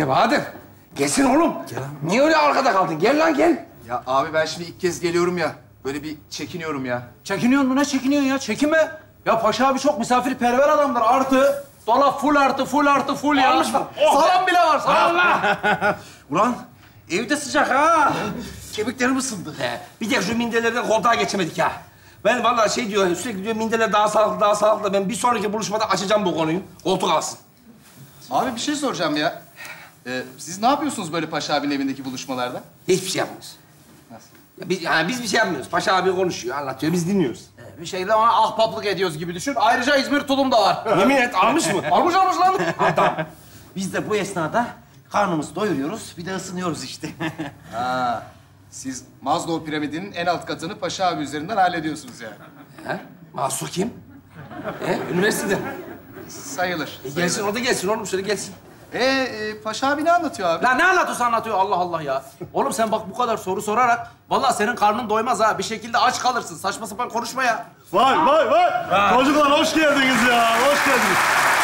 Bahadır. Gelsin oğlum. Niye öyle arkada kaldın? Gel lan gel. Ya abi ben şimdi ilk kez geliyorum ya. Böyle bir çekiniyorum ya. Çekiniyorsun mu? Ne çekiniyorsun ya? Çekinme. Ya Paşa abi çok misafirperver adamdır. Artı. Dolap full artı, full artı, full ya. Almış mı? Salam bile var, salam. Ulan evde sıcak ha. Kemiklerim ısındı. Bir tek şu minderlerden koltuğa geçemedik ya. Ben vallahi şey diyor, sürekli diyor minderler daha sağlıklı, daha sağlıklı. Ben bir sonraki buluşmada açacağım bu konuyu. Koltuk alsın. Abi bir şey soracağım ya. Siz ne yapıyorsunuz böyle Paşa abinin evindeki buluşmalarda? Hiçbir şey yapmıyoruz. Nasıl? Ya biz bir şey yapmıyoruz. Paşa abi konuşuyor, anlatıyor, biz dinliyoruz. Bir şeyde ona ahbaplık ediyoruz gibi düşün. Ayrıca İzmir tulum da var. Yemin et, almış mı? Almış lan. Adam. Biz de bu esnada karnımızı doyuruyoruz, bir de ısınıyoruz işte. Ha, siz Maslow piramidinin en alt katını Paşa abi üzerinden hallediyorsunuz yani. He? Mahsur kim? Üniversitede. Sayılır. Gelsin, o da gelsin oğlum, şöyle gelsin. Paşa abi ne anlatıyor abi? Lan ne anlatıyorsa anlatıyor Allah Allah ya. Oğlum sen bak bu kadar soru sorarak vallahi senin karnın doymaz ha. Bir şekilde aç kalırsın. Saçma sapan konuşma ya. Vay. Çocuklar hoş geldiniz ya. Hoş geldiniz.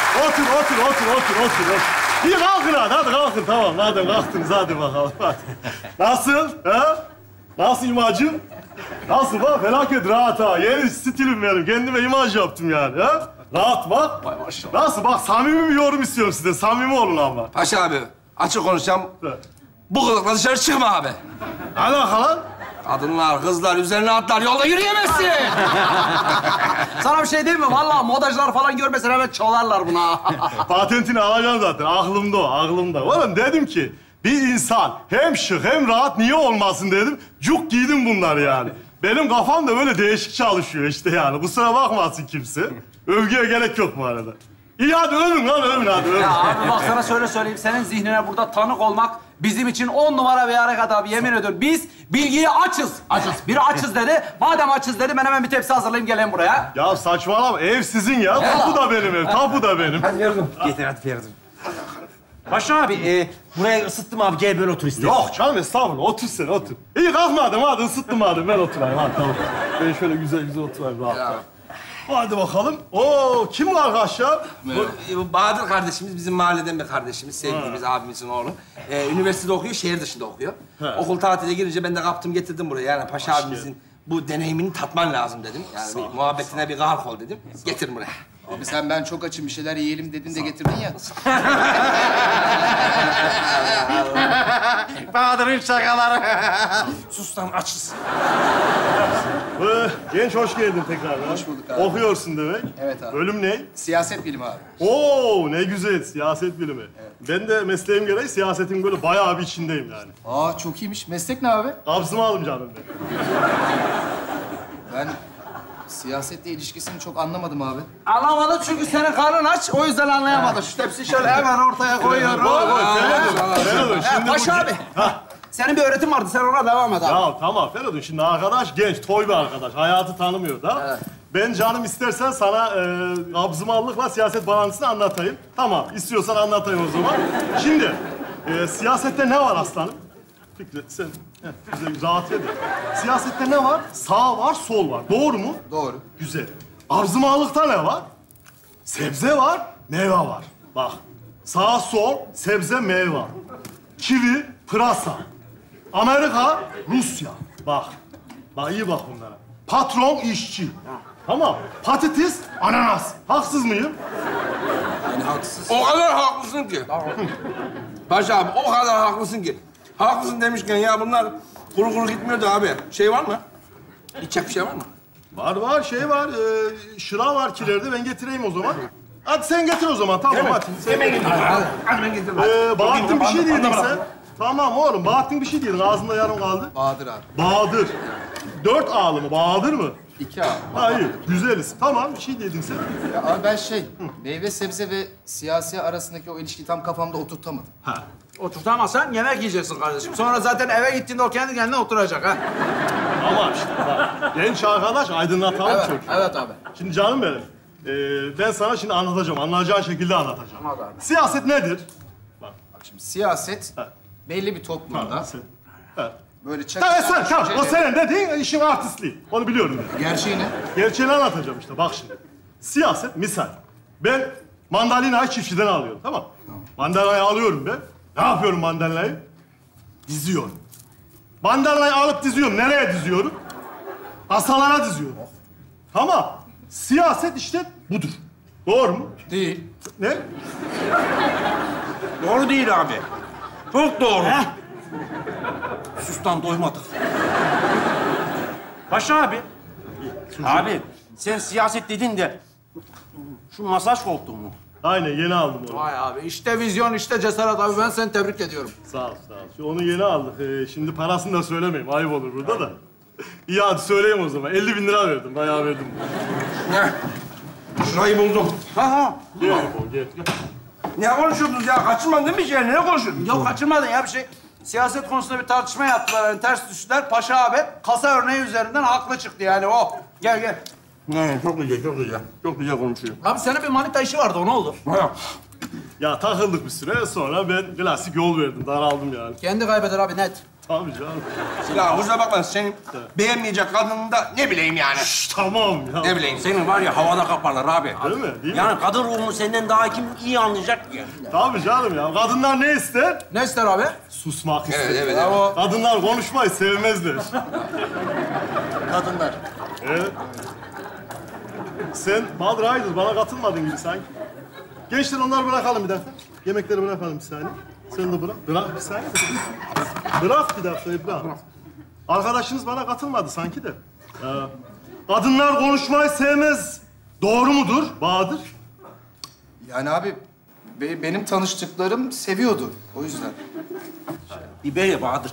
Otur. İyi kalkın hadi kalkın. Tamam, madem kalktınız hadi bakalım. Hadi. Nasıl? Ha? Nasıl imajım? Nasıl bak? Felaket rahat ha. Yeni stilim benim. Kendime imaj yaptım yani. Ha? Rahat bak. Vay maşallah. Nasıl bak? Samimi bir yorum istiyorum sizden. Samimi olun ama. Paşa abi, açık konuşacağım. Evet. Bu kılıkla dışarı çıkma abi. Alaka lan? Kadınlar, kızlar üzerine atlar, yolda yürüyemezsin. Sana bir şey diyeyim mi? Vallahi modacılar falan görmesin hemen çalarlar buna. Patentini alacaksın zaten. Aklımda o, aklımda. Oğlum dedim ki bir insan hem şık hem rahat niye olmasın dedim. Cuk giydim bunları yani. Benim kafam da böyle değişik çalışıyor işte yani. Kusura bakmasın kimse. Övgüye gerek yok bu arada. İyi hadi övün lan övün hadi övün. Ya abi bak sana şöyle söyleyeyim. Senin zihnine burada tanık olmak bizim için 10 numara bir hareket abi. Yemin ediyorum. Biz bilgiye açız. Biri açız dedi. Madem açız dedi ben hemen bir tepsi hazırlayayım geleyim buraya. Ya saçmalama ev sizin ya. Tapu da benim ev. Tapu da benim. Hadi yardım. Getir hadi Feridun. Paşa abi, buraya ısıttım abi, gel böyle otur istedim. Yok canım estağfurullah. Otur sen otur. İyi kalkmadım hadi ısıttım madem. Ben oturayım hadi tamam. Ben şöyle güzel oturayım rahat. Hadi bakalım. Oo kim var arkadaşlar? Bu Bahadır kardeşimiz, bizim mahalleden bir kardeşimiz, sevdiğimiz abimizin oğlu. Üniversitede okuyor, şehir dışında okuyor. Okul tatile girince ben de kaptım getirdim buraya. Yani Paşa abimizin bu deneyimini tatman lazım dedim. Yani bir muhabbetine bir gark ol dedim. Getir buraya. Abi sen ben çok açım bir şeyler yiyelim dedin de getirdin ya. Bahadır'ın şakaları. Sus lan, açız. Genç hoş geldin tekrar. Hoş bulduk abi. Okuyorsun demek. Evet abi. Bölüm ne? Siyaset bilimi abi. Oo ne güzel siyaset bilimi. Ben de mesleğim gereği siyasetin böyle bayağı bir içindeyim yani. Aa çok iyiymiş. Meslek ne abi? Kabzımı aldım canım ben. Ben siyasetle ilişkisini çok anlamadım abi. Anlamadım çünkü senin karnın aç. O yüzden anlayamadın. Şu tepsiyi şöyle hemen ortaya koyuyorum. Feridun şimdi Paşa bu... abi. Senin bir öğretim vardı. Sen ona devam et abi. Ya tamam Feridun şimdi arkadaş genç, toy bir arkadaş. Hayatı tanımıyor da. Evet. Ben canım istersen sana kabzımallıkla siyaset balansını anlatayım. Tamam, istiyorsan anlatayım o zaman. Şimdi siyasette ne var aslanım? Fikret sen bize rahat ver. Siyasette ne var? Sağ var, sol var. Doğru mu? Doğru. Güzel. Kabzımallıkta ne var? Sebze var, meyve var. Bak, sağ, sol, sebze, meyve. Kivi, pırasa. Amerika, Rusya. Bak, iyi bak bunlara. Patron, işçi. Tamam. Patates, ananas. Haksız mıyım? Yani haksız. O kadar haklısın ki. Paşa abi, o kadar haklısın ki. Haklısın demişken ya bunlar kuru gitmiyordu abi. Şey var mı? İçecek bir şey var mı? Var, şey var. Şıra var kilerde. Ben getireyim o zaman. Hadi sen getir o zaman. Tamam, hadi. Hemen getir. Hadi ben getiririm. Bahattin bir şey diyordun Anlamadım. sen. Tamam oğlum, Bahattin bir şey diyordun. Ağzında yarım kaldı. Bahadır abi. Bahadır. 4 ağlı mı? Bahadır mı? 2 abi. Hayır, güzeliz. Tamam, bir şey diyordun sen. Ya abi ben meyve, sebze ve siyasi arasındaki o ilişkiyi tam kafamda oturtamadım. Oturtamazsan yemek yiyeceksin kardeşim. Sonra zaten eve gittiğinde o kendi kendine oturacak ha. Tamam işte bak. Genç arkadaş aydınlatalım Evet, çocuğu. evet abi. Şimdi canım benim, ben sana şimdi anlatacağım. Anlayacağın şekilde anlatacağım. Hadi abi. Siyaset nedir? Bak şimdi siyaset Ha. belli bir toplumda Sen. Ha. böyle Tamam, sen, tamam. O düşünceleri- senin dediğin işin artistliği. Onu biliyorum ben. Gerçeği ne? Gerçeğini anlatacağım işte. Bak şimdi. Siyaset, misal. Ben mandalinayı çiftçiden alıyorum, tamam mı? Mandalinayı alıyorum ben. Ne yapıyorum bandalinayı? Diziyorum. Bandalinayı alıp diziyorum. Nereye diziyorum? Asalara diziyorum. Tamam. Siyaset işte budur. Doğru mu? Değil. Ne? Doğru değil abi. Çok doğru. Sustan doymadık. Paşa abi. Abi sen siyaset dedin de şu masaj koltuğu mu? Aynen yeni aldım onu. Vay abi işte vizyon işte cesaret abi ben seni tebrik ediyorum. Sağ ol, sağ ol. Onu yeni aldık. Şimdi parasını da söylemeyeyim. Ayıp olur burada da. İyi hadi söyleyeyim o zaman. 50 bin lira verdim. Bayağı verdim. Heh. Şurayı buldum. Ha. Gel bu, gel. Ne konuşuyordunuz ya? Kaçırmadın değil mi hiç yani? Ne konuşuyordunuz? Yok kaçırmadın ya bir şey. Siyaset konusunda bir tartışma yaptılar yani ters düştüler. Paşa abi kasa örneği üzerinden haklı çıktı yani o. Gel gel. Çok güzel, çok güzel. Çok güzel konuşuyor. Abi senin bir manita işi vardı o ne oldu? Ya takıldık bir süre. Sonra ben klasik yol verdim. Daraldım yani. Kendi kaybeder abi net. Tabii canım. Ya kusura bakma senin beğenmeyecek kadını da ne bileyim yani. Şş, tamam ya. Ne bileyim. Senin var ya havada kaparlar abi. Değil mi? Değil mi? Yani kadın ruhunu senden daha kim iyi anlayacak ki? Tabii canım ya. Kadınlar ne ister? Ne ister abi? Susmak ister. Evet, evet. Bravo. Kadınlar konuşmayı sevmezler. Kadınlar. Evet. Sen Bahadır hayırdır bana katılmadın gibi sanki. Gençler onları bırakalım bir dakika. Yemekleri bırakalım bir saniye. Sen de bırak. Bırak bir saniye. Bırak bir dakika bırak. Arkadaşınız bana katılmadı sanki de. Kadınlar konuşmayı sevmez. Doğru mudur Bahadır? Yani abi benim tanıştıklarım seviyordu. O yüzden. Biber ye Bahadır.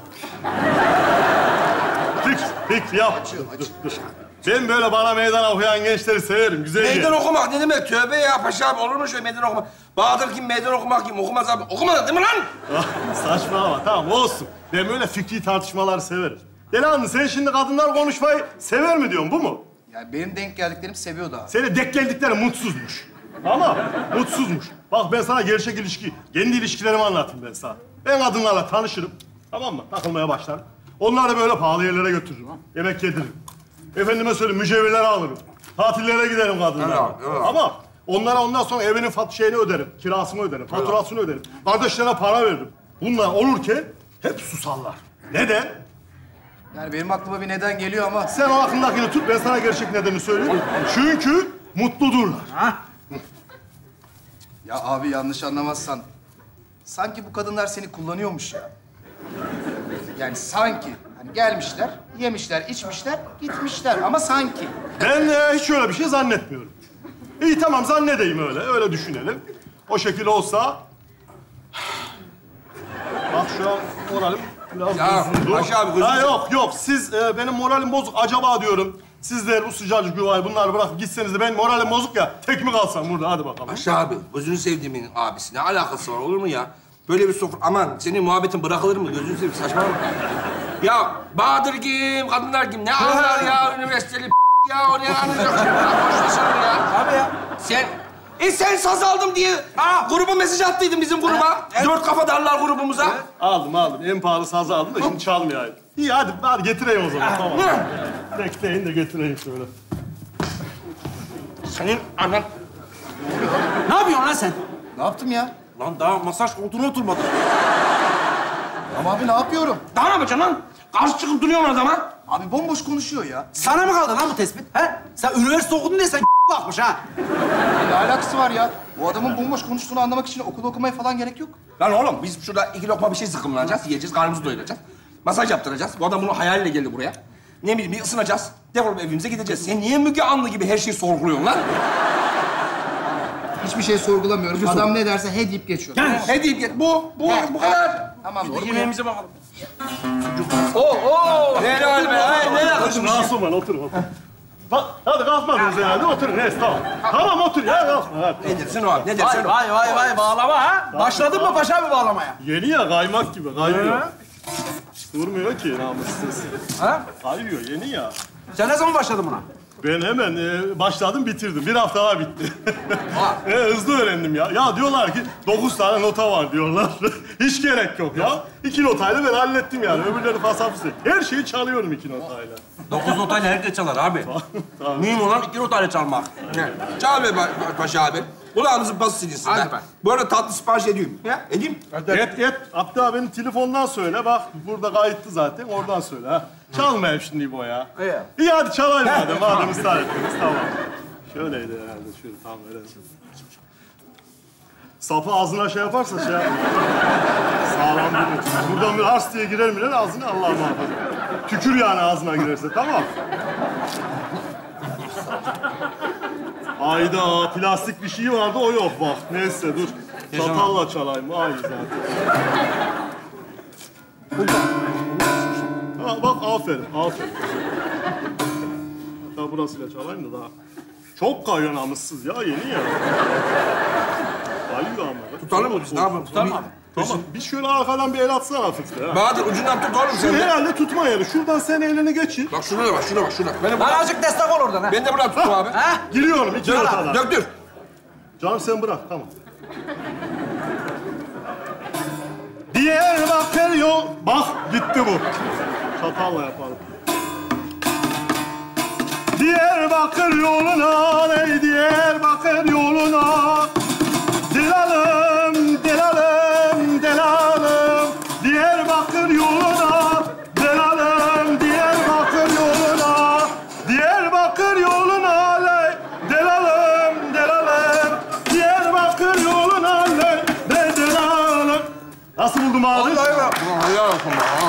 Tık yap. Dur. Ben böyle bana meydan okuyan gençleri severim. Güzel Meydan yer. okumak ne demek? Tövbe ya paşa abi. Olur mu şöyle meydan okumak? Bahadır kim, meydan okumak kim? Okumaz abi. Okumadı değil mi lan? Saçmalama tamam olsun. Ben böyle fikri tartışmaları severim. Delihanlı sen şimdi kadınlar konuşmayı sever mi diyorsun bu mu? Yani benim denk geldiklerim seviyordu abi. Seni denk geldikleri mutsuzmuş. Ama mutsuzmuş. Bak ben sana gerçek ilişki, kendi ilişkilerimi anlatayım ben sana. Ben kadınlarla tanışırım. Tamam mı? Takılmaya başlarım. Onları böyle pahalı yerlere götürürüm. Yemek yediririm. Efendime söyleyeyim mücevherler alırım. Tatillere giderim kadınlarla. Evet. Ama onlara ondan sonra evinin şeyini öderim. Kirasını öderim. Faturasını öderim. Kardeşlerine para veririm. Bunlar olurken hep susarlar. Neden? Yani benim aklıma bir neden geliyor ama... Sen o aklındakini tut, ben sana gerçek nedenini söyleyeyim. Çünkü mutludurlar. Ya abi yanlış anlamazsan... Sanki bu kadınlar seni kullanıyormuş ya. Yani sanki. Hani gelmişler, yemişler, içmişler, gitmişler. Ama sanki. Ben hiç öyle bir şey zannetmiyorum. İyi tamam zannedeyim öyle düşünelim. O şekilde olsa... Bak şu an moralim biraz Ya, bozuldu. Paşa abi, gözünü- Ha, yok. Siz benim moralim bozuk. Acaba diyorum, sizler bu sıcacık yuvayı bunları bırakıp gitseniz de ben moralim bozuk ya. Tek mi kalsam burada? Hadi bakalım. Paşa abi, gözünü sevdiğimin abisi. Ne alakası var olur mu ya? Böyle bir sofra... Aman senin muhabbetin bırakılır mı? Gözünü seveyim saçmalama. Ya Bahadır kim, kadınlar kim? Ne anlar ya üniversiteli ya? O ne anlayacak? Boş ver şunu ya. Abi ya. Sen saz aldım diye gruba mesaj attıydın bizim gruba. Dört kafa darlar grubumuza. Aldım. En pahalı sazı aldım da şimdi çalmayayım. İyi hadi getireyim o zaman. Tamam. Bekleyin de getireyim şöyle. Senin anan... Ne yapıyorsun lan sen? Ne yaptım ya? Lan daha masaj koltuğuna oturmadık. Ama abi ne yapıyorum? Daha ne yapacaksın lan? Karşı çıkıp duruyorsun adama. Abi bomboş konuşuyor ya. Sana mı kaldı lan bu tespit? He? Sen üniversite okudun diye sen bakmış ha. Ne alakası var ya? Bu adamın bomboş konuştuğunu anlamak için okul okumaya falan gerek yok. Lan oğlum biz şurada 2 lokma bir şey sıkımlanacağız, yiyeceğiz, karnımızı doyuracağız. Masaj yaptıracağız. Bu adam bunun hayaliyle geldi buraya. Ne bileyim bir ısınacağız. Defolup evimize gideceğiz. Sen niye Müge Anlı gibi her şeyi sorguluyorsun lan? Hiçbir şey sorgulamıyorum. Adam ne derse he deyip geçiyor. Ne deyip git? Bu kadar. Tamam doğru mu ya? Yemeğimize bakalım. Helal be, ay ne yakışmış. Masum oturun. Hadi kalkmadınız herhalde. Oturun. Neyse tamam. Tamam otur ya kalkma. Hadi. Ne dersin o abi, ne dersin Vay o? vay bağlama ha. Başladın mı paşa abi bağlamaya? Yeni ya kaymak gibi kaymıyor. Durmuyor ki namussuz. Ha? Kayıyor yeni ya. Sen ne zaman başladın buna? Ben hemen başladım bitirdim. Bir hafta daha bitti. Hızlı öğrendim ya. Ya diyorlar ki 9 tane nota var diyorlar. Hiç gerek yok ya. 2 notayla ben hallettim yani. Öbürleri fasafıs. Her şeyi çalıyorum 2 notayla. 9 notayla herkes çalar abi. Mühim olan 2 notayla çalmak. Çal be Paşa abi. Kulağınızın pası silinsin. Hadi Ben. bak. Bu arada tatlı sipariş ediyorum. Ya, edeyim. Et. Hatta benim telefondan söyle. Bak burada kayıtlı zaten. Oradan söyle ha. Çalmayayım şimdi bu ya. İyi. İyi hadi çalayım madem ısrar ettiniz. Tamam. Şöyleydi herhalde. Şöyle tam verelim. Sapı ağzına şey yaparsa şey yapma. Sağlam durur. Buradan bir hars diye girer mi lan ağzına? Allah'ım muhafaza. Tükür yani ağzına girerse, tamam. Ayda plastik bir şey vardı, o yok bak. Neyse dur. Çatalla çalayım, aynı zaten. Ha, bak aferin. Hatta burasıyla çalayım da daha. Çok kayıyor namussuz ya, yeni ya. Kayıyor ama. Tutalım mı biz? Ne yapalım? Tutalım abi. Tamam, bir şöyle arkadan bir el atsana hafifle. Ha. Bahadır ucundan tut oğlum Şu sen de. herhalde tutma yeri. Şuradan sen elini geçir. Bak şuna bak, şuna bak, şuna. Ben de Lan azıcık destek ol oradan ha. ben de buradan tuttum abi. Ha? Giriyorum iki yere kadar. Döktür. Canım sen bırak, tamam. Diyarbakır yol... Bak, gitti bu. Çatalla yapalım. Diyarbakır yoluna, ey Diyarbakır yoluna. Delalım, delalım, delalım. Diyarbakır yoluna, delalım, Diyarbakır yoluna. Diyarbakır yoluna, ley, delalım, delalım. Diyarbakır yoluna, ley, delalım. Nasıl buldun abi? Vallahi ya. Helal olsun bana.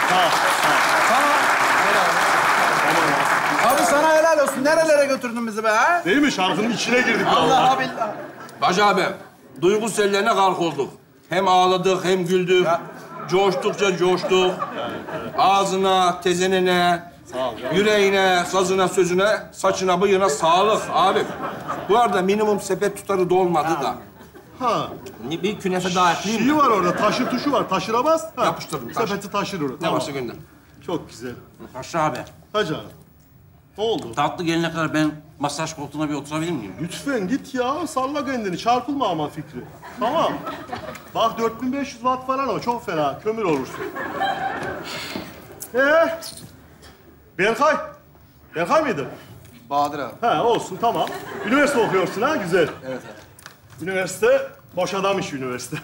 Abi sana helal olsun. Nerelere götürdün bizi be ha? Değil mi? Şarkının içine girdik. Allah billah. Bacı abi, duygu sellerine gark olduk. Hem ağladık hem güldük. Coştukça coştuk. Ağzına, tezenine, yüreğine, sazına, sözüne, saçına, bıyığına sağlık abi. Bu arada minimum sepet tutarı da olmadı da. Ha. Bir künefe daha ekleyeyim Şeyi mi? var orada, taşır tuşu var. Taşıra bas. Ha. Yapıştırdım, taş. Sepeti taşır orada. Ne Tamam. varsa gönder. Çok güzel. Paşa abi, Ha canım. Ne oldu? tatlı gelene kadar ben masaj koltuğuna bir oturabilir miyim? Lütfen git ya, salla kendini. Çarpılma ama Fikri. Tamam. Bak 4500 watt falan o, çok fena. Kömür olursun. Berkay. Berkay mıydı? Bahadır abi. Ha olsun, tamam. Üniversite okuyorsun ha, güzel. Evet. Üniversite, boş adam işi üniversite.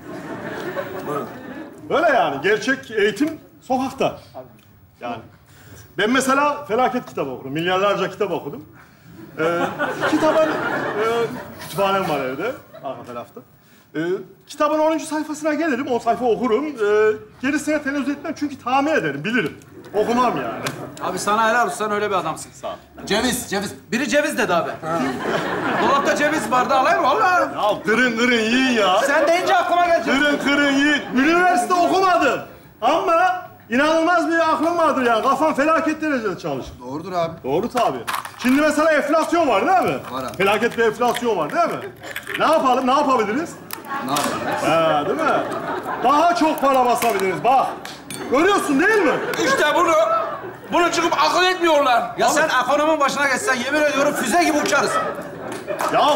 Öyle yani, gerçek eğitim sokakta. Yani. Ben mesela felaket kitabı okudum, milyarlarca kitap okudum. Kitabın, kütüphanem var evde, arka tarafta. Kitabın 10. sayfasına gelirim, 10 sayfa okurum. Gerisine tenezzül etmem çünkü tahmin ederim, bilirim. Okumam yani. Abi sana helal olsun. Sen öyle bir adamsın. Sağ ol. Ceviz. Biri ceviz dedi abi. Dolapta ceviz vardı. Alayım mı? Allah. Ya kırın yiyin ya. Sen deyince aklıma gelecek. Kırın yiyin. Üniversite okumadım. Ama inanılmaz bir aklım vardır yani. Kafam felaket derecede çalışır. Doğrudur abi. Doğru tabii. Şimdi mesela enflasyon var değil mi? Var abi. Felaket bir enflasyon var değil mi? Ne yapalım, ne yapabiliriz? Ne yapalım? Değil mi? Daha çok para basabiliriz, bak. Görüyorsun değil mi? İşte bunu çıkıp akıl etmiyorlar. Ya sen ekonominin başına geçsen yemin ediyorum füze gibi uçarız. Ya...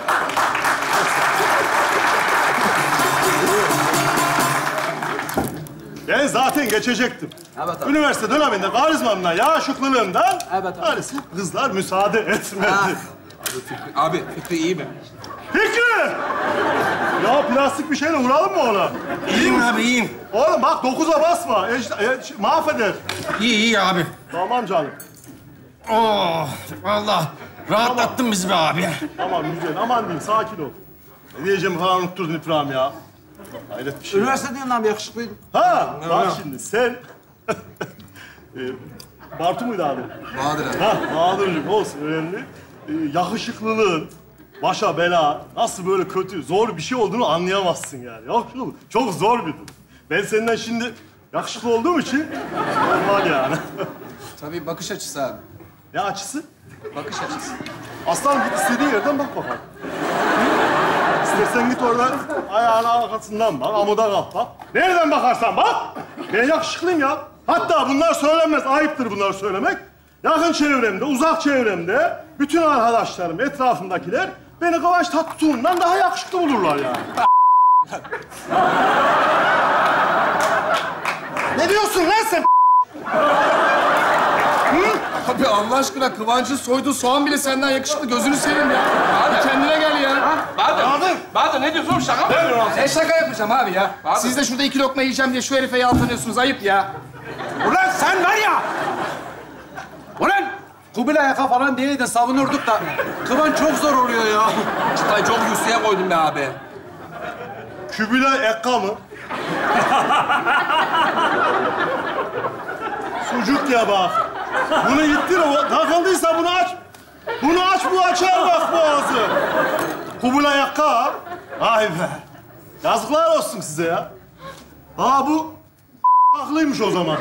Ben zaten geçecektim. Evet abi. Üniversite döneminde karizmamdan, yakışıklılığımdan Evet abi. maalesef kızlar müsaade etmedi. Abi Fikri iyi mi? Fikri! Ya plastik bir şeyle vuralım mı ona? İyiyim abi, iyiyim. Oğlum bak 9'a basma. Mahveder. İyi abi. Tamam canım. Oh, vallahi rahatlattın bizi be abi. Tamam güzel. Aman diyeyim, sakin ol. Ne diyeceğimi falan unutturdun İbrahim ya. Hayret bir şey. Üniversite diyorsun lan bir yakışıklıydım. Ha, bak şimdi sen... Bartu muydu abi? Bahadır abi. Ha, Bahadır'cığım olsun önemli. Yakışıklılığın başa bela, nasıl böyle kötü, zor bir şey olduğunu anlayamazsın yani. Yakışıklı, çok zor bir durum. Ben senden şimdi yakışıklı olduğum için normal yani. Tabii bakış açısı abi. Ne açısı? Bakış açısı. Aslan git istediğin yerden bak bakalım. İstersen git orada ayağının arkasından bak, amuda kalk bak. Nereden bakarsan bak. Ben yakışıklıyım ya. Hatta bunlar söylenmez, ayıptır bunlar söylemek. Yakın çevremde, uzak çevremde bütün arkadaşlarım, etrafımdakiler beni Kıvanç Tatlıtuğ'undan daha yakışıklı bulurlar yani. Ne diyorsun lan sen? Abi Allah aşkına Kıvanç'ın soyduğu soğan bile senden yakışıklı. Gözünü seveyim ya. Abi kendine gel ya. Bahadır ne diyorsun oğlum, şaka mı? Ne şaka yapacağım abi ya? Bahadır. Siz de şurada 2 lokma yiyeceğim diye şu herife yaltanıyorsunuz. Ayıp ya. Ulan sen var ya! Ulan! Kubilay Aka falan değildin, savunurduk da. Kıvanç çok zor oluyor ya. Çıtayı çok yükseğe koydum be abi. Kübülay Ekka mı? Sucuk ya bak. Bunu ittir o. Takıldıysa bunu aç. Bunu aç, bu açar bak boğazı. Kubilay Ekka. Ay be. Yazıklar olsun size ya. Bu haklıymış o zaman.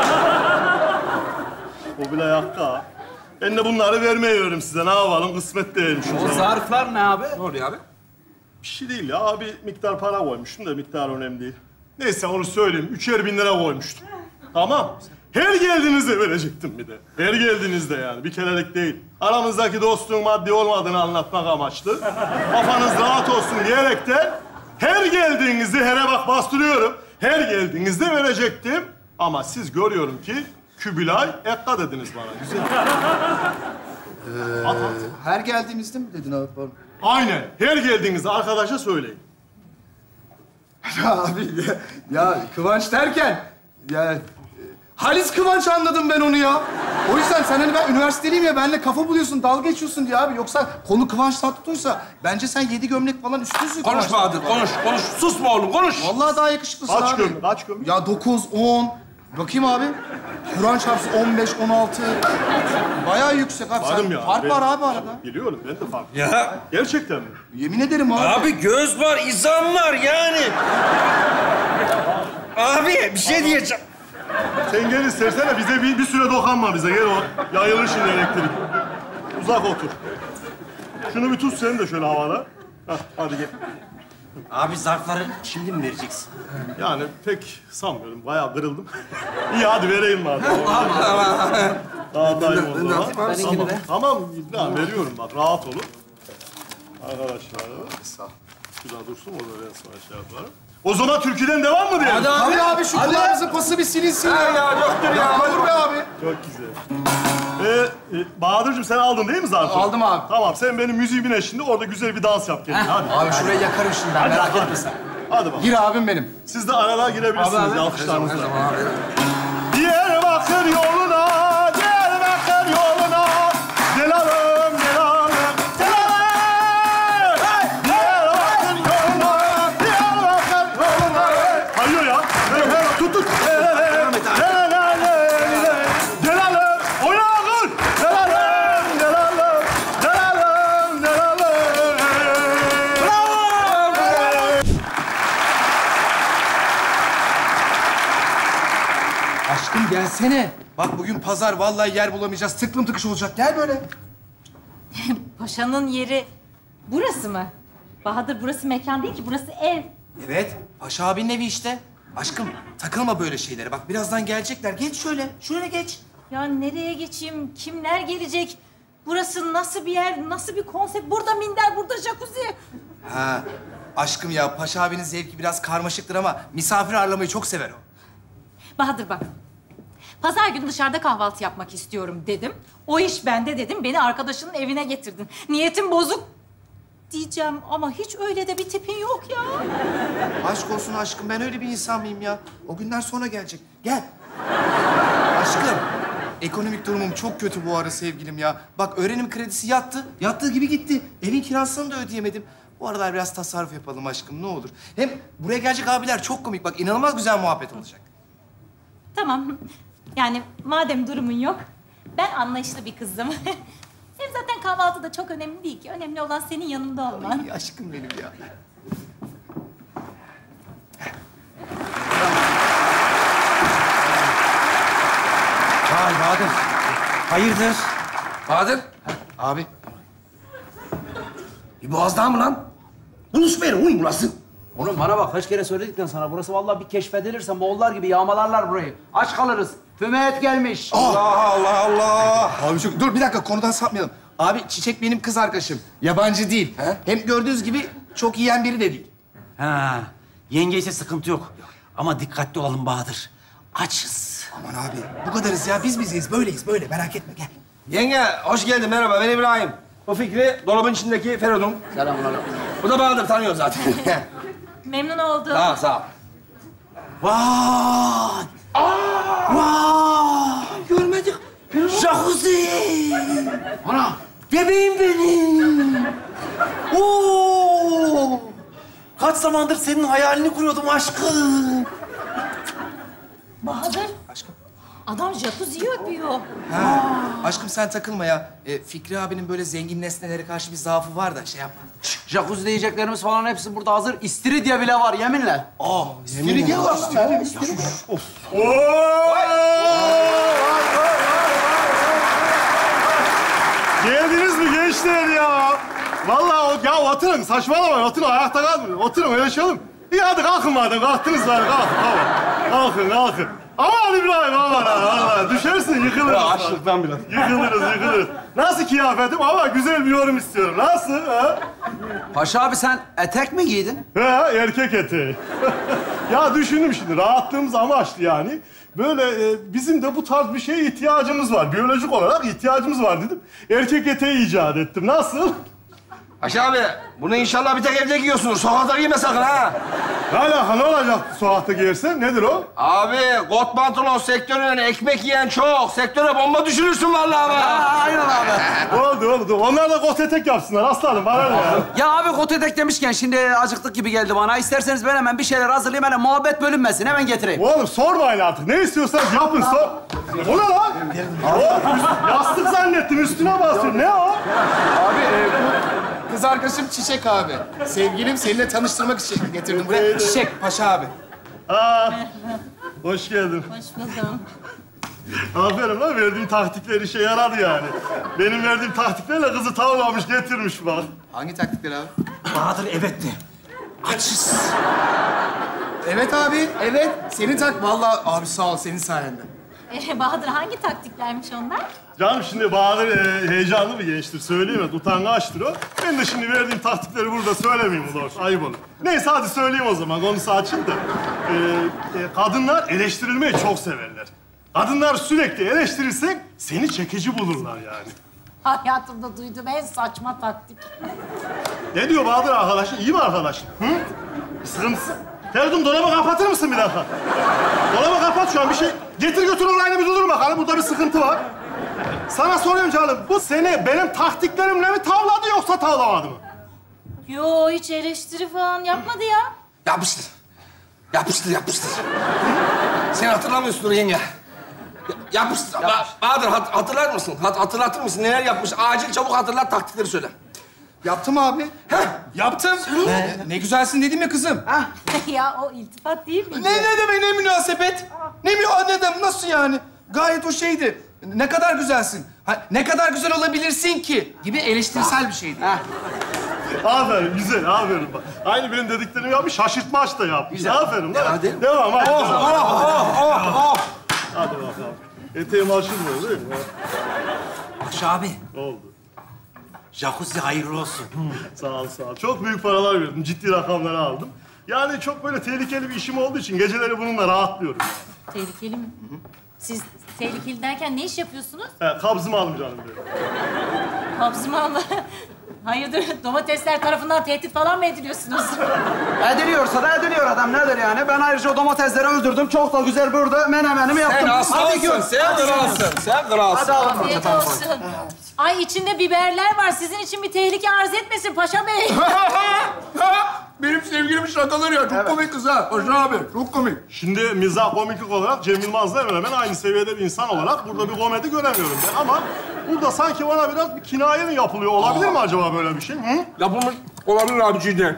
Kubilay Ekka. Ben de bunları vermeyi veririm size. Ne yapalım? Kısmet değilmiş o O zaman. zarflar ne abi? Ne oluyor abi? Bir şey değil ya. Abi miktar para koymuştum da miktar önemli değil. Neyse onu söyleyeyim. 3'er bin lira koymuştum. Tamam. Her geldiğinizde verecektim bir de. Her geldiğinizde yani. Bir kerelik değil. Aramızdaki dostluğun maddi olmadığını anlatmak amaçlı. Kafanız rahat olsun diyerek de her geldiğinizde, here bak bastırıyorum. Her geldiğinizde verecektim. Ama siz görüyorum ki Kübülay Ekka dediniz bana. Güzel. At. Her geldiğimizde mi dedin abi? Pardon. Aynen. Her geldiğinizde arkadaşa söyleyin. Ya abi ya Kıvanç derken ya Halis Kıvanç anladım ben onu ya. O yüzden sen hani ben üniversiteliyim ya benimle kafa buluyorsun, dalga geçiyorsun diye abi. Yoksa konu Kıvanç Tatlıtuğ'ysa bence sen 7 gömlek falan üstünsün. Konuş Bahadır, konuş. Susma oğlum, konuş. Vallahi daha yakışıklısın Kaç abi. gömlek? Kaç gömlek? Ya 9, 10. Bakayım abi. Kur'an çarpsın 15, 16. Bayağı yüksek abi. Varım Sen ya. fark var abi arada. Biliyorum, ben de fark. Ya Gerçekten mi? Yemin ederim abi. abi göz var, izan var yani. Abi bir şey diyeceğim. Sen gel istersene, bize bir süre dokunma bize. Gel o, yayılır şimdi elektrik. Uzak otur. Şunu bir tut sen de şöyle havada. Hah, hadi gel. Abi zarfları şimdi mi vereceksin? Yani pek sanmıyorum, bayağı kırıldım. İyi hadi vereyim bari. Daha dayım o zaman. Tamam, tamam. Ya, veriyorum bak, rahat olun. Arkadaşlar. Sağ ol. Şurada dursun, o da ben sana şey yaparım. O zaman türküden devam mı diyelim? Hadi abi şu kulağınızın pası bir silinsin ya. Ya yoktur ya. Olur be abi. Çok güzel. Bahadır'cığım sen aldın değil mi zarfı? Aldım abi. Tamam, sen benim müziğimin eşliğinde orada güzel bir dans yap kendine. Hadi. Abi şurayı yakarım şimdi ben, merak etme sen. Hadi bakalım. Gir abim benim. Siz de arada girebilirsiniz alkışlarınızla. Abi. Diyarbakır yoluna, Diyarbakır yoluna. Gel alım, gel alım, gel alım. Diyarbakır yoluna, Diyarbakır yoluna. Hayır ya. Tut tut. Gel alım, oynayın. Gel alım, gel alım, gel alım, gel alım. Aşkım gelsene. Bak bugün pazar, vallahi yer bulamayacağız. Tıklım tıkış olacak. Gel böyle. Paşa'nın yeri burası mı? Bahadır burası mekan değil ki, burası ev. Evet, Paşa abinin evi işte. Aşkım takılma böyle şeylere. Bak birazdan gelecekler. Geç şöyle. Şöyle geç. Ya nereye geçeyim? Kimler gelecek? Burası nasıl bir yer? Nasıl bir konsept? Burada minder, burada jacuzzi. Ha, aşkım ya Paşa abinin zevki biraz karmaşıktır ama misafir ağırlamayı çok sever o. Bahadır bak. Pazar günü dışarıda kahvaltı yapmak istiyorum dedim. O iş bende dedim. Beni arkadaşının evine getirdin. Niyetim bozuk diyeceğim ama hiç öyle de bir tipin yok ya. Aşk olsun aşkım, ben öyle bir insan mıyım ya? O günler sonra gelecek. Gel. Aşkım, ekonomik durumum çok kötü bu ara sevgilim ya. Bak öğrenim kredisi yattı. Yattığı gibi gitti. Evin kirasını da ödeyemedim. Bu aralar biraz tasarruf yapalım aşkım, ne olur. Hem buraya gelecek abiler çok komik. Bak inanılmaz güzel muhabbet olacak. Tamam. Yani madem durumun yok, ben anlayışlı bir kızım. Hem zaten kahvaltı da çok önemli değil ki. Önemli olan senin yanında olman. Ay, aşkım benim ya. Vay Bahadır. Hayırdır? Bahadır. Abi, Bir boğazdan mı lan? Buluşma yeri oğlum burası. Oğlum bana bak, kaç kere söyledik lan sana. Burası vallahi bir keşfedilirse Moğollar gibi yağmalarlar burayı. Aç kalırız. Füme et gelmiş. Allah. abi çok... Dur bir dakika, konudan sapmayalım. Abi Çiçek benim kız arkadaşım. Yabancı değil. He? Hem gördüğünüz gibi çok yiyen biri de değil. Ha, yengeyse sıkıntı yok. Ama dikkatli olalım Bahadır. Açız. Aman abi, bu kadarız ya. Biz bizeyiz, böyleyiz, böyle. Merak etme, gel. Yenge, hoş geldin. Merhaba, ben İbrahim. Bu Fikri, dolabın içindeki Feridun. Selamünaleyküm. Bu da Bahadır, tanıyor zaten. Memnun oldum. Sağ ol, sağ ol. Vay! Vay! Görmedik. Jacuzzi! Ana! Bebeğim benim! Oo! Kaç zamandır senin hayalini kuruyordum aşkım. Bahadır. Aşkım. Adam jacuzziyi öpüyor. Ha. Aşkım sen takılma ya. Fikri abinin böyle zengin nesnelere karşı bir zaafı var da şey yapma. Jacuzzi yiyeceklerimiz falan hepsi burada hazır. İstiridye bile var yeminle. Fikri var. Geldiniz mi gençler ya? Vallahi ya oturun, saçmalamayın. Oturun, ayakta kalmayın. Oturun, yarışalım. İyi hadi kalkın madem. Kalktınız bari, kalkın. Kalkın, kalkın. Aman İbrahim, aman ha. Vallahi düşersin, yıkılırız. Açlıktan biraz. Yıkılırız. Nasıl kıyafetim? Ama güzel bir yorum istiyorum. Nasıl? Ha? Paşa abi sen etek mi giydin? He, erkek eteği. Ya düşündüm şimdi, rahatlığımız amaçlı yani. Böyle bizim de bu tarz bir şeye ihtiyacımız var. Biyolojik olarak ihtiyacımız var dedim. Erkek eteği icat ettim. Nasıl? Paşa abi, bunu inşallah bir tek evde giyiyorsunuz. Sokakta giyme sakın ha. Ne alaka, ne olacak sokakta giyersen? Nedir o? Abi, kot pantolon sektörüne ekmek yiyen çok. Sektöre bomba düşürürsün vallahi be. Aynen abi. Oldu. Onlar da kot etek yapsınlar aslanım. Bana ne ya? Ya abi kot etek demişken şimdi acıktık gibi geldi bana. İsterseniz ben hemen bir şeyler hazırlayayım. Hemen muhabbet bölünmesin. Hemen getireyim. Oğlum sormayın artık. Ne istiyorsanız yapın. O ne lan? Yastık zannettim. Üstüne basıyorum. Ne o? Kız arkadaşım Çiçek abi. Sevgilim seninle tanıştırmak için getirdim buraya. Çiçek, Paşa abi. Hoş geldin. Hoş buldum. Aferin lan. Verdiğim taktikler işe yaradı yani. Benim verdiğim taktiklerle kızı tavlamış, getirmiş bak. Hangi taktikler abi? Bahadır evet de. Açız. Evet abi, evet. Senin tak. Vallahi abi sağ ol, senin sayende. Bahadır hangi taktiklermiş onlar? Canım şimdi Bahadır heyecanlı bir gençtir, söyleyemez. Utangaçtır o. Ben de şimdi verdiğim taktikleri burada söylemeyeyim olur. Ayıp olur. Neyse hadi söyleyeyim o zaman. Konusu açayım da. Kadınlar eleştirilmeyi çok severler. Kadınlar sürekli eleştirirsen seni çekici bulurlar yani. Hayatımda duyduğum en saçma taktik. Ne diyor Bahadır arkadaşın? İyi mi arkadaşın? Hı? Bir sıkıntısı? Feridun dolabı kapatır mısın bir dakika? Dolabı kapat şu an bir şey. Getir götür olayını bir dur bakalım. Burada bir sıkıntı var. Sana soruyorum canım. Bu seni benim taktiklerimle mi tavladı yoksa tavlamadı mı? Yo hiç eleştiri falan yapmadı ya. Yapmıştır. Yapmıştır. Sen hatırlamıyorsundur yenge. Yapmıştır. Bahadır hatırlar mısın? Hatırlatır mısın? Neler yapmış? Acil çabuk hatırlat, taktikleri söyle. Yaptım abi. Yaptım. Ne güzelsin dedim ya kızım. Ya o iltifat değil mi? Ne demek, ne münasebet? Ne demek, nasıl yani? Gayet o şeydi. Ne kadar güzelsin. Ne kadar güzel olabilirsin ki? Gibi eleştirisel bir şeydi. Aferin, güzel, aferin bak. Aynı benim dediklerimi yapmış, şaşırtmaç da yapmış. Güzel. Aferin lan. Hadi. Devam, hadi. Hadi bakalım. Eteğim açılmıyor değil mi? Paşa abi. Ne oldu? Jacuzzi hayırlı olsun. Sağ ol. Çok büyük paralar verdim, ciddi rakamları aldım. Yani çok böyle tehlikeli bir işim olduğu için geceleri bununla rahatlıyorum. Tehlikeli mi? Siz tehlikeli derken ne iş yapıyorsunuz? Kabzımı aldım canım diyor. Kabzımanla. Hayırdır domatesler tarafından tehdit falan mı ediliyorsunuz? Ediliyorsa da ediliyor adam. Nedir yani? Ben ayrıca o domatesleri öldürdüm. Çok da güzel burada menemenimi yaptım. Sen aslansın, gör. sen kralsın. Sen kralsın. Hadi alın. Afiyet olsun. Ay içinde biberler var. Sizin için bir tehlike arz etmesin Paşa Bey. Benim sevgilimin şakaları ya. Çok komik kız ha. Paşa abi, çok komik. Şimdi mizah komiklik olarak Cem Yılmaz'la hemen hemen aynı seviyede bir insan olarak burada bir komedi göremiyorum ben. Ama burada sanki bana biraz bir kinaye mi yapılıyor? Olabilir mi acaba böyle bir şey? Hı? Yapılmış olabilir abiciğim.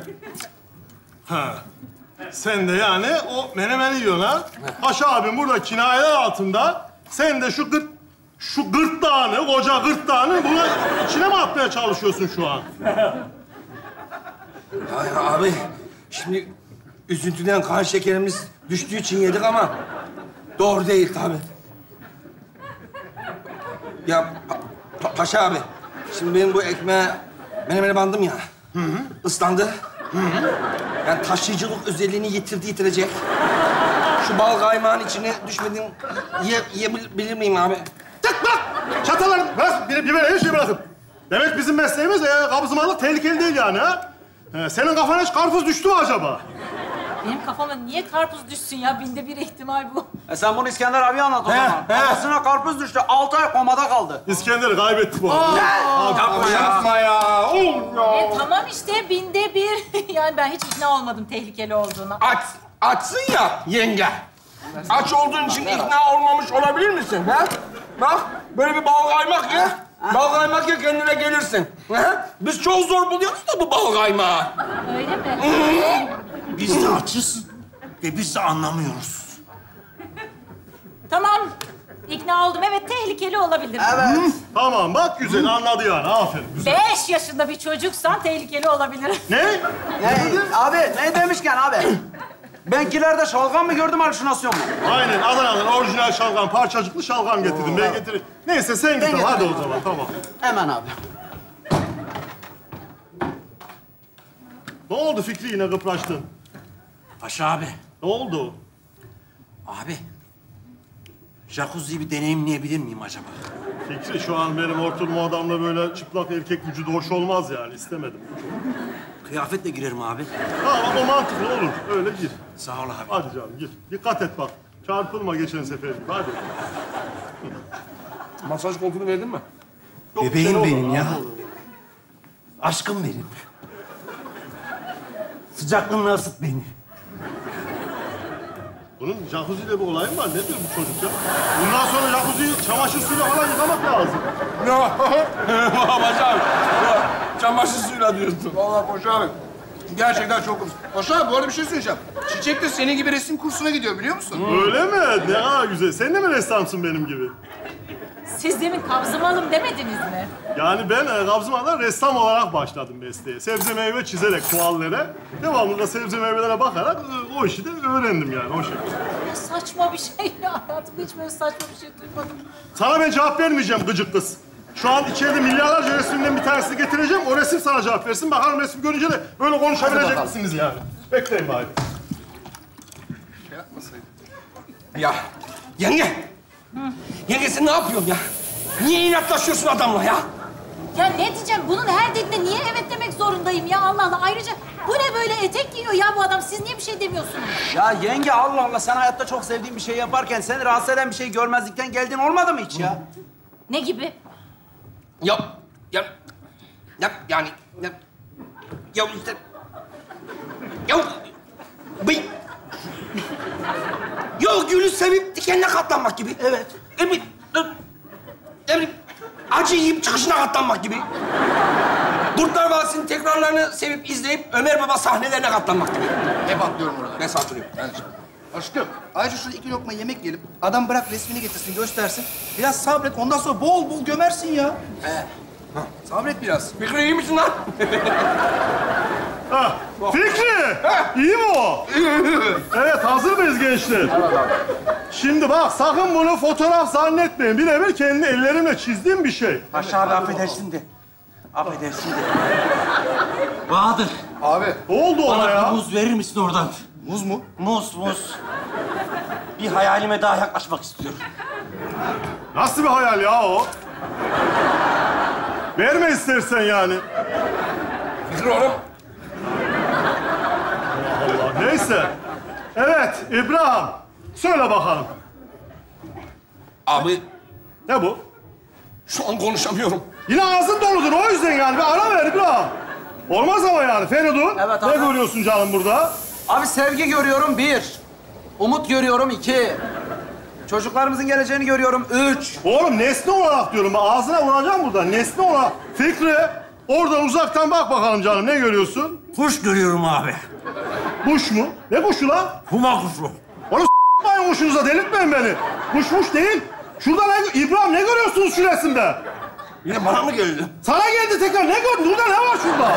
Sen de yani o menemeni yiyorsun ha? Paşa abim burada kinayeler altında. Sen de şu gırtlağını, koca gırtlağını buna içine mi atmaya çalışıyorsun şu an? Ya abi, şimdi üzüntüden kan şekerimiz düştüğü için yedik ama doğru değil tabii. Ya Paşa abi, şimdi benim bu ekmeğe menemene bandım ya. Islandı. Yani taşıyıcılık özelliğini yitirecek. Şu bal kaymağın içine düşmediğim yiyebilir miyim abi? Tık bırak! Çatallarını bırak, bir her şeyi bırakın. Demek bizim mesleğimiz kabzımalık tehlikeli değil yani ha? Senin kafana hiç karpuz düştü mü acaba? Benim kafama niye karpuz düşsün ya? Binde bir ihtimal bu. Sen bunu İskender abiye anlat o zaman. Kafasına karpuz düştü. 6 ay komada kaldı. İskender'i kaybettik bu arada. Yapma ya. Tamam işte binde bir. Yani ben hiç ikna olmadım tehlikeli olduğuna. Açsın ya yenge. Aç olduğun için ikna olmamış olabilir misin? Ha? Bak böyle bir bal kaymak ye. Bal kaymak ye kendine gelirsin. Ha? Biz çok zor buluyoruz da bu bal kaymağı. Öyle mi? Biz de açız ve biz de anlamıyoruz. Tamam. İkna oldum. Evet tehlikeli olabilir. Evet. Tamam bak güzel anladı yani. Aferin. Güzel. 5 yaşında bir çocuksan tehlikeli olabilir. Ne? Abi ne demişken abi? Benkilerde şalgam mı gördüm halüsinasyon mu? Aynen Adana'dan orijinal şalgam, parçacıklı şalgam getirdim. Ben getireyim. Neyse sen git hadi o zaman tamam. Hemen abi. Ne oldu Fikri yine kıpraştın? Paşa abi, Ne oldu? abi. Jacuzzi'yi bir deneyimleyebilir miyim acaba? Fikri şu an benim oturma odamda böyle çıplak erkek vücudu hoş olmaz yani istemedim. Kıyafetle girerim abi. Tamam o mantıklı olur. Öyle gir. Sağ ol abi. Hadi canım gir. Dikkat et bak. Çarpılma geçen sefer gibi. Hadi. Masaj koltuğunu verdin mi? Yok, Bebeğim sen benim olma, ya. hadi olur. Aşkım benim. Sıcaklığınla ısıt beni. Bunun jacuzziyle bir olayı mı var? Ne diyor bu çocuk ya? Bundan sonra jacuzziyi çamaşır suyuyla falan yıkamak lazım. Paşa abi. Çamaşır suyuyla diyorsun. Vallahi Paşa abi. Gerçekten çok komik. Paşa abi bu arada bir şey söyleyeceğim. Çiçek de senin gibi resim kursuna gidiyor biliyor musun? Öyle mi? Ne kadar güzel. Sen de mi ressamsın benim gibi? Siz demin kabzımalım demediniz mi? Yani ben Kabzıman'da ressam olarak başladım mesleğe. Sebze meyve çizerek tuallere, devamlı da sebze meyvelere bakarak o işi de öğrendim yani o şekilde. Ne saçma bir şey ya. Hayatımda hiç böyle saçma bir şey duymadım. Sana ben cevap vermeyeceğim gıcık kız. Şu an içeride milyarlarca resimden bir tanesini getireceğim. O resim sana cevap versin. Bakalım resim görünce de böyle konuşabilecek misiniz yani? Bekleyin bari. Ya yenge. Yenge sen ne yapıyorsun ya? Niye inatlaşıyorsun adamla ya? Ya ne diyeceğim? Bunun her dediğinde niye evet demek zorundayım ya? Allah Allah. Ayrıca bu ne böyle etek giyiyor ya bu adam? Siz niye bir şey demiyorsunuz? Ya yenge Allah Allah sen hayatta çok sevdiğin bir şey yaparken seni rahatsız eden bir şey görmezlikten geldiğin olmadı mı hiç ya? Ne gibi? Ya yani işte gülü sevip dikenine katlanmak gibi. Evet. Acı yiyip çıkışına katlanmak gibi. Kurtlar Vadisi'nin tekrarlarını sevip izleyip Ömer Baba sahnelerine katlanmak gibi. Hep atlıyorum orada. Ben satılıyorum. Aşkım, ayrıca şurada 2 lokma yemek yiyelim. Adam bırak resmini getirsin, göstersin. Biraz sabret, ondan sonra bol bol gömersin ya. Sabret biraz. Fikri iyi misin lan? Ha, Fikri! İyi mi o? Evet, hazır mıyız gençler? Şimdi bak, sakın bunu fotoğraf zannetmeyin. Birebir kendi ellerimle çizdiğim bir şey. Paşa abi affedersin de. Affedersin de. Bahadır, Abi, Ne oldu ona bana bir ya? muz verir misin oradan? muz mu? Muz. Bir hayalime daha yaklaşmak istiyorum. Nasıl bir hayal ya o? Verme istersen yani. Fikri oğlum. Allah, neyse. Evet, İbrahim. Söyle bakalım. Abi Ne bu? şu an konuşamıyorum. Yine ağzın doludur, o yüzden yani. Bir ara ver İbrahim. Olmaz ama yani. Feridun, Evet, ne abi. görüyorsun canım burada? Abi sevgi görüyorum 1. Umut görüyorum 2. Çocuklarımızın geleceğini görüyorum 3. Oğlum nesne olarak diyorum. Ben ağzına vuracağım buradan. Nesne olarak. Fikri, oradan uzaktan bak bakalım canım. Ne görüyorsun? Kuş görüyorum abi. Kuş mu? Ne kuşu lan? Huma kuşu. Oğlum s**mayın kuşunuza, delirtmeyin beni. Kuş değil. Şurada ne? İbrahim ne görüyorsunuz şu resimde? Yine bana mı geldi? Sana geldi tekrar. Ne gördün? Burada ne var şurada?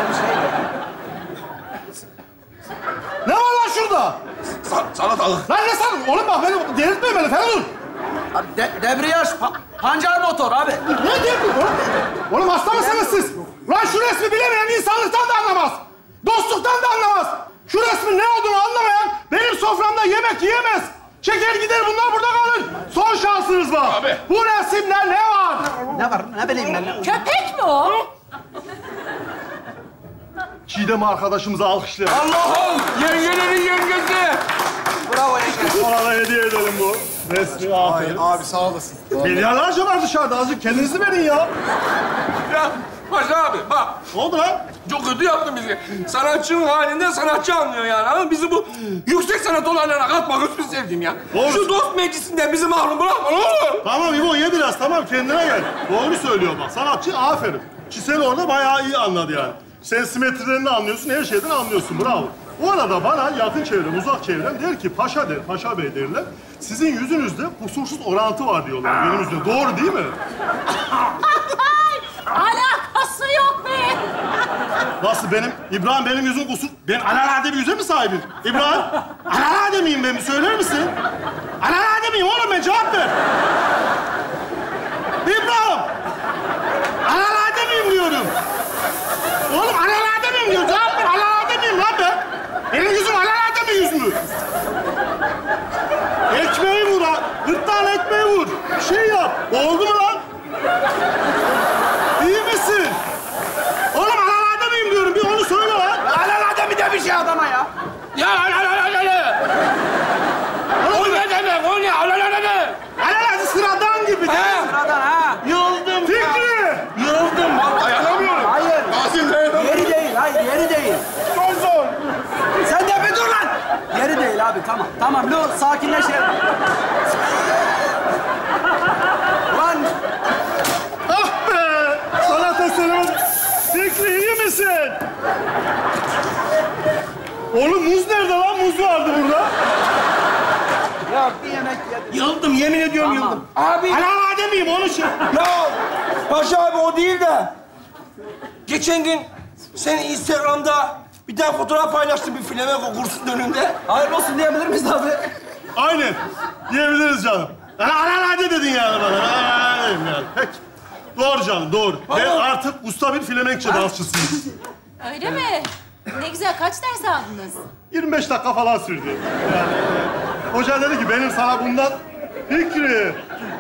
Ne var lan şurada? Salatalık. Lan ne san? Oğlum bak beni delirtmeyin beni Feridun. Abi debriyaj, pancar motor abi. Ne diyorsun oğlum? Oğlum hasta mısınız siz? Lan şu resmi bilemeyen insanlıktan da anlamaz. Dostluktan da anlamaz. Şu resmin ne olduğunu anlamayan benim soframda yemek yiyemez. Çeker gider bunlar burada kalır. Son şansınız var. Abi. Bu resimde ne var? Ne var? Ne bileyim ben. Köpek mi o? Çiğdem arkadaşımıza alkışlayalım. Allah'ım! Yengelerin yengesi! Bravo yenge. Ona da hediye edelim bu. Resmi aferin. Abi sağ olasın. Milyarlarca var dışarıda. Azıcık kendinizi verin ya. Ya Paşa abi bak, Ne oldu lan? çok kötü yaptın bizi. Sanatçının halinden sanatçı anlıyor yani. Ama bizi bu yüksek sanat olaylarına katma gözünü sevdim ya. Doğru. Şu dost meclisinden bizi mahrum bırakma ne olur. Tamam İbo ye biraz. Tamam kendine gel. Doğru söylüyor bak. Sanatçı aferin. Çisel orada bayağı iyi anladı yani. Sen simetrilerini anlıyorsun, her şeyden anlıyorsun. Bravo. Bu arada bana yakın çevrem, uzak çevrem der ki Paşa der, Paşa Bey derler. Sizin yüzünüzde kusursuz orantı var diyorlar benim yüzümde. Doğru değil mi? Alakası yok be. Nasıl benim? İbrahim benim yüzüm kusur. Ben alelade bir yüze mi sahibim? İbrahim, alelade miyim ben? Bir söyler misin? Alelade miyim oğlum ben? Cevap ver. İbrahim, alelade miyim diyorum. Oğlum alelade miyim diyor. Cevap ver. Alelade miyim lan ben? Benim yüzüm alelade mi yüz mü? Ekmeği vur ha. Gırtlağına ekmeği vur. Bir şey yap. Oldu mu lan? İyi misin? Oğlum alelade miyim diyorum. Bir onu söyle lan. Alelade mi demiş ya adama ya? Ya alalala. O ne demek? O ne? Alalala. Alelade sıradan gibi. Sıradan ha. Yıldım. Fikri! Yıldım. Dayanamıyorum. Hayır. Nazım dayanamıyorum. Yeri değil, hayır yeri değil. Çok zor. Sen de bir dur lan. Yeri değil abi, tamam. Tamam, Lu sakinleşelim. Lan Ah be! Sanat eserim. Fikri iyi misin? Oğlum muz nerede lan? Muz vardı burada. ya bir yemek yedim. Yıldım. Yemin ediyorum Tamam. yıldım. Abi. Alelade miyim? Onu şey... Ya Paşa abi o değil de. Geçen gün sen Instagram'da bir tane fotoğraf paylaştın bir flamenco kursunun önünde. Hayırlı olsun diyebilir miyiz abi? Aynen. Diyebiliriz canım. Alelade dedin yani bana. Alelade dedim yani. Peki. Doğru canım, doğru. Ben artık usta bir flemenkçe dansçısıyım. Öyle mi? Ne güzel. Kaç ders aldınız? 25 dakika falan sürdü. Yani, hoca dedi ki benim sana bundan... Fikri!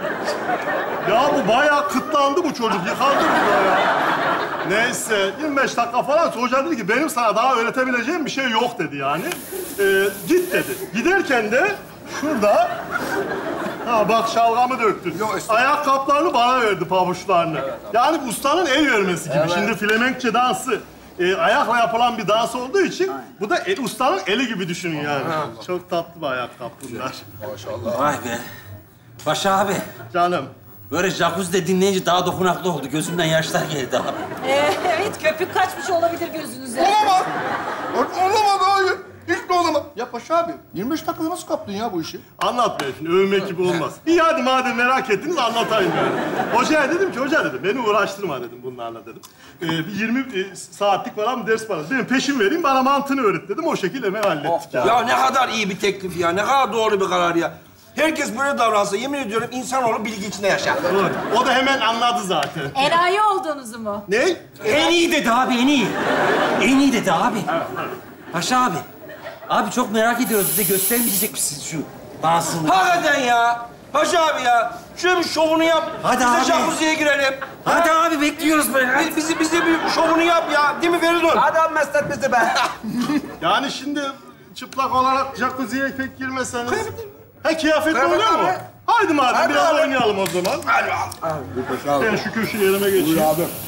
Ya bu bayağı kıtlandı bu çocuk. Yıkandı burada ya. Neyse 25 dakika falan sonra hoca dedi ki benim sana daha öğretebileceğim bir şey yok dedi yani. Git dedi. Giderken de şurada... Ha bak şalgamı döktün. Ayakkabılarını bana verdi, pabuçlarını. Yani ustanın el vermesi gibi. Evet. Şimdi flemenkçe dansı ayakla yapılan bir dans olduğu için bu da ustanın eli gibi düşünün yani. Çok tatlı bir ayakkabı bunlar. Vay be. Paşa abi, Canım. böyle jacuzzi'de dinleyince daha dokunaklı oldu. Gözümden yaşlar geldi abi. Evet, köpük kaçmış olabilir gözünüze. Olamaz. Olamaz hayır. Hiç de olamaz. Ya Paşa abi 25 dakikada nasıl kaptın ya bu işi? Anlat be şimdi, övmek gibi olmaz. İyi hadi madem merak ettiniz anlatayım yani. Hocaya dedim ki, hoca dedim, beni uğraştırma dedim bunlarla dedim. Bir 20 saatlik falan bir ders var. Benim peşin vereyim, bana mantığını öğret dedim. O şekilde hemen hallettik yani. Ya ne kadar iyi bir teklif ya. Ne kadar doğru bir karar ya. Herkes böyle davransa yemin ediyorum insanoğlu bilgi içinde yaşar. Doğru. O da hemen anladı zaten. Enayi olduğunuzu mu? Ne? En iyi dedi abi, en iyi. En iyi dedi abi. Paşa abi. Abi çok merak ediyoruz. Bize göstermeyecek misiniz şu dansını? Hakikaten ya. Paşa abi ya. Şöyle bir şovunu yap. Hadi Biz de abi. jacuzziye girelim. Hadi abi bekliyoruz böyle. Bize bir şovunu yap ya. Değil mi Feridun? Hadi abi meslet bizi be. Yani şimdi çıplak olarak jacuzziye pek girmeseniz... Ha kıyafetli oluyor mu? Haydi madem Hadi biraz abi. oynayalım o zaman. Hadi al. Ben şu köşe yerime geçeyim.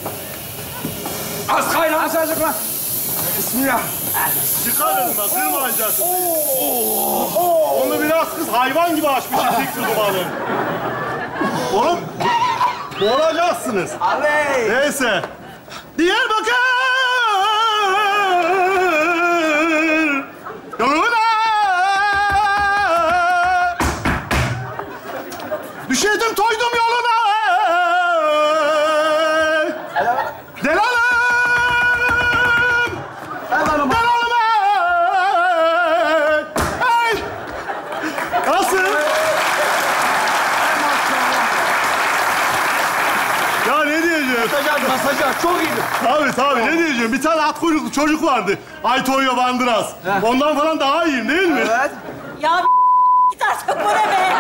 Az kaynağı. Aç azıcık lan. Bismillah. Çıkar dedim bak, kırmayacaksın. Onu biraz kız hayvan gibi açmış tek dumanı. Oğlum, boğulacaksınız. Abi. Neyse. Diyarbakır yoluna düşeydim toydum yoluna Delalım Hemen Delalım hey nasıl? Ya ne diyeceğim? Masajlar çok iyiydi. Tabii ne diyeceğim? Bir tane at kuyruklu çocuk vardı. Aytonya Bandıras. Ondan falan daha iyiyim değil mi? Evet. Ya git artık bu ne be?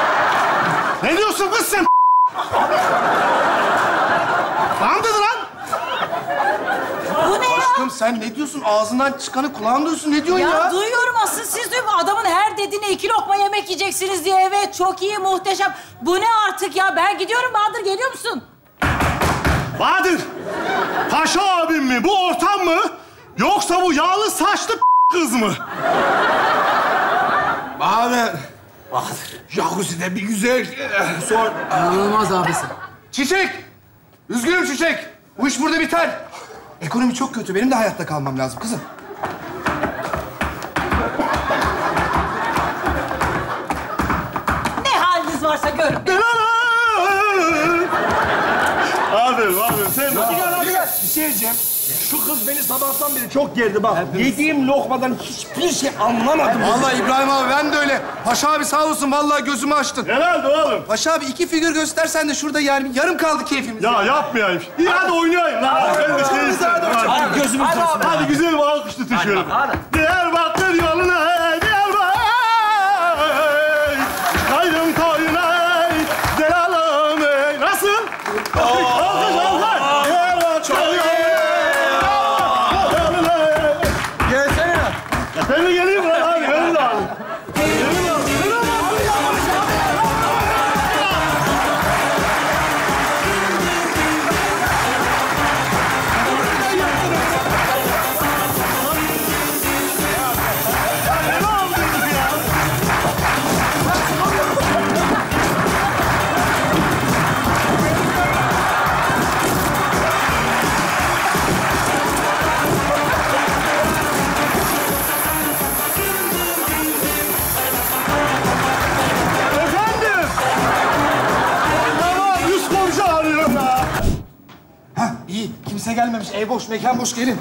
Ne diyorsun kız sen? Lan dedi lan. Bu ne ya? Aşkım sen ne diyorsun? Ağzından çıkanı kulağın duysun. Ne diyorsun ya? Duyuyorum aslında. Siz duyuyorum. Adamın her dediğine 2 lokma yemek yiyeceksiniz diye. Evet, çok iyi, muhteşem. Bu ne artık ya? Ben gidiyorum. Bahadır, geliyor musun? Bahadır! Paşa abim mi? Bu ortam mı? Yoksa bu yağlı saçlı kız mı? Bahadır. Jacuzzi'de bir güzel sor. İnanılmaz abisi. Çiçek! Üzgünüm Çiçek. Bu iş burada biter. Ekonomi çok kötü. Benim de hayatta kalmam lazım kızım. Ne haliniz varsa görün. Aferin, sen de. Bir şey diyeceğim. Şu kız beni sabahtan beri çok gerdi bak. Yediğim lokmadan hiçbir şey anlamadım. Vallahi İbrahim abi ben de öyle. Paşa abi sağ olsun vallahi gözümü açtın. Herhalde oğlum. Paşa abi 2 figür göstersen de şurada yarım kaldı keyfimiz. Ya yapmayayım. İyi hadi oynayayım lan. Ben de şey istedim. Hadi gözümüz görsün. Hadi güzel bir alkış tutun şöyle. Diyarbakır yoluna, Diyarbakır. Kaydım koyuna, Zelalım. Nasıl? Alkış, alkış. Diyarbakır yoluna. Gelsene. Ben de geleyim lan. Hadi gelin lan. Efendim? Tamam, üst komşu arıyor ya. Hah iyi. Kimse gelmemiş. Ev boş, mekan boş. Gelin.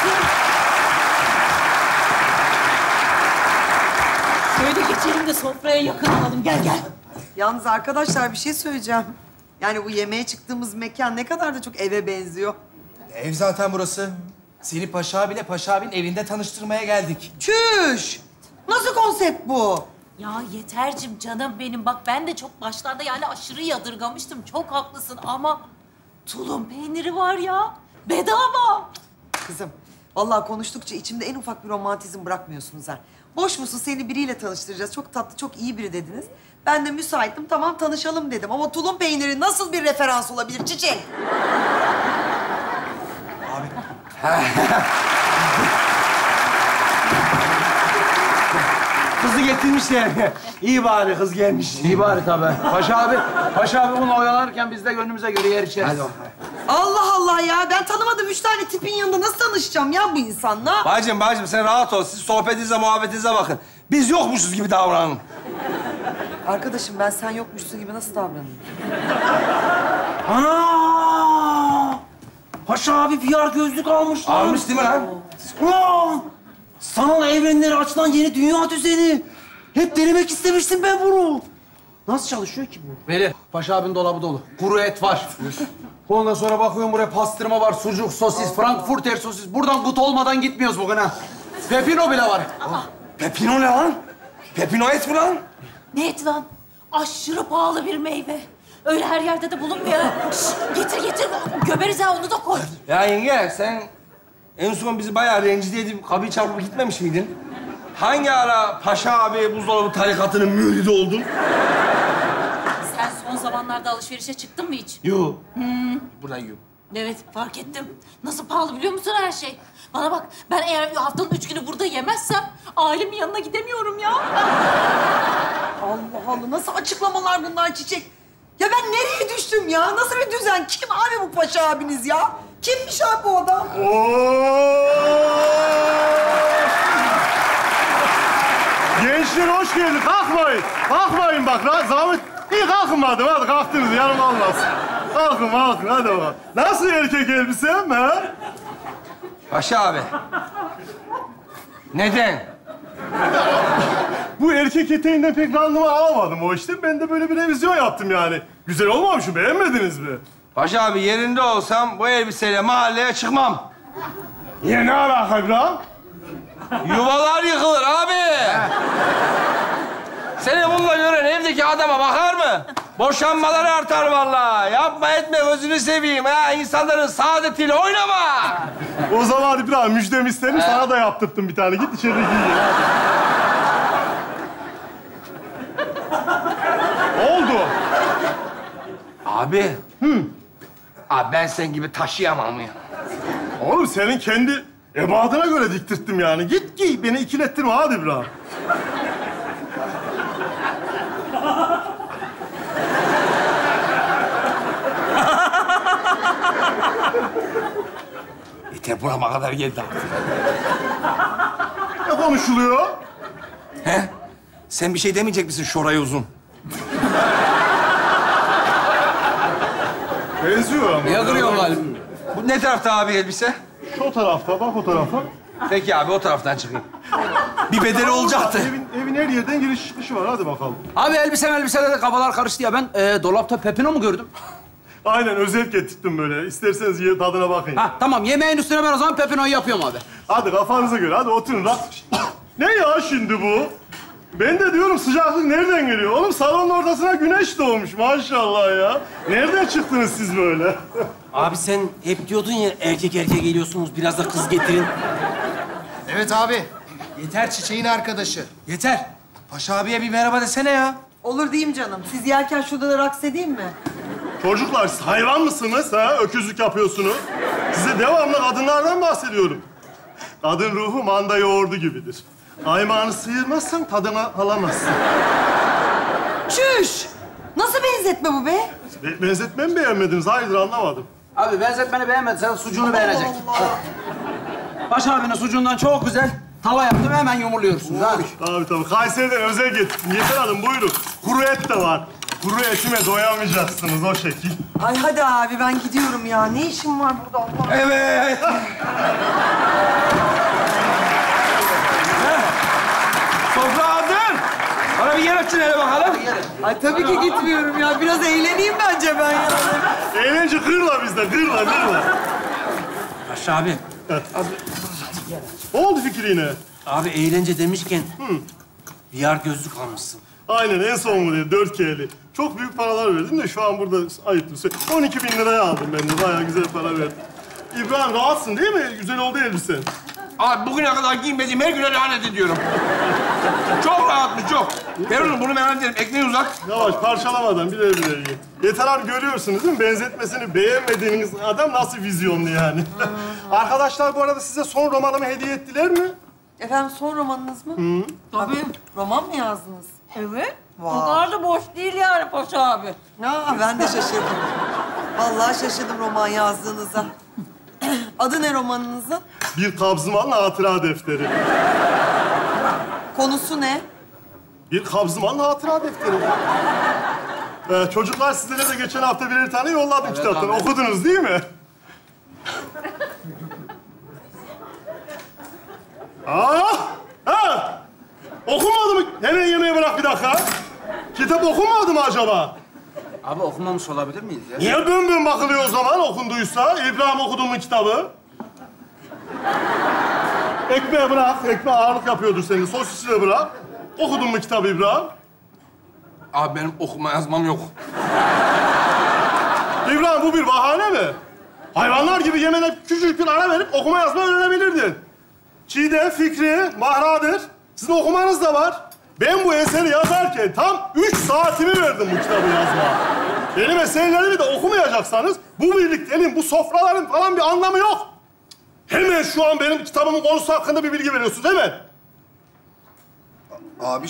Şöyle geçelim de sofraya yakın alalım. Gel, gel. Yalnız arkadaşlar bir şey söyleyeceğim. Yani bu yemeğe çıktığımız mekan ne kadar da çok eve benziyor. Ev zaten burası. Seni Paşa abiyle Paşa abinin evinde tanıştırmaya geldik. Çüş! Nasıl konsept bu? Ya Yeter'cim canım benim. Bak ben de çok başlarda yani aşırı yadırgamıştım. Çok haklısın ama tulum peyniri var ya. Bedava. Kızım, vallahi konuştukça içimde en ufak bir romantizm bırakmıyorsunuz ha. Boş musun? Seni biriyle tanıştıracağız. Çok tatlı, çok iyi biri dediniz. Ben de müsaitim, tamam tanışalım dedim. Ama tulum peyniri nasıl bir referans olabilir Çiçek? Kızı getirmişler. İyi bari kız gelmiş. İyi bari tabii. Paşa abi bunu oyalarken biz de gönlümüze göre yer içeriz. Hadi bakalım. Allah Allah ya! Ben tanımadığım 3 tane tipin yanında nasıl tanışacağım ya bu insanla? Bacım sen rahat ol. Siz sohbetinize, muhabbetinize bakın. Biz yokmuşuz gibi davranın. Arkadaşım ben sen yokmuşsun gibi nasıl davranayım? Ana! Paşa abi VR gözlük almış lan. Almış değil mi lan? Ulan! Sanal evrenleri açılan yeni dünya düzeni. Hep denemek istemiştim ben bunu. Nasıl çalışıyor ki bu? Veli, Paşa abinin dolabı dolu. Kuru et var. Ondan sonra bakıyorum buraya pastırma var, sucuk, sosis, frankfurter sosis. Buradan gut olmadan gitmiyoruz bugün ha. Pepino bile var. Pepino ne lan? Pepino et mi lan? Ne et lan? Aşırı pahalı bir meyve. Öyle her yerde de bulunmuyor. Şişt, getir. Gömeriz ha, onu da koy. Ya yenge sen en son bizi bayağı rencide edip kapıyı çarpıp gitmemiş miydin? Hangi ara Paşa abi buzdolabı tarikatının müridi oldun? Sen son zamanlarda alışverişe çıktın mı hiç? Yo. Buradan yiyorum. Evet, fark ettim. Nasıl pahalı biliyor musun her şey? Bana bak, ben eğer haftanın 3 günü burada yemezsem ailemin yanına gidemiyorum ya. Allah Allah, nasıl açıklamalar bunlar Çiçek? Ya ben nereye düştüm ya? Nasıl bir düzen? Kim abi bu Paşa abiniz ya? Kimmiş abi bu adam? Gençler hoş geldin. Kalkmayın. Kalkmayın bak. Zahmet. İyi kalkın madem. Hadi kalktınız. Yarım olmaz. Kalkın. Hadi bakalım. Nasıl erkek elbisem ha? Paşa abi. Neden? Bu erkek eteğinden pek randıman alamadım o işte. Ben de böyle bir revizyon yaptım yani. Güzel olmamış mı? Beğenmediniz mi? Paşa abi yerinde olsam bu elbiseyle mahalleye çıkmam. Yine ne alaka İbrahim? Yuvalar yıkılır abi. Seni bununla gören evdeki adama bakar mı? Boşanmalar artar vallahi. Yapma etme gözünü seveyim ha. İnsanların saadetiyle oynama. O zaman İbrahim müjdemi isterim. Sana da yaptırttım bir tane. Git içeri giy. Ne oldu? Abi. Abi ben sen gibi taşıyamam ya. Oğlum senin kendi ebadına göre diktirttim yani. Git giy. Beni ikilettirme hadi İbrahim. Yeter burama kadar geldi artık. Ne konuşuluyor? He? Sen bir şey demeyecek misin Şoray Uzun? Benziyor ama. Yakırıyor galiba. Bu ne tarafta abi elbise? Şu tarafta, bak o tarafa. Peki abi o taraftan çıkayım. Bir bedeli olacaktı. Evin her yerden giriş çıkışı var. Hadi bakalım. Abi elbiselerde de kafalar karıştı ya. Ben dolapta pepino mu gördüm? Aynen özel getirttim böyle. İsterseniz ye, tadına bakın. Ha tamam, yemeğin üstüne ben o zaman pepinoyu yapıyorum abi. Hadi kafanıza göre. Hadi oturun. Ne ya şimdi bu? Ben de diyorum sıcaklık nereden geliyor? Oğlum salonun ortasına güneş doğmuş maşallah ya. Nereden çıktınız siz böyle? Abi sen hep diyordun ya erkek geliyorsunuz biraz da kız getirin. Evet abi. Yeter çiçeğin arkadaşı. Yeter. Paşa abiye bir merhaba desene ya. Olur diyeyim canım. Siz yerken şurada da raks edeyim mi? Çocuklar siz hayvan mısınız ha? Öküzlük yapıyorsunuz. Size devamlı kadınlardan bahsediyorum. Kadın ruhu manda yoğurdu gibidir. Aymağını sıyırmazsan tadına alamazsın. Çüş! Nasıl benzetme bu be? Benzetmemi beğenmediniz. Hayırdır anlamadım. Abi benzetmeni beğenmedin, sen sucuğunu beğenecek. Baş abinin sucuğundan çok güzel tava yaptım, hemen yumurluyorsunuz abi. Tabii. Kayseri'den özel getirdim. Yeter Hanım buyurun. Kuru et de var. Kuru etime doyamayacaksınız o şekil. Ay hadi abi ben gidiyorum ya. Ne işim var burada Allah? Evet. Sofra hazır. Bana bir yer açın hele bakalım. Ay tabii ki gitmiyorum ya. Biraz eğleneyim bence ben ya. Eğlence kırla bizde. Kırla. Paşa abi. Ne oldu Fikri yine? Abi eğlence demişken VR gözlük almışsın. Aynen en son model 4K'li. Çok büyük paralar verdim de şu an burada ayıptır. 12.000 liraya aldım ben de. Bayağı güzel para verdim. İbrahim rahatsın değil mi? Güzel oldu elbisen. Abi bugüne kadar giymediğim her güne lanet ediyorum. Çok rahatmış, çok. Ferun bunu merak ederim. Ekmeği uzat. Yavaş parçalamadan birer yiyin. Yeter abi görüyorsunuz değil mi? Benzetmesini beğenmediğiniz adam nasıl vizyonlu yani. Arkadaşlar bu arada size son romanımı hediye ettiler mi? Efendim son romanınız mı? Tabii. Roman mı yazdınız? Evet. Vay. O kadar da boş değil yani Paşa abi. Ya ben de şaşırdım. Vallahi şaşırdım roman yazdığınıza. Adı ne romanınızın? Bir kabzımanın hatıra defteri. Konusu ne? Bir kabzımanın hatıra defteri. Çocuklar sizlere de geçen hafta birer tane yolladım kitaptan. Okudunuz değil mi? Okumadı mı? Hemen yemeğe bırak bir dakika. Kitap okunmadı mı acaba? Abi okumamış olabilir miyiz ya? Niye bön bakılıyor o zaman okunduysa? İbrahim okudu mu kitabı? Ekmeğe bırak. Ekmeğe ağırlık yapıyordur senin. Sosisi de bırak. Okudun mu kitabı İbrahim? Abi benim okuma yazmam yok. İbrahim bu bir bahane mi? Hayvanlar gibi yemene küçük bir ara verip okuma yazma öğrenebilirdin. Çiğdem, Fikri, Mahradır. Sizin okumanız da var. Ben bu eseri yazarken tam 3 saatimi verdim bu kitabı yazmaya. Benim eserlerimi de okumayacaksanız bu birlikteliğin, bu sofraların falan bir anlamı yok. Hemen şu an benim kitabımın konusu hakkında bir bilgi veriyorsunuz hemen. Abi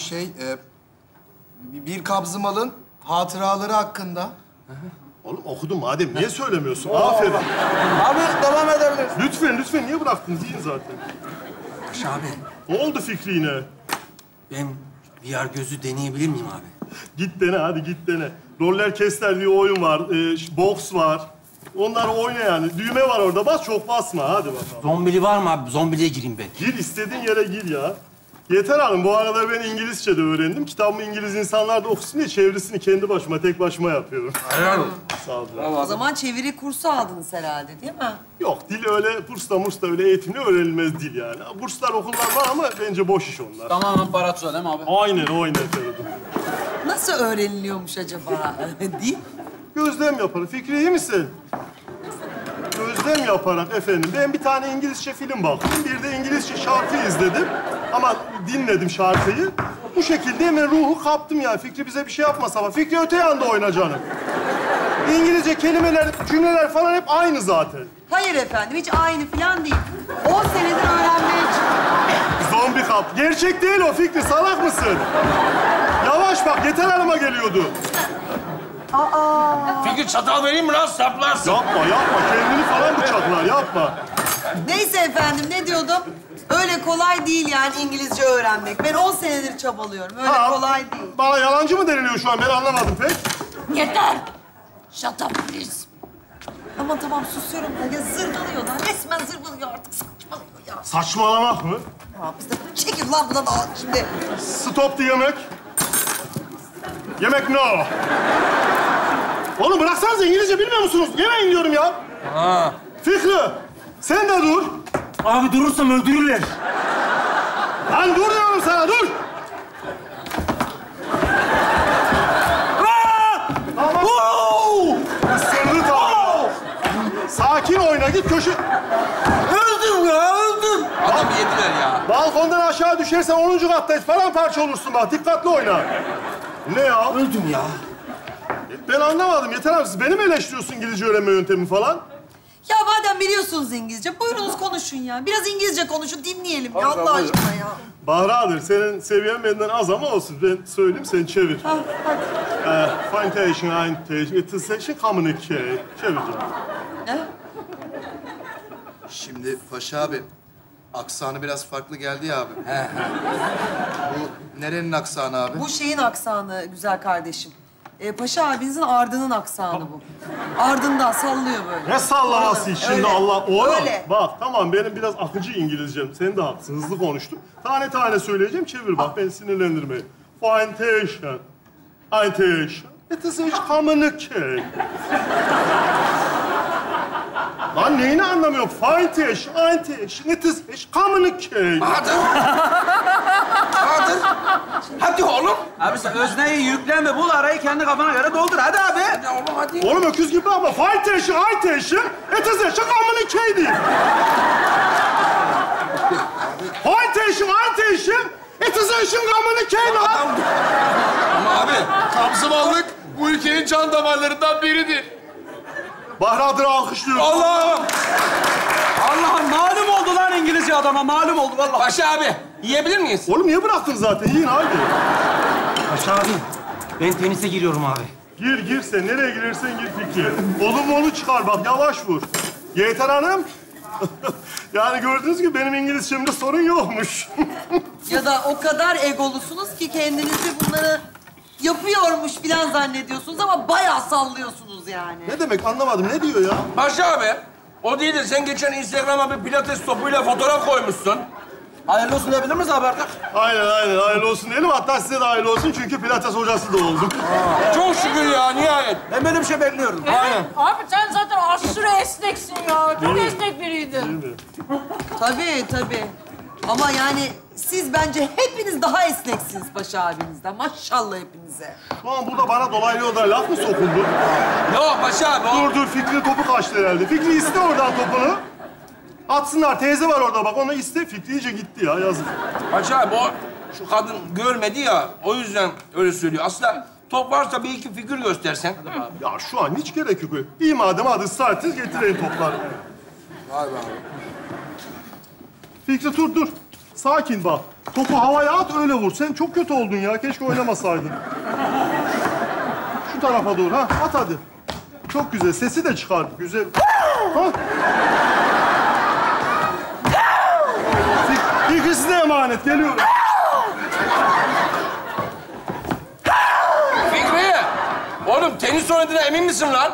bir kabzımalın hatıraları hakkında. Oğlum okudum madem niye söylemiyorsun? Aferin. Abi devam edebiliriz. Lütfen niye bıraktınız? Yiyin zaten. Paşa abi Ne oldu Fikri yine? ben VR gözlüğü deneyebilir miyim abi? Git dene hadi git dene. Roller Caster diye oyun var, boks var. Onları oyna yani. Düğme var orada bas çok basma hadi bakalım. Zombili var mı abi? Zombiliye gireyim ben. Gir istediğin yere gir ya. Yeter Hanım bu arada ben İngilizce de öğrendim. Kitabımı İngiliz insanlar da okusun diye çevirisini kendi başıma, tek başıma yapıyorum. Helal olsun. Sağ olun. O zaman çeviri kursu aldınız herhalde değil mi? Yok dil öyle bursla öyle eğitimle öğrenilmez dil yani. Burslar okullar var ama bence boş iş onlar. Tamamen para tuza değil mi abi? Aynen Feridun. Nasıl öğreniliyormuş acaba? Değil. Gözlem yaparım. Fikri iyi misin? Gözlem gözlem yaparak efendim ben bir tane İngilizce film baktım. Bir de İngilizce şarkı izledim. Ama dinledim şarkıyı. Bu şekilde hemen ruhu kaptım ya. Fikri bize bir şey yapmasa ama Fikri öte yanda oyna canım. İngilizce kelimeler, cümleler falan hep aynı zaten. Hayır efendim, hiç aynı falan değil. 10 senedir öğrenmeye Zombi kap. Gerçek değil o Fikri, salak mısın? Yavaş bak, Yeter Hanım'a geliyordu. Fikri çatal vereyim mi lan? Saplarsın. Yapma, kendini falan bıçaklar, yapma. Neyse efendim, ne diyordum? Öyle kolay değil yani İngilizce öğrenmek. Ben 10 senedir çabalıyorum. Öyle kolay değil. Bana yalancı mı deniliyor şu an? Ben anlamadım pek. Yeter! Shut up please. Aman tamam susuyorum. Ya zırvalıyor lan. Resmen zırvalıyor artık. Saçmalıyor ya. Saçmalamak mı? Ya biz de çekil lan buna da şimdi. Stop the yemek. Yemek no. Oğlum bıraksanıza, İngilizce bilmiyor musunuz? Yemeyin diyorum ya. Fikri, sen de dur. Abi durursam öldürürler. Lan dur diyorum sana, dur. Tamam. Isırdı tamam. Sakin oyna, git köşe... Öldüm ya, öldüm. Adam yediler ya. Balkondan aşağı düşersen 10. kattayız. Paramparça olursun bak, dikkatli oyna. Ne ya? Öldüm ya. Ben anlamadım. Yeter abi, siz beni mi eleştiriyorsun İngilizce öğrenme yöntemi falan? Ya madem biliyorsunuz İngilizce, buyurunuz konuşun ya. Biraz İngilizce konuşun, dinleyelim ya Allah aşkına ya. Bahradır, senin seviyen benden az ama olsun. Ben söyleyeyim, sen çevir. Ha, hadi. Fantation, Eintation, Intersection, Communicate. Çevir canım. Ne? Şimdi Paşa abi, aksanı biraz farklı geldi ya abi. Bu nerenin aksanı abi? Bu şeyin aksanı güzel kardeşim. Paşa abinizin Ardın'ın aksanı bu. Ardından sallıyor böyle. Ne sallaması Öyle, şimdi öyle. Allah? Oğlum Öyle. bak tamam, benim biraz akıcı İngilizcem. Sen de haklısın, hızlı konuştum. Tane tane söyleyeceğim, çevir bak, beni sinirlendirmeyin. Fantation, Eintation, Intersection, Communicate. Lan neyini anlamıyorum? Fantation, Eintation, Intersection, Communicate. Bahadır. Bahadır. Hadi oğlum. Abi sen özneyi yükleme, bul arayı kendi kafana göre doldur. Hadi abi. Hadi oğlum hadi. Oğlum öküz gibi bakma. Fantation, Eintation, Intersection, Communicate diyeyim. Fantation, Eintation, Intersection, Communicate lan. Ama abi. Kabzımallık bu ülkenin can damarlarından biridir. Bahradır'ı alkışlıyorum. Allah'ım. Allah'ım malum oldu lan İngilizce adama, malum oldu vallahi. Paşa abi. Yiyebilir miyiz? Oğlum niye bıraktın zaten? Yiyin hadi. Paşa abi, ben tenise giriyorum abi. Gir sen. Nereye girersen gir Fikri. Onu çıkar bak, yavaş vur. Yeter Hanım. Yani gördüğünüz gibi benim İngilizcemde sorun yokmuş. Ya da o kadar egolusunuz ki kendinizi bunları yapıyormuş falan zannediyorsunuz ama bayağı sallıyorsunuz yani. Ne demek anlamadım. Ne diyor ya? Paşa abi. O değil de sen geçen Instagram'a bir pilates topuyla fotoğraf koymuşsun. Hayırlı olsun diyebilir miyiz abi artık? Aynen. Hayırlı olsun diyelim. Hatta size de hayırlı olsun çünkü pilates hocası da oldum. Çok şükür ya nihayet. Ben böyle bir şey bekliyordum. Aynen. Abi sen zaten aşırı esneksin ya. Çok esnek biriydin. Tabii. Ama yani siz bence hepiniz daha esneksiniz Paşa abinizden. Maşallah hepinize. Şu an burada bana dolaylı yoldan laf mı sokuldu? Yok Paşa abi o... Dur. Fikri topu kaçtı herhalde. Fikri iste oradan topunu. Atsınlar. Teyze var orada bak. Onu iste. Fikri iyice gitti ya. Yazık. Paşa abi o... Şu kadın görmedi ya. O yüzden öyle söylüyor. Aslında top varsa bir iki figür göstersen. Ya şu an hiç gerek yok. İyi madem hadi ısrar ettiniz getireyim topları. Vay be abi. Fikri dur. Sakin bak. Topu havaya at öyle vur. Sen çok kötü oldun ya. Keşke oynamasaydın. Şu tarafa doğru ha. At hadi. Çok güzel. Sesi de çıkar. Güzel. Ha? Fikri size emanet. Geliyorum. Fikri! Oğlum tenis oynadığına emin misin lan?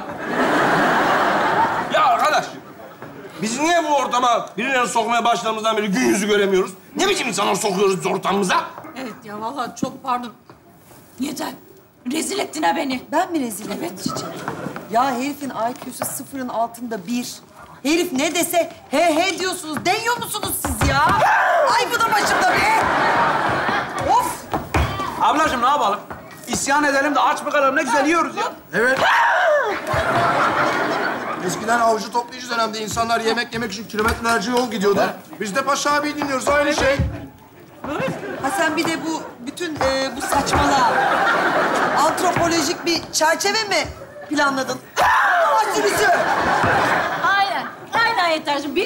Ya arkadaş, biz niye bu ortama birilerini sokmaya başladığımızdan beri gün yüzü göremiyoruz? Ne biçim insanlar sokuyoruz ortamımıza? Evet ya vallahi çok pardon. Yeter. Rezil ettin ha beni. Ben mi rezil ettim Çiçek? Ya herifin IQ'su sıfırın altında 1. Herif ne dese he diyorsunuz. Deniyor musunuz siz ya? Ay bu da başımda be! Of! Ablacığım ne yapalım? İsyan edelim de aç mı kalalım? Ne güzel yiyoruz ya. Evet. Eskiden avcı toplayıcı dönemde insanlar yemek yemek için kilometrelerce yol gidiyordu. Biz de Paşa abiyi dinliyoruz, aynı şey. Ha sen bir de bu bütün bu saçmalığa antropolojik bir çerçeve mi planladın? Sürüsü. Aynen. Aynen Yeterciğim.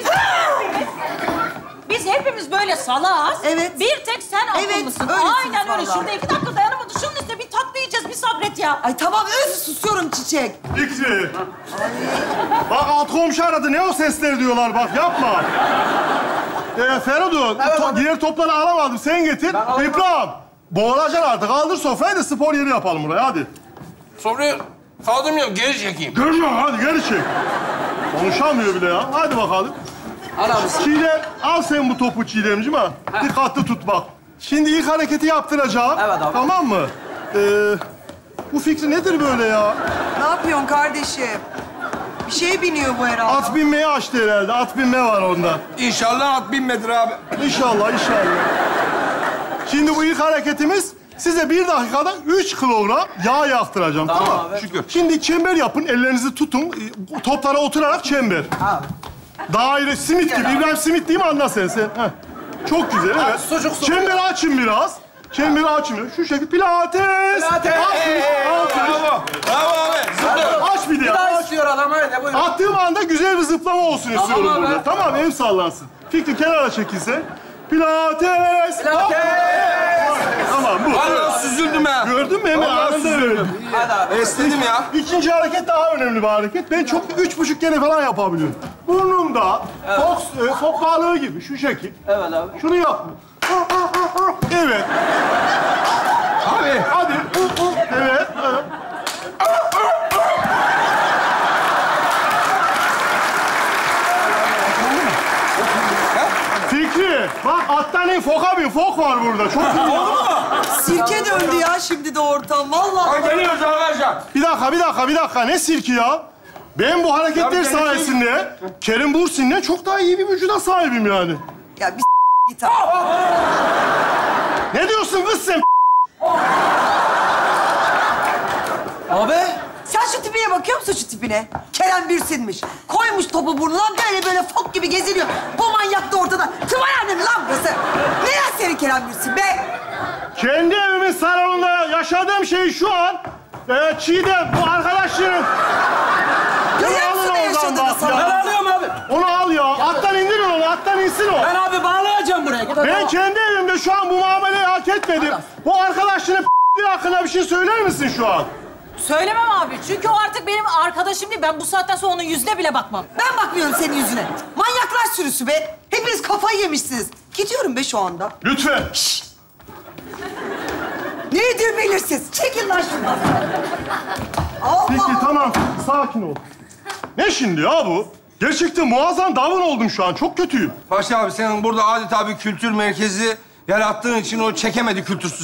Biz hepimiz böyle salağız. Evet. Bir tek sen akıllısın. öylesiniz Aynen öyle. vallahi. Şurada 2 dakika dayanamadı. Şunun üstüne bir tatlı yiyeceğiz. Bir sabret ya. Ay tamam susuyorum Çiçek. Fikri. Bak alt komşu aradı. Ne o sesleri diyorlar bak yapma. Feridun, diğer topları alamadım. Sen getir. İbrahim, boğulacaksın artık. Kaldır sofrayı da spor yeri yapalım buraya hadi. Sonra kaldırmıyorum, geri çekeyim. Görmüyorum hadi geri çek. Konuşamıyor bile ya. Hadi bakalım. Al abi. Çiğdem, al sen bu topu Çiğdemciğim ha. Dikkatli tut bak. Şimdi ilk hareketi yaptıracağım. Evet abi. Tamam mı? Bu fikri nedir böyle ya? Ne yapıyorsun kardeşim? Bir şeye biniyor bu herhalde. At binmeyi açtı herhalde. At binme var onda. İnşallah at binmedir abi. İnşallah, inşallah. Şimdi bu ilk hareketimiz size 1 dakikada 3 kilogram yağ yaktıracağım. Tamam mı? Şükür. Şimdi çember yapın, ellerinizi tutun. Toplara oturarak çember. Daire, simit gibi. İbrahim simit değil mi? Anla sen. Heh. Çok güzel, evet. sucuk. Çemberi açın biraz. Çemberi açın biraz. Şu şekilde pilates. Pilates. Bravo. Bravo abi. Zıpla. Aç bir de. Bir daha Aç. istiyor adam öyle. Buyurun. Attığım anda güzel bir zıplama olsun istiyorum abi. burada. Tamam, el sallansın. Fikri kenara çekilse. Pilates. Tamam, bu. Vallahi süzüldüm ha. Gördün mü? Hemen Vallahi anında öğrendim. Hadi abi. Esnedim ya. İkinci hareket daha önemli bir hareket. Ben çok 3,5 kere falan yapabiliyorum. Burnumda fok balığı gibi şu şekil. Evet abi. Şunu yap. Evet. Abi. Hadi. Evet. Evet. Fikri, bak attan foka bin. Fok var burada. Çok iyi. Sirke döndü ya şimdi de ortam. Vallahi. Geliyoruz arkadaşlar. Bir dakika. Ne sirki ya? Ben bu hareketler Tabii, sayesinde Kerim Bursin'le çok daha iyi bir vücuda sahibim yani. Ya bir git abi. Ne diyorsun kız sen? Abi. Sen şu tipine bakıyor musun şu tipine? Kerem Bürsin'miş. Koymuş topu burnuna böyle fok gibi geziniyor. Bu manyak da ortada. Tımarhane mi lan burası? Ne lan senin Kerem Bürsin be? Kendi evimin salonunda yaşadığım şey şu an... Çiğdem, bu arkadaşların... Görüyor musun ne yaşadığını sana? Ben alıyorum abi. Onu al ya. Attan indir onu, attan insin o. Ben abi bağlayacağım buraya. Ben kendi evimde şu an bu muameleyi hak etmedim. Bu arkadaşının hakkında bir şey söyler misin şu an? Söylemem abi. Çünkü o artık benim arkadaşım değil. Ben bu saatten sonra onun yüzüne bile bakmam. Ben bakmıyorum senin yüzüne. Manyaklar sürüsü be. Hepiniz kafayı yemişsiniz. Gidiyorum be şu anda. Lütfen. Nedir belirsiz? Çekil lan şuradan. Allah Peki Allah. tamam, sakin ol. Ne şimdi ya bu? Gerçekten muazzam davran oldum şu an. Çok kötüyüm. Paşa abi senin burada adeta bir kültür merkezi yarattığın için o çekemedi kültürsüz.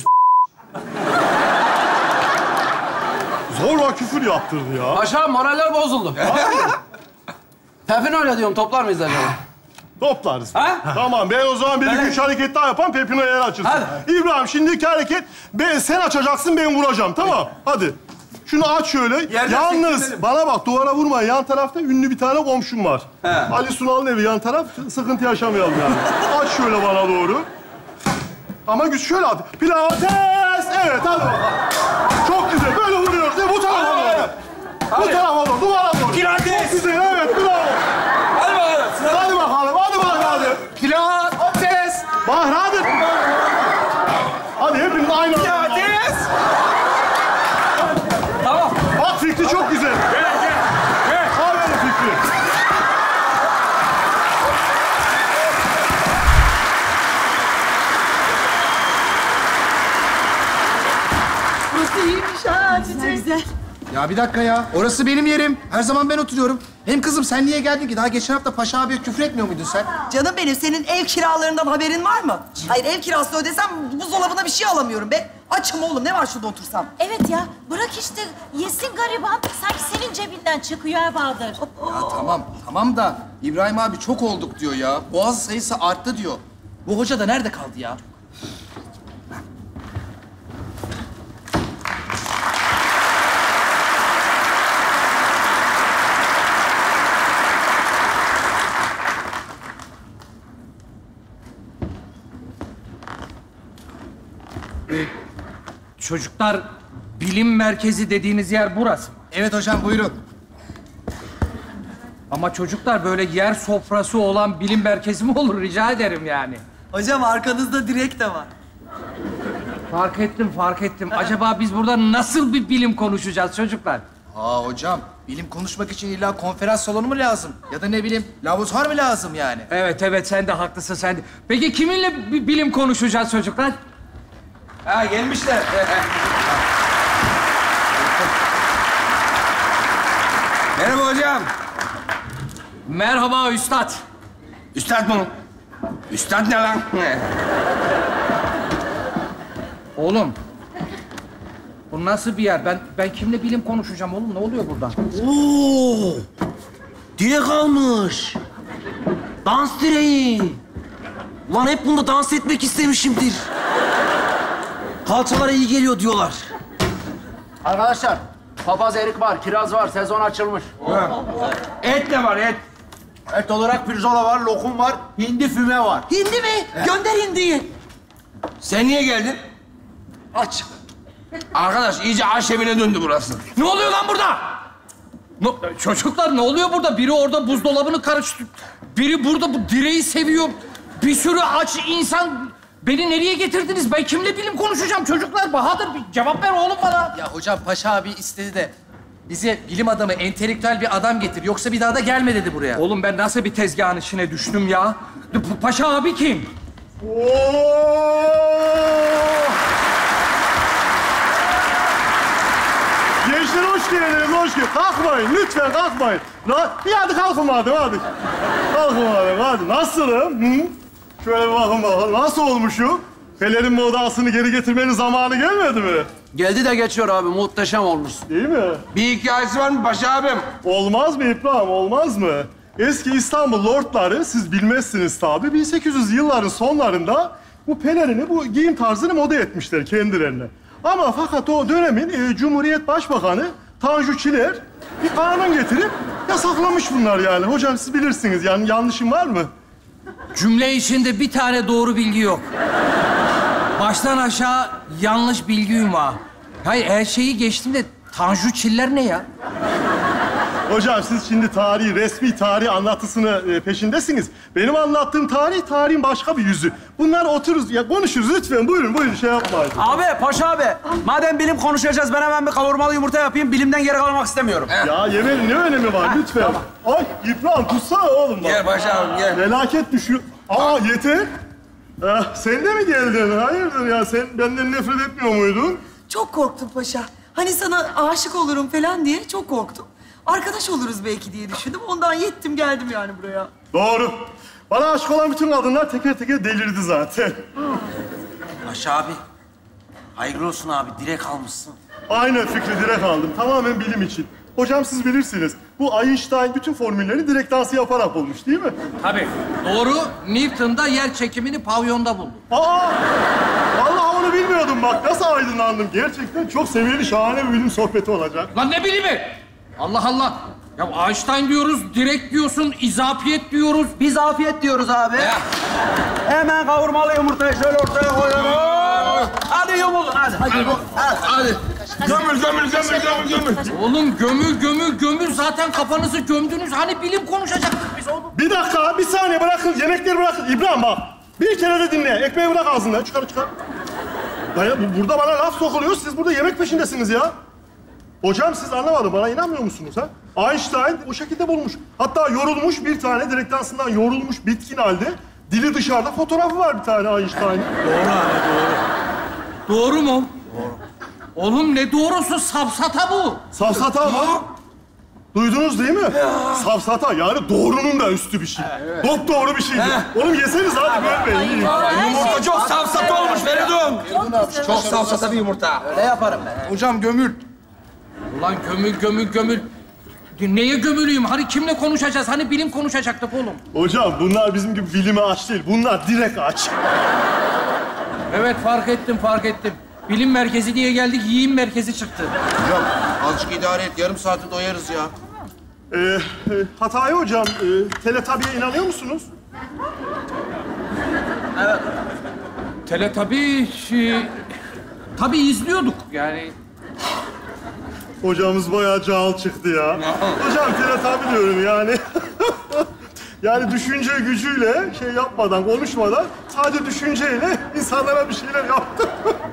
Zorla küfür yaptırdı ya. Paşa moraller bozuldu. Tepin öyle diyorum. Toplar mıyız acaba? Toplarız. Ha? Tamam, ben o zaman bir iki üç hareket daha yapan Pepino yer açılsın. Hadi. İbrahim, şimdiki hareket, sen açacaksın, ben vuracağım, tamam? Hadi. Şunu aç şöyle. Yerden Yalnız sektirelim. bana bak, duvara vurma. Yan tarafta ünlü bir tane komşum var. Ali Sunal'ın evi yan taraf. Sıkıntı yaşamayalım yani. Aç şöyle bana doğru. Ama güç şöyle at. Pilates! Evet, hadi bakalım. Çok güzel. Böyle vuruyoruz. Bu tarafa doğru. Bu tarafa doğru. Duvara doğru. Pilates! Çok güzel, evet. Bravo. Hadi bakalım. Hadi bakalım. Hadi bakalım. Hadi. Pilates! Bak, hadi. Hadi hepimiz aynı anda. Pilates! Tamam. Bak Fikri çok güzel. Gel. Aferin Fikri. Ya bir dakika ya. Orası benim yerim. Her zaman ben oturuyorum. Hem kızım sen niye geldin ki? Daha geçen hafta Paşa abiye küfür etmiyor muydun sen? Canım benim, senin ev kiralarından haberin var mı? Hayır, ev kirası ödesem buzdolabına bir şey alamıyorum be. Açım oğlum, ne var şurada otursam? Evet ya. Bırak işte. Yesin gariban. Sanki senin cebinden çıkıyor ha Bahadır. Ya tamam da İbrahim abi çok olduk diyor ya. Boğaz sayısı arttı diyor. Bu hoca da nerede kaldı ya? Çocuklar, bilim merkezi dediğiniz yer burası mı? Evet hocam, buyurun. Ama çocuklar böyle yer sofrası olan bilim merkezi mi olur rica ederim yani. Hocam arkanızda direk de var. Fark ettim. Acaba biz burada nasıl bir bilim konuşacağız çocuklar? Hocam, bilim konuşmak için illa konferans salonu mu lazım? Ya da ne bileyim, laboratuvar mı lazım yani? Evet sen de haklısın sen de. Peki kiminle bilim konuşacağız çocuklar? Ha gelmişler. Merhaba hocam. Merhaba üstad. Üstad mı? Üstad ne lan? Oğlum. Bu nasıl bir yer? Ben kimle bilim konuşacağım oğlum? Ne oluyor burada? Oo! Direk almış. Dans direği. Ulan hep bunda dans etmek istemişimdir. Kalçalara iyi geliyor diyorlar. Arkadaşlar, papaz erik var, kiraz var, sezon açılmış. Et de var et. Et olarak pirzola var, lokum var, hindi füme var. Hindi mi? Gönder hindiyi. Sen niye geldin? Aç. Arkadaş iyice aşevine döndü burası. Ne oluyor lan burada? Çocuklar ne oluyor burada? Biri orada buzdolabını karıştırıyor. Biri burada bu direği seviyor. Bir sürü aç insan. Beni nereye getirdiniz? Ben kimle bilim konuşacağım çocuklar? Bahadır bir cevap ver oğlum bana. Ya hocam, Paşa abi istedi de bize bilim adamı, entelektüel bir adam getir. Yoksa bir daha da gelme dedi buraya. Oğlum ben nasıl bir tezgahın içine düştüm ya? Paşa abi kim? Gençler hoş geldiniz, hoş geldiniz. Kalkmayın, lütfen kalkmayın. Hadi kalkın madem, hadi. Kalkın madem, hadi. Nasılım? Hı? Şöyle bir bakın bakalım. Nasıl olmuşum? Pelerin modasını geri getirmenin zamanı gelmedi mi? Geldi de geçiyor abi, muhteşem olmuş. Değil mi? Bir hikayesi var mı Paşa abim? Olmaz mı İbrahim, olmaz mı? Eski İstanbul lordları, siz bilmezsiniz tabii, 1800 yılların sonlarında bu pelerini, bu giyim tarzını moda etmişler kendilerine. Ama fakat o dönemin Cumhuriyet Başbakanı Tanju Çiller bir kanun getirip yasaklamış bunlar yani. Hocam siz bilirsiniz yani, yanlışım var mı? Cümle içinde bir tane doğru bilgi yok. Baştan aşağı yanlış bilgi var. Hayır her şeyi geçtim de Tanju Çiller ne ya? Hocam siz şimdi tarihi, resmi tarih anlatısını peşindesiniz. Benim anlattığım tarihin başka bir yüzü. Bunlar otururuz, ya konuşuruz lütfen. Buyurun şey yapmayın. Abi, Paşa abi, madem bilim konuşacağız, ben hemen bir kavurmalı yumurta yapayım. Bilimden geri kalmak istemiyorum. Ya yemeğin ne önemi var lütfen. Tamam. Ay İbrahim tutsana oğlum bak. Gel Paşa abim gel. Felaket düşüyor. Aa yeter. Sen de mi geldin? Hayırdır ya, sen benden nefret etmiyor muydun? Çok korktum paşa. Hani sana aşık olurum falan diye çok korktum. Arkadaş oluruz belki diye düşündüm. Ondan yettim geldim yani buraya. Doğru. Bana aşık olan bütün kadınlar teker teker delirdi zaten. Paşa abi. Hayırlı olsun abi. Direk almışsın. Aynen Fikri, direkt aldım. Tamamen bilim için. Hocam siz bilirsiniz. Bu Einstein bütün formülleri direkt dansı yaparak bulmuş değil mi? Tabii. Doğru. Newton'da yer çekimini pavyonda buldu. Aa! Vallahi onu bilmiyordum bak. Nasıl aydınlandım. Gerçekten çok seviyeli, şahane bir bilim sohbeti olacak. Lan ne bileyim mi? Allah Allah. Ya Einstein diyoruz, direkt diyorsun, izafiyet diyoruz. Biz afiyet diyoruz abi. Hemen kavurmalı yumurtayı şöyle ortaya koyuyoruz. Hadi yumulun, hadi. Hadi. Gömül. Oğlum gömül zaten kafanızı gömdünüz. Hani bilim konuşacaktık biz oğlum. Bir dakika, bir saniye bırakın. Yemekleri bırakın. İbrahim bak. Bir kere de dinle. Ekmeği bırak ağzından. Çıkar. Ya burada bana laf sokuluyor. Siz burada yemek peşindesiniz ya. Hocam siz anlamadım. Bana inanmıyor musunuz ha? Einstein o şekilde bulmuş. Hatta yorulmuş bir tane, direkt dansından yorulmuş, bitkin halde. Dili dışarıda, fotoğrafı var bir tane Einstein'ın. Doğru mu? Doğru. Oğlum ne doğrusu? Safsata bu. Safsata mı? Duydunuz değil mi? Safsata yani doğrunun da üstü bir şey. Evet. Doğru bir şeydi. Oğlum yeseniz hadi bölmeyin. Yumurta çok safsata olmuş Feridun. Çok safsata bir yumurta. Öyle yaparım ben. Hocam gömül. Ulan gömül. Neye gömülüyüm? Hani kimle konuşacağız? Hani bilim konuşacaktık oğlum. Hocam bunlar bizim gibi bilime aç değil. Bunlar direkt aç. Evet fark ettim. Bilim merkezi diye geldik, yiyim merkezi çıktı. Hocam azıcık idare et. Yarım saate doyarız ya. Hatayi hocam, Teletabi'ye inanıyor musunuz? Teletabi tabii izliyorduk yani. Hocamız bayağı cahil çıktı ya. Hocam teletabi diyorum yani. Yani düşünce gücüyle şey yapmadan, konuşmadan sadece düşünceyle insanlara bir şeyler yaptı.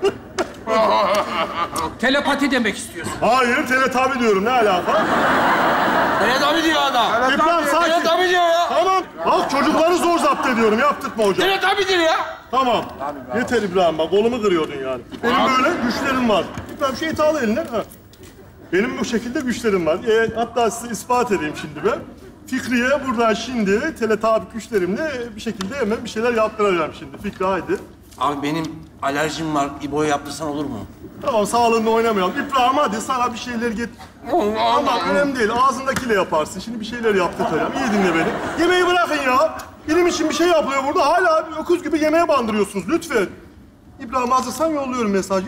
Telepati demek istiyorsun. Hayır, teletabi diyorum. Ne alaka? Teletabi diyor adam. İbrahim sakin. Teletabi diyor ya. Tamam. Bak çocukları zor zapt ediyorum. Yaptırtma hocam. Teletabidir ya. Tamam. Yeter İbrahim bak. Kolumu kırıyordun yani. Benim böyle güçlerim var. İbrahim şey al eline. Ha. Benim bu şekilde güçlerim var. Hatta size ispat edeyim şimdi ben. Fikriye buradan şimdi teletabi güçlerimle bir şekilde hemen bir şeyler yaptıracağım şimdi. Fikri haydi. Abi benim alerjim var. İbo'ya yaptırsan olur mu? Tamam sağlığınla oynamayalım. İbrahim hadi sana bir şeyler get. Ama önemli değil. Ağzındakiyle yaparsın. Şimdi bir şeyler yaptıracağım. İyi dinle beni. Yemeği bırakın ya. Benim için bir şey yapılıyor burada. Hala öküz gibi yemeğe bandırıyorsunuz. Lütfen. İbrahim hazırsan yolluyorum mesajı.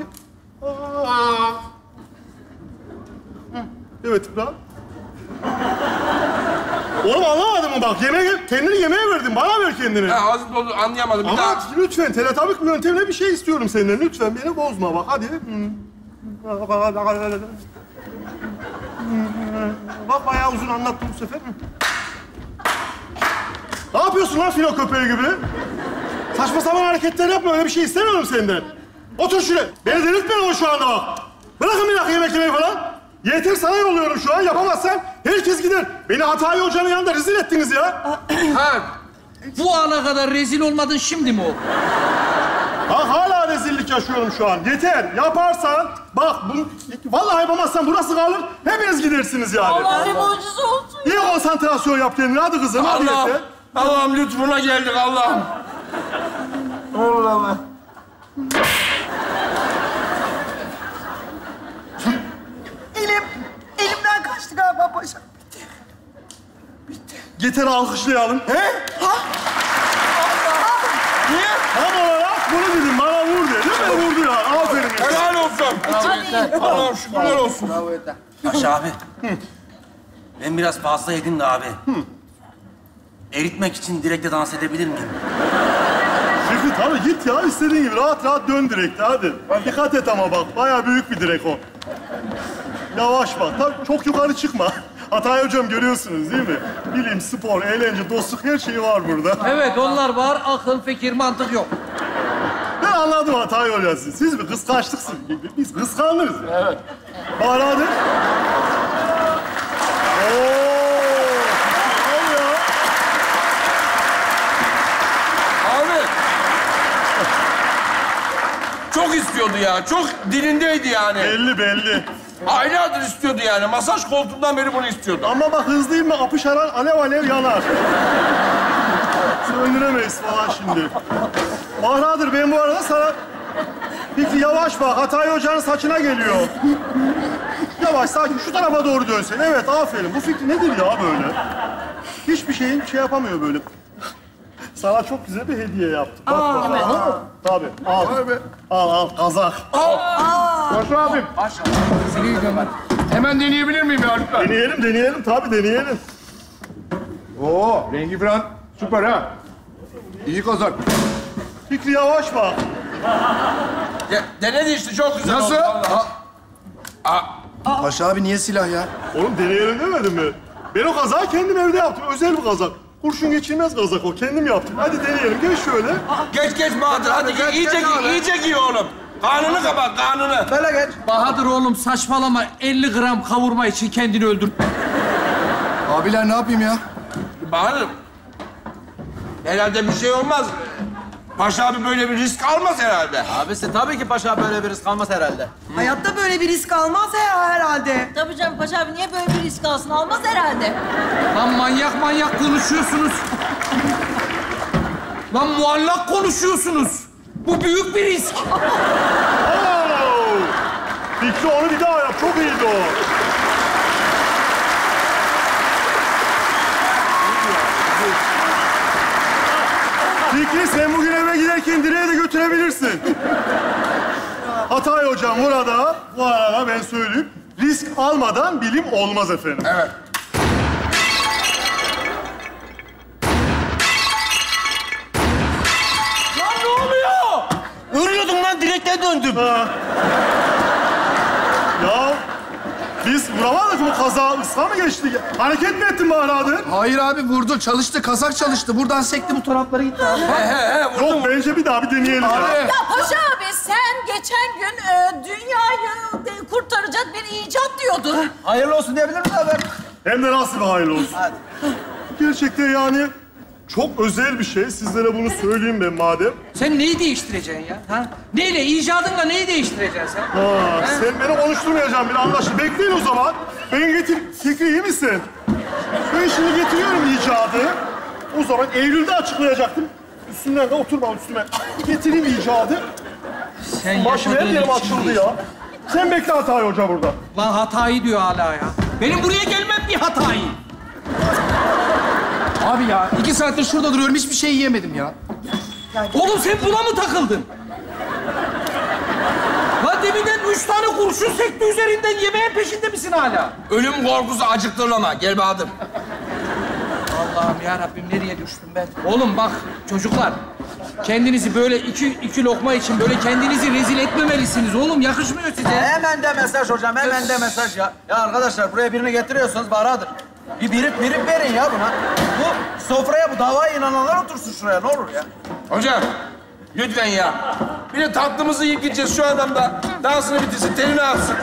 Evet İbrahim. Oğlum anlamadın mı bak? Kendini yemeğe verdin. Bana ver kendini. Ha, ağzım dolu anlayamadım. Bir Ama daha. lütfen teletabik yöntemle bir şey istiyorum senden. Lütfen beni bozma bak. Hadi. Bak bayağı uzun anlattım bu sefer. Ne yapıyorsun lan filo köpeği gibi? Saçma sapan hareketler yapma. Öyle bir şey istemiyorum senden. Otur şuraya. Beni delirtme o şu anda bak. Bırakın bir dakika yemek yemeyi falan. Yeter sana yolluyorum şu an. Yapamazsan herkes gider. Beni Hatayi Hoca'nın yanında rezil ettiniz ya. Ha, bu ana kadar rezil olmadın şimdi mi o? Bak hala rezillik yaşıyorum şu an. Yeter. Yaparsan bak vallahi yapamazsan burası kalır. Hepiniz gidersiniz yani. Allah bir mucize olsun. İyi konsantrasyon yap kendine. Hadi kızım. Hadi Allah'ım. yeter. Allah'ım lütfuna geldik Allah'ım. Allah'ım. Elimden kaçtı galiba paşam. Yeter alkışlayalım. He? Niye? Tam olarak bunu dedim. Bana vur de. Değil mi? Vurdu ya. Aferin. Helal olsun. Allah'ım şükürler olsun. Paşa abi. Ben biraz fazla yedim de abi. Eritmek için direkte dans edebilir miyim? Fikri tabii git ya. İstediğin gibi rahat rahat dön direkte. Hadi. Dikkat et ama bak. Bayağı büyük bir direk o. Yavaş bak. Tabii çok yukarı çıkma. Hatayi Hocam görüyorsunuz değil mi? Bilim, spor, eğlence, dostluk her şey var burada. Evet, onlar var. Akıl, fikir, mantık yok. Ben anladım Hatayi Hocam siz. Siz bir kıskançlıksınız. Biz kıskanırız. Evet. Bahar hadi. Abi. Çok istiyordu ya. Çok dilindeydi yani. Belli. Aylardır istiyordu yani. Masaj koltuğundan beri bunu istiyordu. Ama bak hızlıyım mı apışaran alev alev yanar. Söndüremeyiz falan şimdi. Bahadır ben bu arada sana... Fikri yavaş bak. Hatayi Hoca'nın saçına geliyor. Yavaş sakin. Şu tarafa doğru dönsen. Evet aferin. Bu Fikri nedir ya böyle? Hiçbir şeyin şey yapamıyor böyle. Sana çok güzel bir hediye yaptım. Bak bak. evet. Tabii. Al. Al kazak. Başar abim. Hemen deneyebilir miyim ya lütfen? Deneyelim. Tabii deneyelim. Oo, rengi falan süper ha. İyi kazak. Fikri yavaş bak. Denedi işte çok güzel Nasıl? oldu. vallahi. Paşa abi niye silah ya? Oğlum deneyelim demedim mi? Ben o kazağı kendim evde yaptım. Özel bir kazak. Kurşun geçirmez kazak o. Kendim yaptım. Hadi deneyelim. Gel şöyle. Geç Bahadır. Hadi iyice giy oğlum. Kanunu kapat, kanunu. Böyle geç. Bahadır oğlum saçmalama. 50 gram kavurma için kendini öldürtme. Abiler ne yapayım ya? Bahadır. Herhalde bir şey olmaz. Paşa abi böyle bir risk almaz herhalde. Abisi tabii ki paşa böyle bir risk almaz herhalde. Hayatta böyle bir risk almaz ya herhalde. Tabii canım Paşa abi niye böyle bir risk alsın? Almaz herhalde. Lan manyak konuşuyorsunuz. Lan muallak konuşuyorsunuz. Bu büyük bir risk. Oo! Fikri onu bir daha yap. Çok iyiydi o. Fikri sen bugün eve giderken direğe de götürebilirsin. Hatayi Hocam bu arada ben söyleyeyim. Risk almadan bilim olmaz efendim. Evet. Lan ne oluyor? Ölüyordum lan direkten dön. döndüm. Ha. Ya biz vuramadık mı kaza? Isla mı geçti? Hareket mi ettin Bahadır? Hayır abi vurdu. Çalıştı. Kazak çalıştı. Buradan sekti bu taraflara gitti abi. Yok bence bir daha bir deneyelim ya. Ya Paşa abi sen geçen gün dünyayı kurtaracak bir icat diyordun. Hayırlı olsun diyebilir miyiz abi? Hem de nasıl bir hayırlı olsun. Gerçekten yani çok özel bir şey. Sizlere bunu söyleyeyim ben madem. Sen neyi değiştireceksin ya? Ha? Neyle? İcadınla neyi değiştireceksin sen? Ha, sen beni konuşturmayacaksın bile anlaşıldı. Bekleyin o zaman. Ben getir... Fikri iyi misin? Ben şimdi getiriyorum icadı. O zaman Eylül'de açıklayacaktım. Üstünden de oturma üstüme. Getireyim icadı. Sen Bak her yerim açıldı ya. Sen bekle Hatay Hoca burada. Lan hatayı diyor hala ya. Benim buraya gelmem bir hatayı. Abi ya 2 saattir şurada duruyorum. Hiçbir şey yiyemedim ya. Oğlum sen buna mı takıldın? Lan deminden 3 tane kurşun sekti üzerinden, yemeğin peşinde misin hala? Ölüm korkusu acıktırlama. Gel Bahadır. Allah'ım ya Rabbim nereye düştüm ben? Oğlum bak çocuklar, kendinizi böyle iki lokma için böyle kendinizi rezil etmemelisiniz oğlum. Yakışmıyor size. Hemen de mesaj hocam, hemen de mesaj ya. Ya arkadaşlar buraya birini getiriyorsanız Bahadır. Bir birim verin ya buna. Bu sofraya, bu davaya inananlar otursun şuraya, ne olur ya. Hocam, lütfen ya. Bir de tatlımızı yiyip gideceğiz. Şu adam da dansını bitirsin, telini atsın.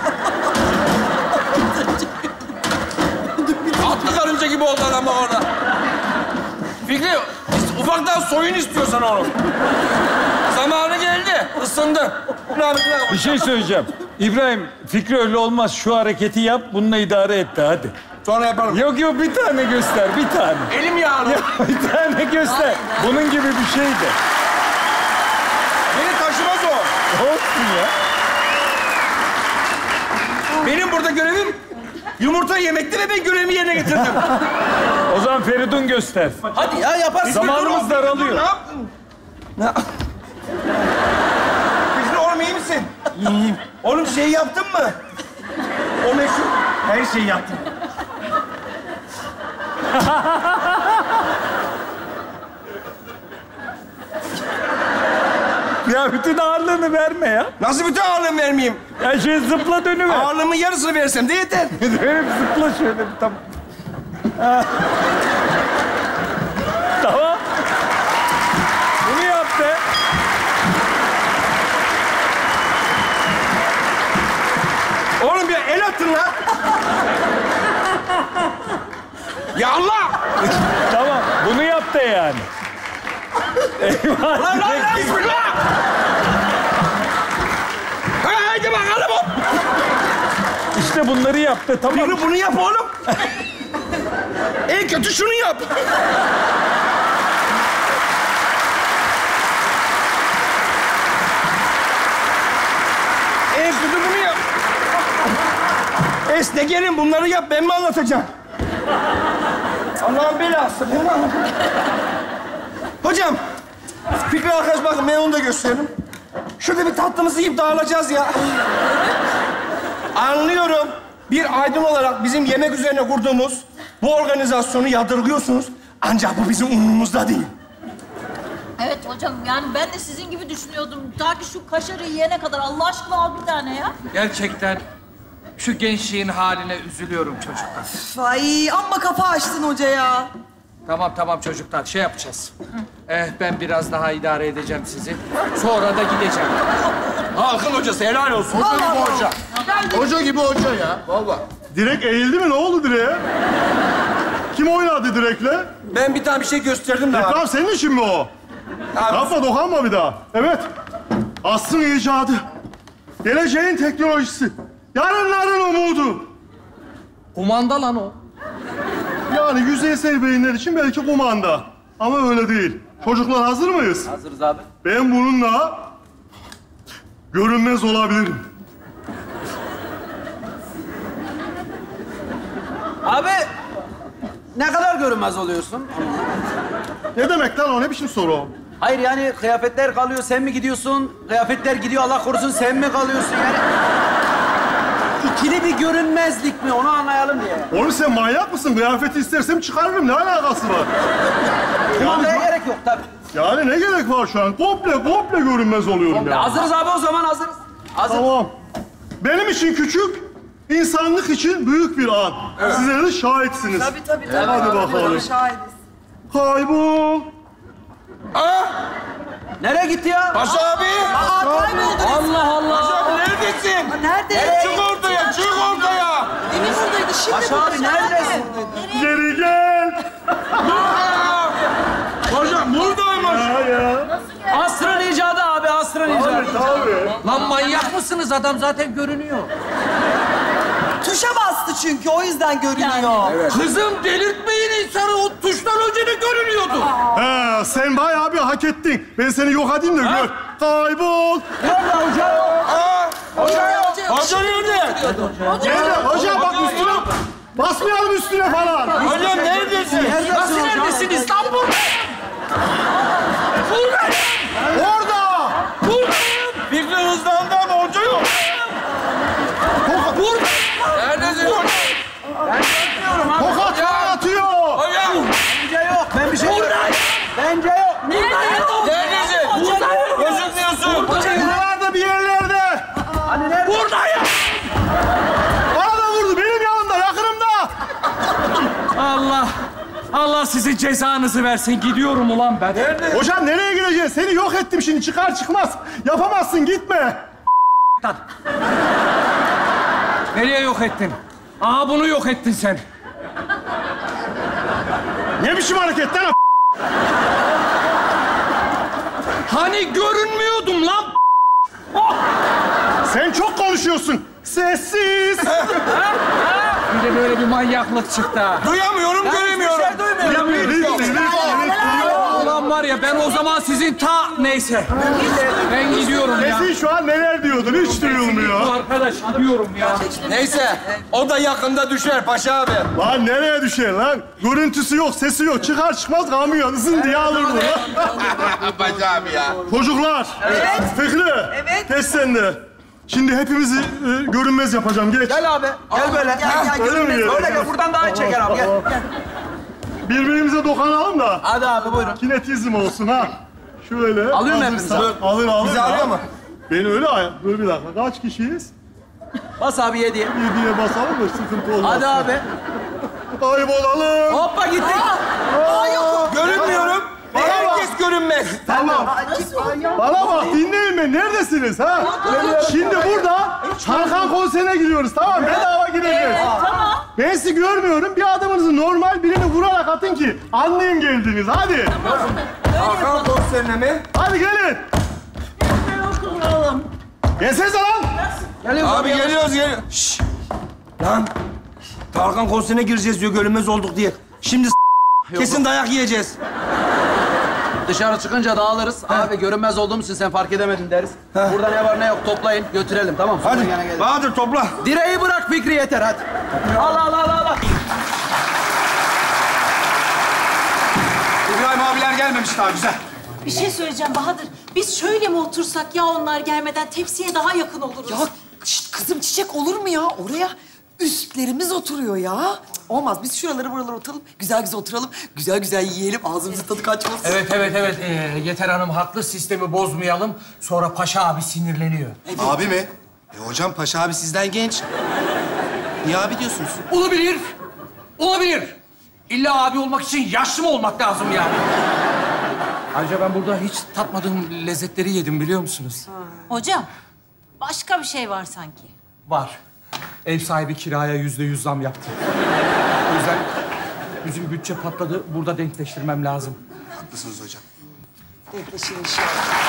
Tatlı karınca gibi oldu adam bak orada. Fikri, ufaktan soyun istiyorsan oğlum. Zamanı geldi, ısındı. Bir şey söyleyeceğim. İbrahim, Fikri öyle olmaz. Şu hareketi yap, bununla idare et de hadi. Sonra yaparım. Yok bir tane göster, bir tane. Elim yağlı. Ya, bir tane göster. Bunun gibi bir şeydi. Beni taşımaz o. Olsun ya. Benim burada görevim yumurta yemekti ve ben görevimi yerine getirdim. O zaman Feridun göster. Hadi ya yaparsın. Zamanımız daralıyor. Ne yaptın? Fikri oğlum iyi misin? İyiyim. Oğlum şey yaptın mı? O meşhur. Her şeyi yaptım. Ya bütün ağırlığını verme ya. Nasıl bütün ağırlığımı vermeyeyim? Ya şey zıpla dönüver. Ağırlığımın yarısını versem de yeter. Dönüp zıpla şöyle bir tam. Tamam. Bunu yap be. Oğlum bir el atın lan. Ya Allah! Tamam, bunu yap da yani. Eyvah. Lan bismillah! Haydi bakalım. İşte bunları yaptı, tamam. Bunu yap oğlum. En kötü şunu yap. En kötü bunu yap. Esne gelin bunları yap, ben mi anlatacağım? Allah'ın belası. Hocam, Fikri arkadaş bakın ben onu da göstereyim. Şurada bir tatlımızı yiyip dağılacağız ya. Anlıyorum. Bir aydın olarak bizim yemek üzerine kurduğumuz bu organizasyonu yadırgıyorsunuz. Ancak bu bizim umurumuzda değil. Evet hocam yani ben de sizin gibi düşünüyordum. Ta ki şu kaşarı yiyene kadar Allah aşkına al bir tane ya. Gerçekten şu gençliğin haline üzülüyorum çocuklar. Ay amma kafa açtın hoca ya. Tamam çocuklar, şey yapacağız. Ben biraz daha idare edeceğim sizi. Sonra da gideceğim. Halkın hocası helal olsun. Hoca gibi hoca. Hoca gibi hoca ya. Vallahi. Direk eğildi mi? Ne oldu direğe? Kim oynadı direkle? Ben bir tane bir şey gösterdim de abi. Tamam senin için mi o? Abi, Yapma, dokunma bir daha. Evet. Asrın icadı. Geleceğin teknolojisi. Yarınların umudu. Kumanda lan o. Yani yüzeysel beyinler için belki kumanda. Ama öyle değil. Çocuklar hazır mıyız? Hazırız abi. Ben bununla görünmez olabilirim. Abi ne kadar görünmez oluyorsun? Ne demek lan o? Ne biçim soru o? Hayır yani kıyafetler kalıyor, sen mi gidiyorsun? Kıyafetler gidiyor, Allah korusun sen mi kalıyorsun yani? İkili bir görünmezlik mi? Onu anlayalım diye. Oğlum sen manyak mısın? Kıyafeti istersem çıkarırım. Ne alakası var? Kumandaya gerek yok tabii. Yani ne gerek var şu an? Komple görünmez oluyorum ya. Hazırız abi o zaman hazırız. Tamam. Benim için küçük, insanlık için büyük bir an. Sizler de şahitsiniz. Tabii. Hadi bakalım. Şahidiz. Kaybol. Nereye gitti ya? Paşa abi! Kayboldu. Allah Allah. Paşa abi neredesin? Nerede? Çık ortaya, çık ortaya! Demin buradaydı, şimdi Paşa abi neredesin? Geri gel. Hocam buradaymış. Ya. Asrın icadı abi, asrın icadı. Tabii. Lan manyak mısınız? Adam zaten görünüyor. Tuşa bastı çünkü, o yüzden görünüyor. Kızım delirtmeyin insanı. O tuştan önce de görünüyordu. He, sen bayağı bir hak ettin. Ben seni yok edeyim de gör. Kaybol. Hoca nerede? Gel, hocam bak üstüne. Basmayalım üstüne falan. Hocam neredesin? Nasıl neredesiniz lan burada? Buradayım. Orada. Buradayım. Fikri hızlandı ama hoca yok. Buradayım. Neredesin? Tokat falan atıyor. Hocam! Bence yok. Ben bir şey Buradayım. Bence yok. Neredesin? Gözükmüyorsun. Buralarda bir yerlerde. Hani nerede? Buradayım. Bana da vurdu. Benim yanımda, yakınımda. Allah sizin cezanızı versin. Gidiyorum ulan ben. Hocam nereye gideceksin? Seni yok ettim şimdi. Çıkar çıkmaz. Yapamazsın, gitme. Nereye yok ettin? Aha bunu yok ettin sen. Ne biçim hareket lan? Hani görünmüyordum lan. Sen çok konuşuyorsun. Sessiz. Bir de böyle bir manyaklık çıktı ha. Duyamıyorum, göremiyorum. Ulan var ya ben o zaman sizin neyse. Ben gidiyorum ya. Kesin şu an neler diyordun? Hiç duyulmuyor. Arkadaş gidiyorum ya. Neyse, o da yakında düşer Paşa abi. Lan nereye düşer lan? Görüntüsü yok, sesi yok. Çıkar çıkmaz kamyon ızın diye alır bunu. Paşa abi ya. Çocuklar. Evet. Fikri. Evet. Geç sen de. Şimdi hepimizi görünmez yapacağım. Geç. Gel abi. Gel böyle. Gel, Öyle mi görünmez. Öyle gel. Buradan daha iyi çeker abi. Gel. Birbirimize dokunalım da. Hadi abi buyurun. Kinetizm olsun ha. Şöyle. Alıyor mu hazırsan- hepinizi? Alır. Bizi alıyor mu? Ben öyle dur bir dakika. Kaç kişiyiz? Bas abi 7'ye. 7'ye basalım da sıkıntı olmaz. Hadi abi. Kaybolalım. Hoppa gittik. Görünmüyorum. Herkes görünmez. Tamam. Bana bak dinleyin beni. Neredesiniz ha? Şimdi burada Tarkan konserine gidiyoruz tamam mı? Bedava gideceğiz. Tamam. Ben sizi görmüyorum. Bir adamınızı normal birini vurarak atın ki anlayın geldiniz. Hadi. Hakan konserine mi? Hadi gelin. Gelsenize lan. Abi geliyoruz. Şşş. Lan. Tarkan konserine gireceğiz diyor, görünmez olduk diye. Şimdi kesin dayak yiyeceğiz. Dışarı çıkınca dağılırız. Abi görünmez olduğumuz için sen fark edemedin deriz. Burada ne var ne yok toplayın götürelim tamam mı? Sonra Hadi. gene geliriz. Bahadır topla. Direği bırak Fikri yeter hadi. Al. İbrahim abiler gelmemiş daha güzel. Bir şey söyleyeceğim Bahadır. Biz şöyle mi otursak ya onlar gelmeden tepsiye daha yakın oluruz. Ya şişt, kızım çiçek olur mu ya? Oraya üstlerimiz oturuyor ya. Olmaz. Biz şuralara buralara oturalım. Güzel güzel oturalım. Güzel güzel yiyelim. Ağzımızın tadı kaçmasın. Evet. Yeter Hanım haklı. Sistemi bozmayalım. Sonra Paşa abi sinirleniyor. Abi mi? Hocam Paşa abi sizden genç. Niye abi diyorsunuz? Olabilir. İlla abi olmak için yaşlı mı olmak lazım yani? Ayrıca ben burada hiç tatmadığım lezzetleri yedim biliyor musunuz? Hocam, başka bir şey var sanki. Var. Ev sahibi kiraya %100 zam yaptı. O yüzden bizim bütçe patladı. Burada denkleştirmem lazım. Haklısınız hocam. Denkleşir inşallah.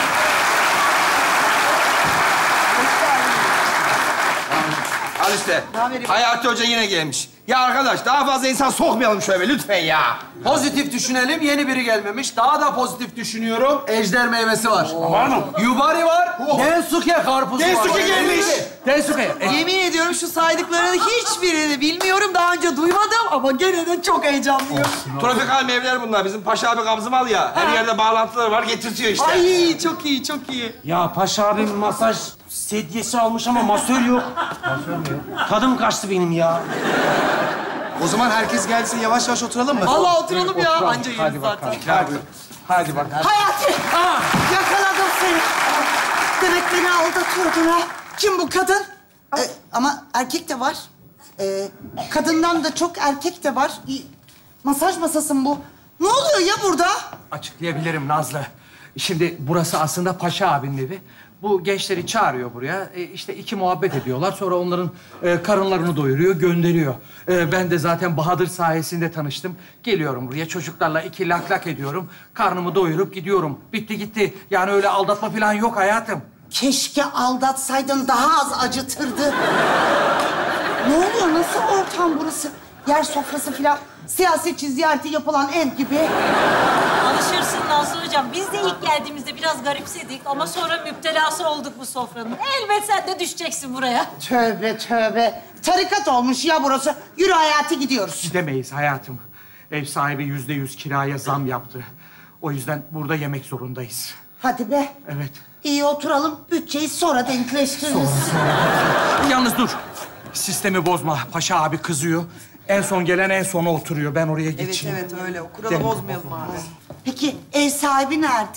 Al işte. Ne vereyim? Hayati Hoca yine gelmiş. Ya arkadaş daha fazla insan sokmayalım şöyle lütfen ya. Pozitif düşünelim yeni biri gelmemiş. Daha da pozitif düşünüyorum. Ejder meyvesi var. Var mı? Yubari var. Densuke karpuzu var. Densuke gelmiş. Densuke. Yemin ediyorum şu saydıklarının hiçbirini bilmiyorum. Daha önce duymadım ama gene de çok heyecanlıyım. Tropikal meyveler bunlar. Bizim Paşa abi kabzımal ya. Her yerde bağlantıları var getirtiyor işte. Ay çok iyi, çok iyi. Ya Paşa abim masaj sedyesi almış ama masör yok. Tadım kaçtı benim ya. O zaman herkes gelsin yavaş yavaş oturalım mı? Vallahi oturalım ya. Anca yeriz zaten. Hadi bakalım. Hayati! Yakaladım seni. Demek beni aldatıyordun ha. Kim bu kadın? Ama erkek de var. Kadından da çok erkek de var. Masaj masası mı bu? Ne oluyor ya burada? Açıklayabilirim Nazlı. Şimdi burası aslında Paşa abinin evi. Bu gençleri çağırıyor buraya. İşte iki muhabbet ediyorlar. Sonra onların karınlarını doyuruyor, gönderiyor. Ben de zaten Bahadır sayesinde tanıştım. Geliyorum buraya çocuklarla iki lak lak ediyorum. Karnımı doyurup gidiyorum. Bitti gitti. Yani öyle aldatma falan yok hayatım. Keşke aldatsaydın, daha az acıtırdı. Ne oluyor? Nasıl ortam burası? Yer sofrası falan. Siyasetçi ziyareti yapılan ev gibi. Alışırsın Nazlı Hocam. Biz de ilk geldiğimizde biraz garipsedik ama sonra müptelası olduk bu sofranın. Elbet sen de düşeceksin buraya. Tövbe tövbe. Tarikat olmuş ya burası. Yürü Hayati, gidiyoruz. Gidemeyiz hayatım. Ev sahibi %100 kiraya zam yaptı. O yüzden burada yemek zorundayız. Hadi be. Evet. İyi, oturalım. Bütçeyi sonra denkleştiririz. Yalnız dur. Sistemi bozma. Paşa abi kızıyor. En son gelen en sona oturuyor. Ben oraya geçeyim. Evet öyle. O kuralı bozmayalım abi. Peki ev sahibi nerede?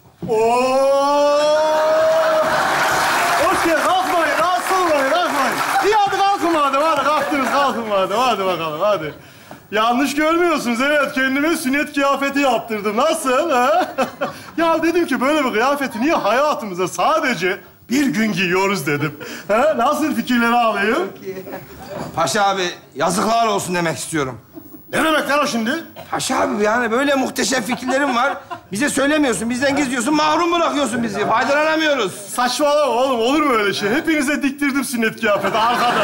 Hoş geldin. Kalkmayın, rahatsız olmayın, kalkmayın. İyi hadi kalkın madem, hadi kalktınız, kalkın madem. Hadi bakalım, hadi. Yanlış görmüyorsunuz, evet. Kendime sünnet kıyafeti yaptırdım. Nasıl, ha? Ya dedim ki böyle bir kıyafeti niye hayatımıza sadece bir gün giyiyoruz dedim. Ha? Nasıl, fikirleri alayım? Paşa abi yazıklar olsun demek istiyorum. Ne demek lan o şimdi? Paşa abi yani böyle muhteşem fikirlerin var. Bize söylemiyorsun, bizden gizliyorsun, mahrum bırakıyorsun bizi. Faydalanamıyoruz. Saçmalama oğlum, olur mu öyle şey? Hepinize diktirdim sünnet kıyafeti arkada.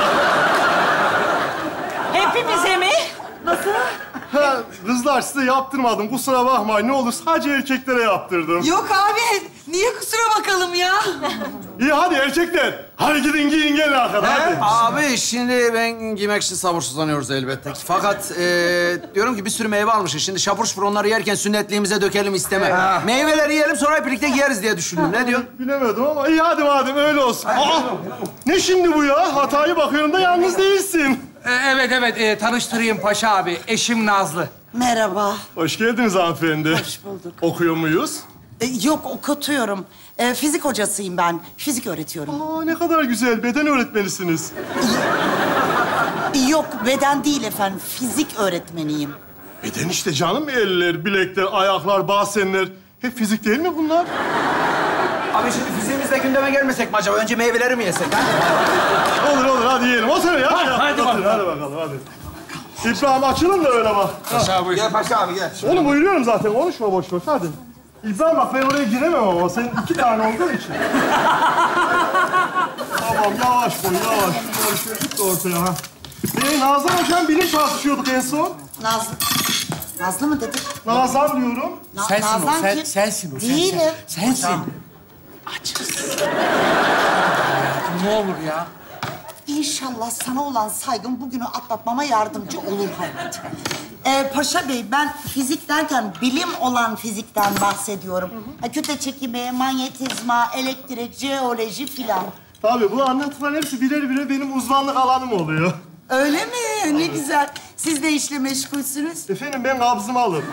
Hepimize mi? Nasıl? Ha, kızlar size yaptırmadım, kusura bakmayın. Ne olur sadece erkeklere yaptırdım. Yok abi. Niye kusura bakalım ya? İyi hadi erkekler. Hadi gidin giyin gelin arkada hadi. Abi şimdi ben giymek için sabırsızlanıyoruz elbette ki. Fakat diyorum ki bir sürü meyve almışız. Şimdi şapur şupur onları yerken sünnetliğimize dökelim istemem. Meyveleri yiyelim sonra hep birlikte giyeriz diye düşündüm. Ne diyorsun? Bilemedim ama iyi hadi madem öyle olsun. Aa, ne şimdi bu ya? Hatayı bakıyorum da yalnız değilsin. Evet, tanıştırayım Paşa abi. Eşim Nazlı. Merhaba. Hoş geldiniz hanımefendi. Hoş bulduk. Okuyor muyuz? Yok, okutuyorum. Fizik hocasıyım ben. Fizik öğretiyorum. Aa, ne kadar güzel. Beden öğretmenisiniz. Yok, beden değil efendim. Fizik öğretmeniyim. Beden işte canım. Eller, bilekler, ayaklar, basenler. Hep fizik değil mi bunlar? Abi şimdi fiziğimizle gündeme gelmesek mi acaba? Önce meyveleri mi yesek? Ha? Olur hadi yiyelim. Oturun ya. Hadi bakalım. Hadi bakalım hadi. İbrahim açılın da öyle bak. Gel Paşa abi gel. Oğlum buyuruyorum zaten. Konuşma boş boş hadi. İbrahim bak ben oraya giremem ama sen 2 tane olduğun için. Tamam yavaş koy yavaş. Yavaş şöyle git de ortaya ha. Nazan hocam bilim tartışıyorduk en son. Nazlı mı dedin? Nazan diyorum. Sensin Nazan o, kim? sensin o. Değilim. Sensin. Açız. Ne olur ya. İnşallah sana olan saygım bugünü atlatmama yardımcı olur Hayati. Paşa Bey, ben fizik derken bilim olan fizikten bahsediyorum. Kütle çekimi, manyetizma, elektrik, jeoloji filan. Tabii bu anlatılan hepsi birer birer benim uzmanlık alanım oluyor. Öyle mi? Ne güzel. Siz de işle meşgulsünüz. Efendim ben kabzımı alırım.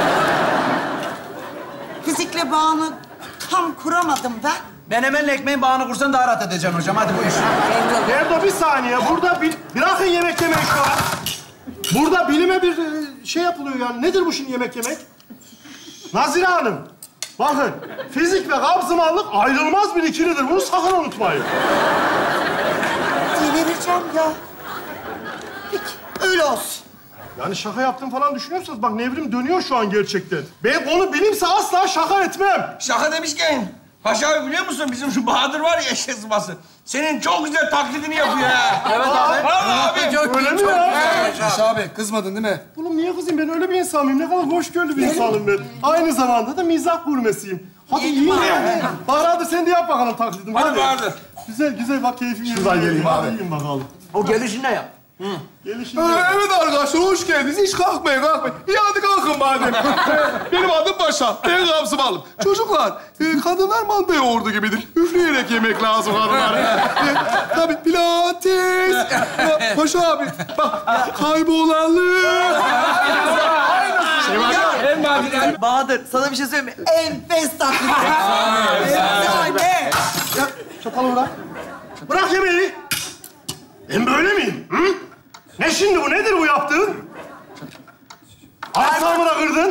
Fizikle bağını tam kuramadım ben. Ben hemen ekmeğin bağını kursan daha rahat edeceksin hocam. Hadi buyur. Erdo bir saniye. Burada bırakın yemek yemeyi şu an. Burada bilime bir şey yapılıyor yani. Nedir bu şimdi yemek yemek? Nazire Hanım. Bakın fizik ve kabzımanlık ayrılmaz bir ikilidir. Bunu sakın unutmayın. Delireceğim ya. Peki, öyle olsun. Yani şaka yaptım falan düşünüyorsanız bak nevrim dönüyor şu an gerçekten. Ben onu bilimse asla şaka etmem. Şaka demişken Paşa abi biliyor musun bizim şu Bahadır var ya eşek sıması. Senin çok güzel taklidini yapıyor ha. Evet abi. Vallahi abi. Öyle mi ya? Paşa abi kızmadın değil mi? Oğlum niye kızayım? Ben öyle bir insan mıyım? Ne kadar hoşgörülü bir insanım ben. Aynı zamanda da mizah gurmesiyim. Hadi iyi ya. Bahadır sen de yap bakalım taklidini. Hadi Bahadır. Güzel güzel bak keyfim yerine. Şuradan geleyim abi. Yiyin bakalım. O gelişine yap. Gelişin. Evet arkadaşlar hoş geldiniz. Hiç kalkmayın. İyi hadi kalkın madem. Benim adım Paşa. Ben kabzımı aldım. Çocuklar, kadınlar manda yoğurdu gibidir. Üfleyerek yemek lazım kadınlar. Tabii pilates. Ya, Paşa abi bak kaybolanlar. Bahadır sana bir şey söyleyeyim mi? Enfes taklit. Çapalı bırak. Bırak mahkemeyi. Ben böyle miyim? Hı? Ne şimdi bu? Nedir bu yaptığın? Asamına kırdın.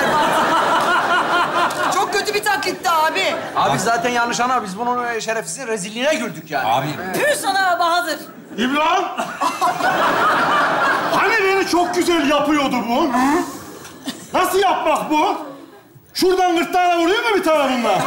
Çok kötü bir taklitti abi. Abi zaten yanlış ana. Biz bunun şerefsizin rezilliğine güldük yani. Abi Tüh sana Bahadır. İbrahim. Hani beni çok güzel yapıyordu bu? Hı? Nasıl yapmak bu? Şuradan gırtlağına vuruyor mu bir tane bunlar?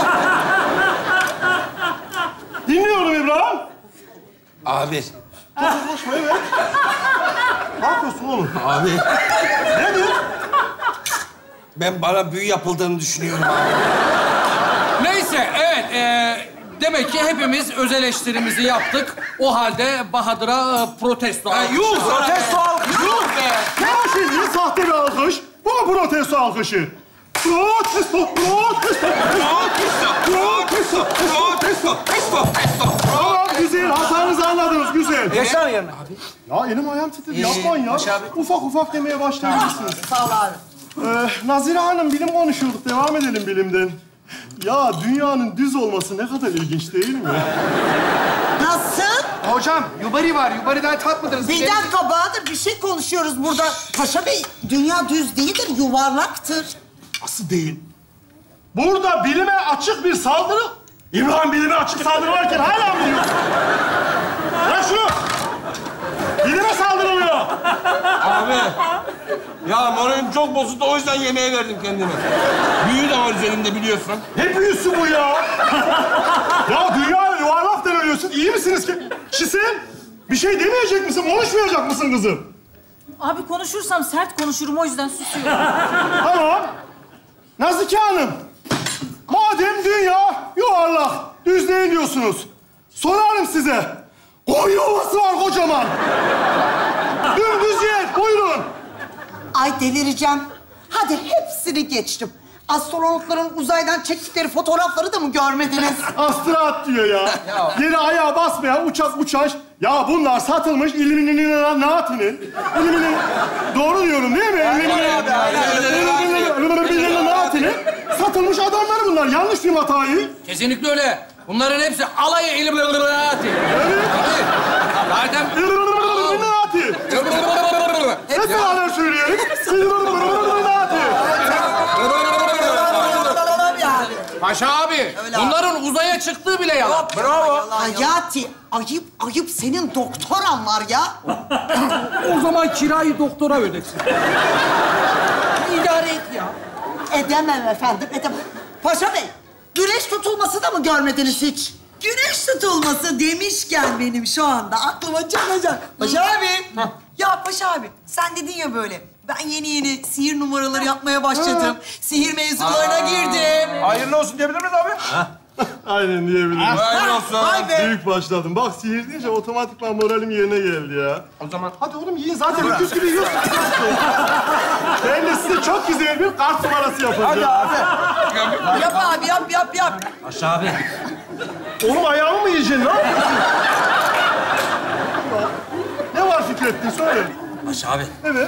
Dinliyorum İbrahim. Abi. Konuşma, evet. Ne yapıyorsun oğlum? Abi. Nedir? Ben bana büyü yapıldığını düşünüyorum abi. Neyse, evet. Demek ki hepimiz öz eleştirimizi yaptık. O halde Bahadır'a protesto. Yuh sana be. Protesto alkış. Yuh be. Ne o şimdi? Sahte bir alkış. Bu mu protesto alkışı? Protesto, protesto, protesto, protesto, protesto. Tamam, güzel. Hatanızı anladınız, güzel. Yaşar yerine. Ya elim ayağım titredi. Yapmayın ya. Ufak ufak demeye başlayabilirsiniz. Sağ ol abi. Nazire Hanım, bilim konuşuyorduk. Devam edelim bilimden. Ya dünyanın düz olması ne kadar ilginç değil mi? Nasıl? Hocam, yubari var. Yubari'den tatmadınız. Bir dakika Bahadır, bir şey konuşuyoruz burada. Paşa Bey, dünya düz değildir, yuvarlaktır. Nasıl değil? Burada bilime açık bir saldırı. İbrahim, bilime açık saldırı varken hala mı diyor? Bırak şunu! Bilime saldırılıyor. Abi. Ya moralim çok bozuldu, o yüzden yemeğe verdim kendime. Büyü de var üzerimde biliyorsun. Ne büyüsü bu ya? Ya dünya yuvarlak deniliyorsun. İyi misiniz ki? Şisin, bir şey demeyecek misin? Konuşmayacak mısın kızım? Abi konuşursam sert konuşurum, o yüzden susuyorum. Tamam. Nazike Hanım, madem dünya yuvarlak, düz değil diyorsunuz. Sorarım size. Koyun yuvası var kocaman. Dümdüz yer, buyurun. Ay delireceğim. Hadi hepsini geçtim. Astronotların uzaydan çektikleri fotoğrafları da mı görmediniz? Astronot diyor ya. Yere ayağa basmayan uçak uçaş. Ya bunlar satılmış İlluminaati'nin. Doğru diyorum değil mi? İlluminaati'nin satılmış adamlar bunlar. Yanlış mıyım hatayı? Kesinlikle öyle. Bunların hepsi alayı illuminati. Evet. Zaten... İlluminaati. Hep beraber söyleyelim. İlluminaati. Paşa abi, bunların uzaya çıktığı bile yalan. Bravo. Hayati, ayıp senin doktoran var ya. O zaman kirayı doktora ödesin. İdare et ya. Edemem efendim, edemem. Paşa Bey, güneş tutulması da mı görmediniz hiç? Güneş tutulması demişken benim şu anda aklıma canacak. Paşa abi. Ya Paşa abi, sen dedin ya böyle. Ben yeni sihir numaraları yapmaya başladım. Sihir mevzularına girdim. Hayırlı olsun diyebilir miyiz abi? Aynen diyebilirim. Hayırlı olsun. Vay be. Büyük başladım. Bak sihir deyince otomatikman moralim yerine geldi ya. O zaman Hadi oğlum yiyin zaten öküz gibi yiyorsunuz. Ben de size çok güzel bir kart numarası yapacağım. Hadi abi. Yap abi, yap. Paşa abi. Oğlum ayağımı mı yiyeceksin? Ne yapıyorsun? Ne var Fikrettin? Söyle. Paşa abi. Evet.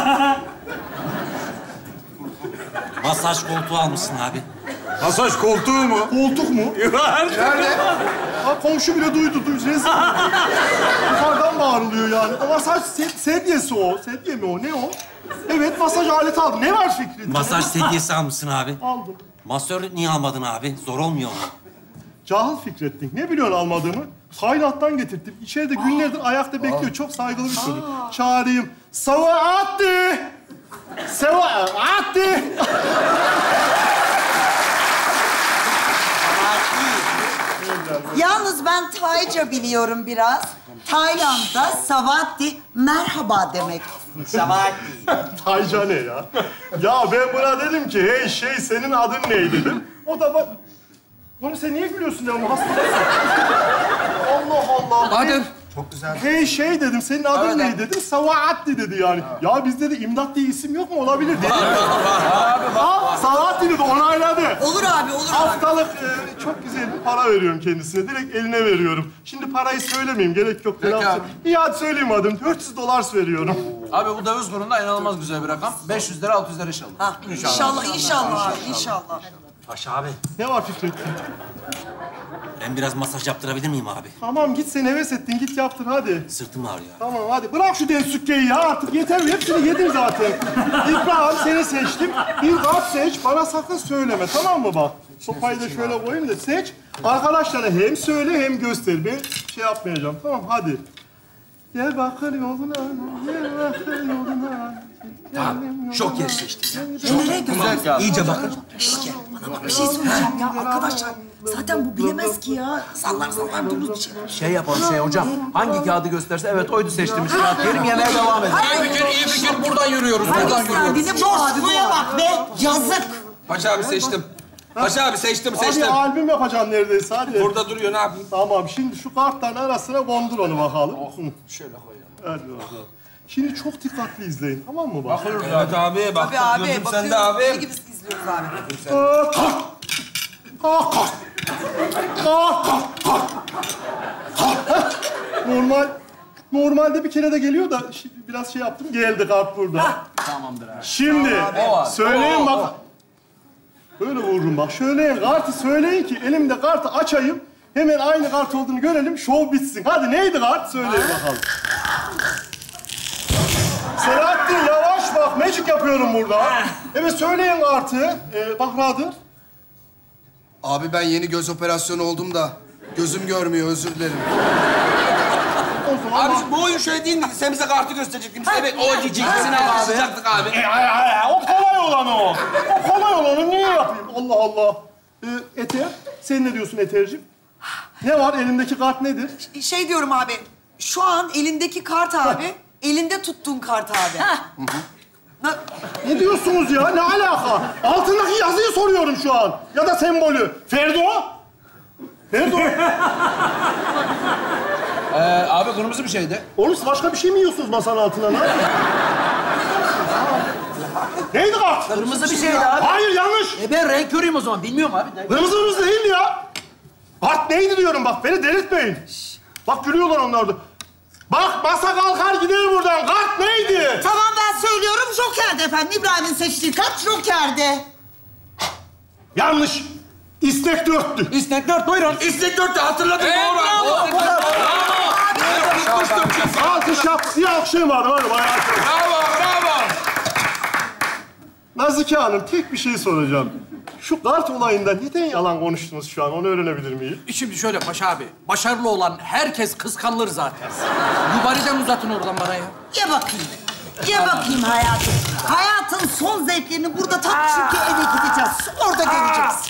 Masaj koltuğu almışsın abi. Masaj koltuğu mu? Koltuk mu? Nerede? Ha komşu bile duydu. Rezil. Yukarıdan bağırılıyor yani. O masaj sedyesi o. Sedye mi o? Ne o? Evet, masaj aleti aldım. Ne var Fikrettin? Masaj sedyesi almışsın abi. Aldım. Masör niye almadın abi? Zor olmuyor mu? Cahil Fikrettin. Ne biliyorsun almadığımı? Tayland'dan getirdim. İçeride günlerdir ayakta bekliyor. Çok saygılı bir çocuk. Çağırayım. Savaatti! Savaatti! Yalnız ben Tayca biliyorum biraz. Tayland'da savati merhaba demek. Tayca ne ya? Ya ben buna dedim ki, hey senin adın ne dedim. O da bak... Oğlum sen niye gülüyorsun ya? Hasta mısın? Allah Allah. Bahadır. Çok güzel. Hey dedim, senin adın ne dedim. Savaatti dedi yani. Ya bizde de İmdat diye isim yok mu? Olabilir dedi. Ha, Savaatti dedi, onayladı. Olur abi, olur abi. Haftalık çok güzel bir para veriyorum kendisine. Direkt eline veriyorum. Şimdi parayı söylemeyeyim, gerek yok. Peki. İyi hadi söyleyeyim adım. $400 veriyorum. Abi bu döviz kurunda inanılmaz güzel bir rakam. 500 lira, 600 lira inşallah. Ha, inşallah abi, inşallah. Paşa abi. Ne var Fikrettin? Ben biraz masaj yaptırabilir miyim abi? Tamam git sen heves ettin git yaptır hadi. Sırtım ağrıyor. Tamam hadi bırak şu densükkeyi ya artık yeter. Hepsini yedim zaten. İbrahim seni seçtim. Bir kart seç bana sakın söyleme tamam mı bak? Sopayı da şöyle koyayım da seç. Arkadaşlara hem söyle hem göster. Ben şey yapmayacağım tamam hadi. Gel bakır yoluna, gel bakır yoluna. Tamam, çok yer seçtin. Nereye güzel? İyice bakın. Bir şey söyleyeceğim ya arkadaşlar. Zaten bu bilemez ki ya. Sallar durur bir şey. Şey yapalım hocam. Hangi kağıdı gösterse evet oydu seçtiğimiz kağıt diyelim yemeğe devam edelim. İyi fikir. Buradan yürüyoruz. Buradan yürüyoruz. Coşkuya bak be. Yazık. Paşa abi seçtim. Paşa abi seçtim. Hadi albüm yapacağım neredeyse hadi. Burada duruyor ne yapayım? Tamam şimdi şu kartların arasına kondur onu bakalım. Şöyle koyalım. Hadi bakalım. Şimdi çok dikkatli izleyin tamam mı bak? Evet abi bak. Tabii abi Gözüm bakıyoruz. sende abi. Ne gibi izliyoruz abi. Normalde bir kere de geliyor da biraz şey yaptım geldi kart burada. Tamamdır abi. Şimdi söyleyin bak. Böyle vururum bak. Söyleyin kartı söyleyin ki elimde kartı açayım. Hemen aynı kart olduğunu görelim. Şov bitsin. Hadi neydi kart? Söyleyin bakalım. Selahattin yavaş bak. Magic yapıyorum burada. Evet söyleyin kartı. Bahadır. Abi ben yeni göz operasyonu oldum da gözüm görmüyor özür dilerim. O zaman Abiciğim bu oyun şöyle değil miydi? Sen bize kartı gösterecektin. Biz evet o diyeceksin alkışlayacaktık abi. o kolay olan o. O kolay olanı niye yapayım? Allah Allah. Eter, sen ne diyorsun Eter'cim? Ne var? Elindeki kart nedir? Şey diyorum abi. Şu an elindeki kart abi. Elinde tuttuğun kart abi. Ne diyorsunuz ya? Ne alaka? Altındaki yazıyı soruyorum şu an. Ya da sembolü. Ferdo? Ferdo? Abi kırmızı bir şeydi. Oğlum siz başka bir şey mi yiyorsunuz masanın altına? Ne yapıyorsunuz? Neydi kart? Kırmızı bir şeydi abi. Hayır yanlış. Ben renk körüyüm o zaman. Bilmiyorum abi. Kırmızı değil ya. Kart neydi diyorum bak. Beni delirtmeyin. Bak gülüyorlar onlar da. Bak masa kalkar gider buradan. Kart neydi? Tamam ben söylüyorum Joker'di efendim. İbrahim'in seçtiği kart Joker'di. Yanlış. İstek 4'tü. İstek 4 buyurun. İstek 4'te hatırladım doğru. Alkış yap. Bir alkışım vardı. Hadi bayağı. Bravo. Nazike Hanım tek bir şey soracağım. Şu kart olayında neden yalan konuştunuz şu an? Onu öğrenebilir miyim? Şimdi şöyle Paşa abi. Başarılı olan herkes kıskanılır zaten. Yubariden uzatın oradan bana ya. Ye bakayım. Ye bakayım hayatım. Hayatın son zevklerini burada tat çünkü eve gideceğiz. Orada göreceğiz.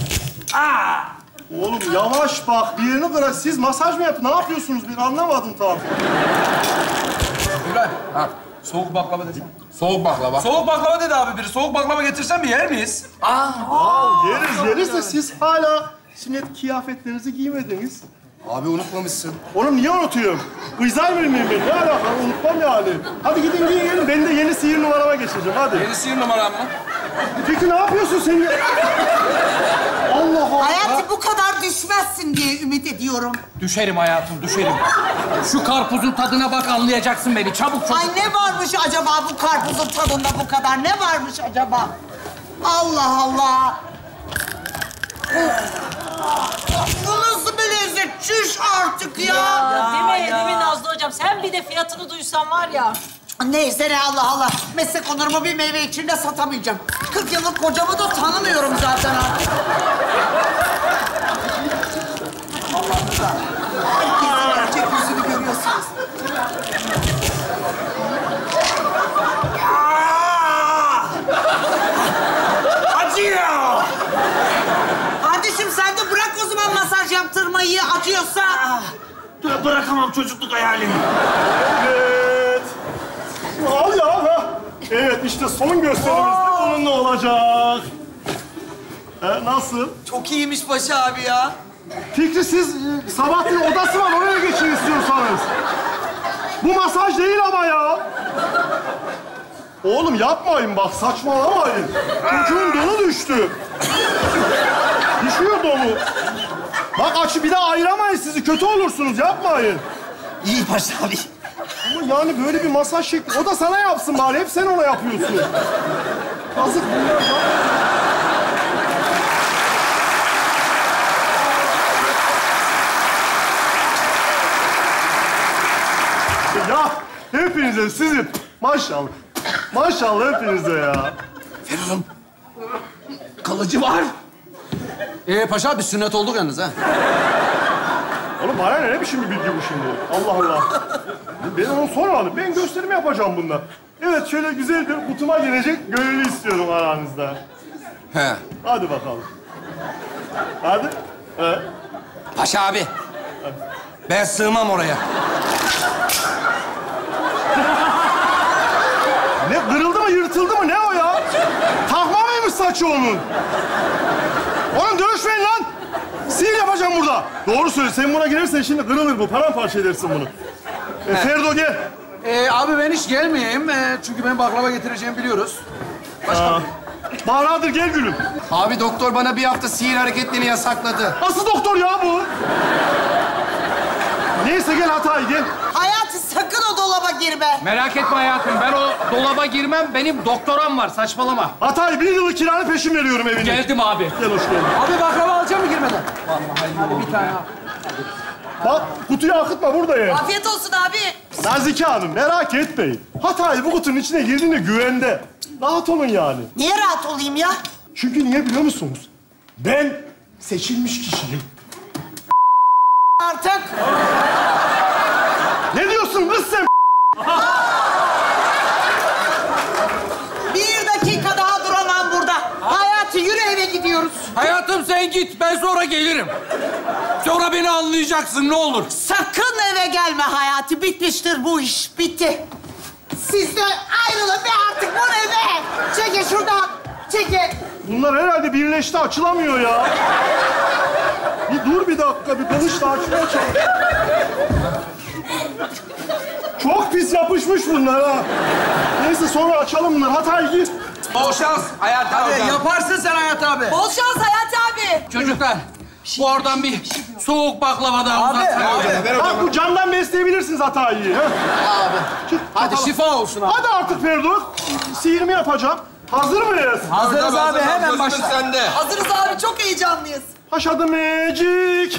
Oğlum yavaş bak. Bir yerini kırar. Siz masaj mı yapın? Ne yapıyorsunuz? Ben anlamadım tam. İbrahim. Ha. Soğuk baklava desene. Soğuk baklava. Soğuk baklava dedi abi biri. Soğuk baklava getirsen bir yer miyiz? Yeriz de siz hala sünnet kıyafetlerinizi giymediniz. Abi unutmamışsın. Oğlum niye unutuyorum? Alzheimer miyim ben? Ne alaka? Unutmam yani. Hadi gidin giyin. Ben de yeni sihir numarama geçeceğim. Hadi. Yeni sihir numaram mı? Peki ne yapıyorsun sen ya? Allah Allah. Hayatım bu kadar düşmezsin diye ümit ediyorum. Düşerim hayatım, düşerim. Şu karpuzun tadına bak, anlayacaksın beni. Çabuk çabuk. Ay ne varmış acaba bu karpuzun tadında bu kadar? Ne varmış acaba? Allah Allah. Bu nasıl bir lezzet? Çüş artık ya. Değil mi Nazlı hocam? Sen bir de fiyatını duysan var ya. Neyse ne Allah Allah. Meslek onurumu bir meyve içinde satamayacağım. 40 yıllık kocamı da tanımıyorum zaten artık. Allah'ınıza. Herkesin gerçek yüzünü görüyorsunuz. Acıyor! Kardeşim sen de bırak o zaman masaj yaptırmayı acıyorsa. Bırakamam çocukluk hayalim. Evet. Al ya. Ha. Evet işte son gösterimiz de bununla olacak. Nasıl? Çok iyiymiş Paşa abi ya. Fikri siz Sabahattin odası var oraya geçin istiyorsanız. Bu masaj değil ama ya. Oğlum yapmayın bak saçmalamayın. Çocuğun donu düştü. Düşüyor donu. Bak açı bir daha ayıramayın sizi kötü olursunuz yapmayın. İyi Paşa abi. Ama yani böyle bir masaj şekli. O da sana yapsın bari. Hep sen ona yapıyorsun. Yazık bunlar ya. sizin. Maşallah. Maşallah hepinize ya. Feridun, kalıcı var. Paşa abi sünnet olduk yalnız ha. Oğlum bana ne biçim bir bilgi bu şimdi? Allah Allah. Ben onu sormadım. Ben gösterimi yapacağım bunda. Evet, şöyle güzel bir kutuma gelecek gönüllü istiyorum aranızda. He. Hadi bakalım. Hadi. Paşa abi, ben sığmam oraya. Ne kırıldı mı, yırtıldı mı? Ne o ya? Takma mıymış saçı onun? Oğlum dövüşmeyin lan! Sihir yapacağım burada. Doğru söyle. Sen buna girersen şimdi kırılır bu. Paramparça edersin bunu. Ferdo gel. Abi ben hiç gelmeyeyim. Çünkü ben baklava getireceğimi biliyoruz. Başka Bahadır gel gülüm. Abi doktor bana bir hafta sihir hareketlerini yasakladı. Nasıl doktor ya bu? Neyse gel Hatay gel. Hayati sakın o dolaba girme. Merak etme hayatım. Ben o dolaba girmem. Benim doktoram var. Saçmalama. Hatay 1 yıllık kiranı peşin veriyorum evine. Geldim abi. Gel hoş geldin. Abi baklava alacak mı girmeden? Hadi bir tane al. Bak kutuyu akıtma burada ye. Afiyet olsun abi. Nazike Hanım merak etmeyin. Hatay bu kutunun içine girdiğinde güvende. Rahat olun yani. Niye rahat olayım ya? Çünkü niye biliyor musunuz? Ben seçilmiş kişiyim. Artık. Ne diyorsun kız sen? Bir dakika daha duramam burada. Hayati yürü eve gidiyoruz. Hayatım sen git. Ben sonra gelirim. Sonra beni anlayacaksın ne olur. Sakın eve gelme Hayati. Bitmiştir bu iş. Bitti. Siz de ayrılın be artık bu eve. Çekil şuradan. Çekil. Bunlar herhalde birleşti açılamıyor ya. Bir dur bir dakika bir kılıç da açmaya çalış. Çok pis yapışmış bunlar ha. Neyse sonra açalım bunları. Hatay gir. Bol şans Hayat abi. Yaparsın sen Hayat abi. Bol şans Hayati abi. Çocuklar, bu oradan bir soğuk baklava daha uzatsana. Bak bu camdan besleyebilirsiniz Hatay'ı. Hadi şifa olsun abi. Hadi artık Ferdo. Sihirimi yapacağım. Hazır mıyız? Hazırız abi hemen başla. Sende. Hazırız abi çok heyecanlıyız. Paşa the magic.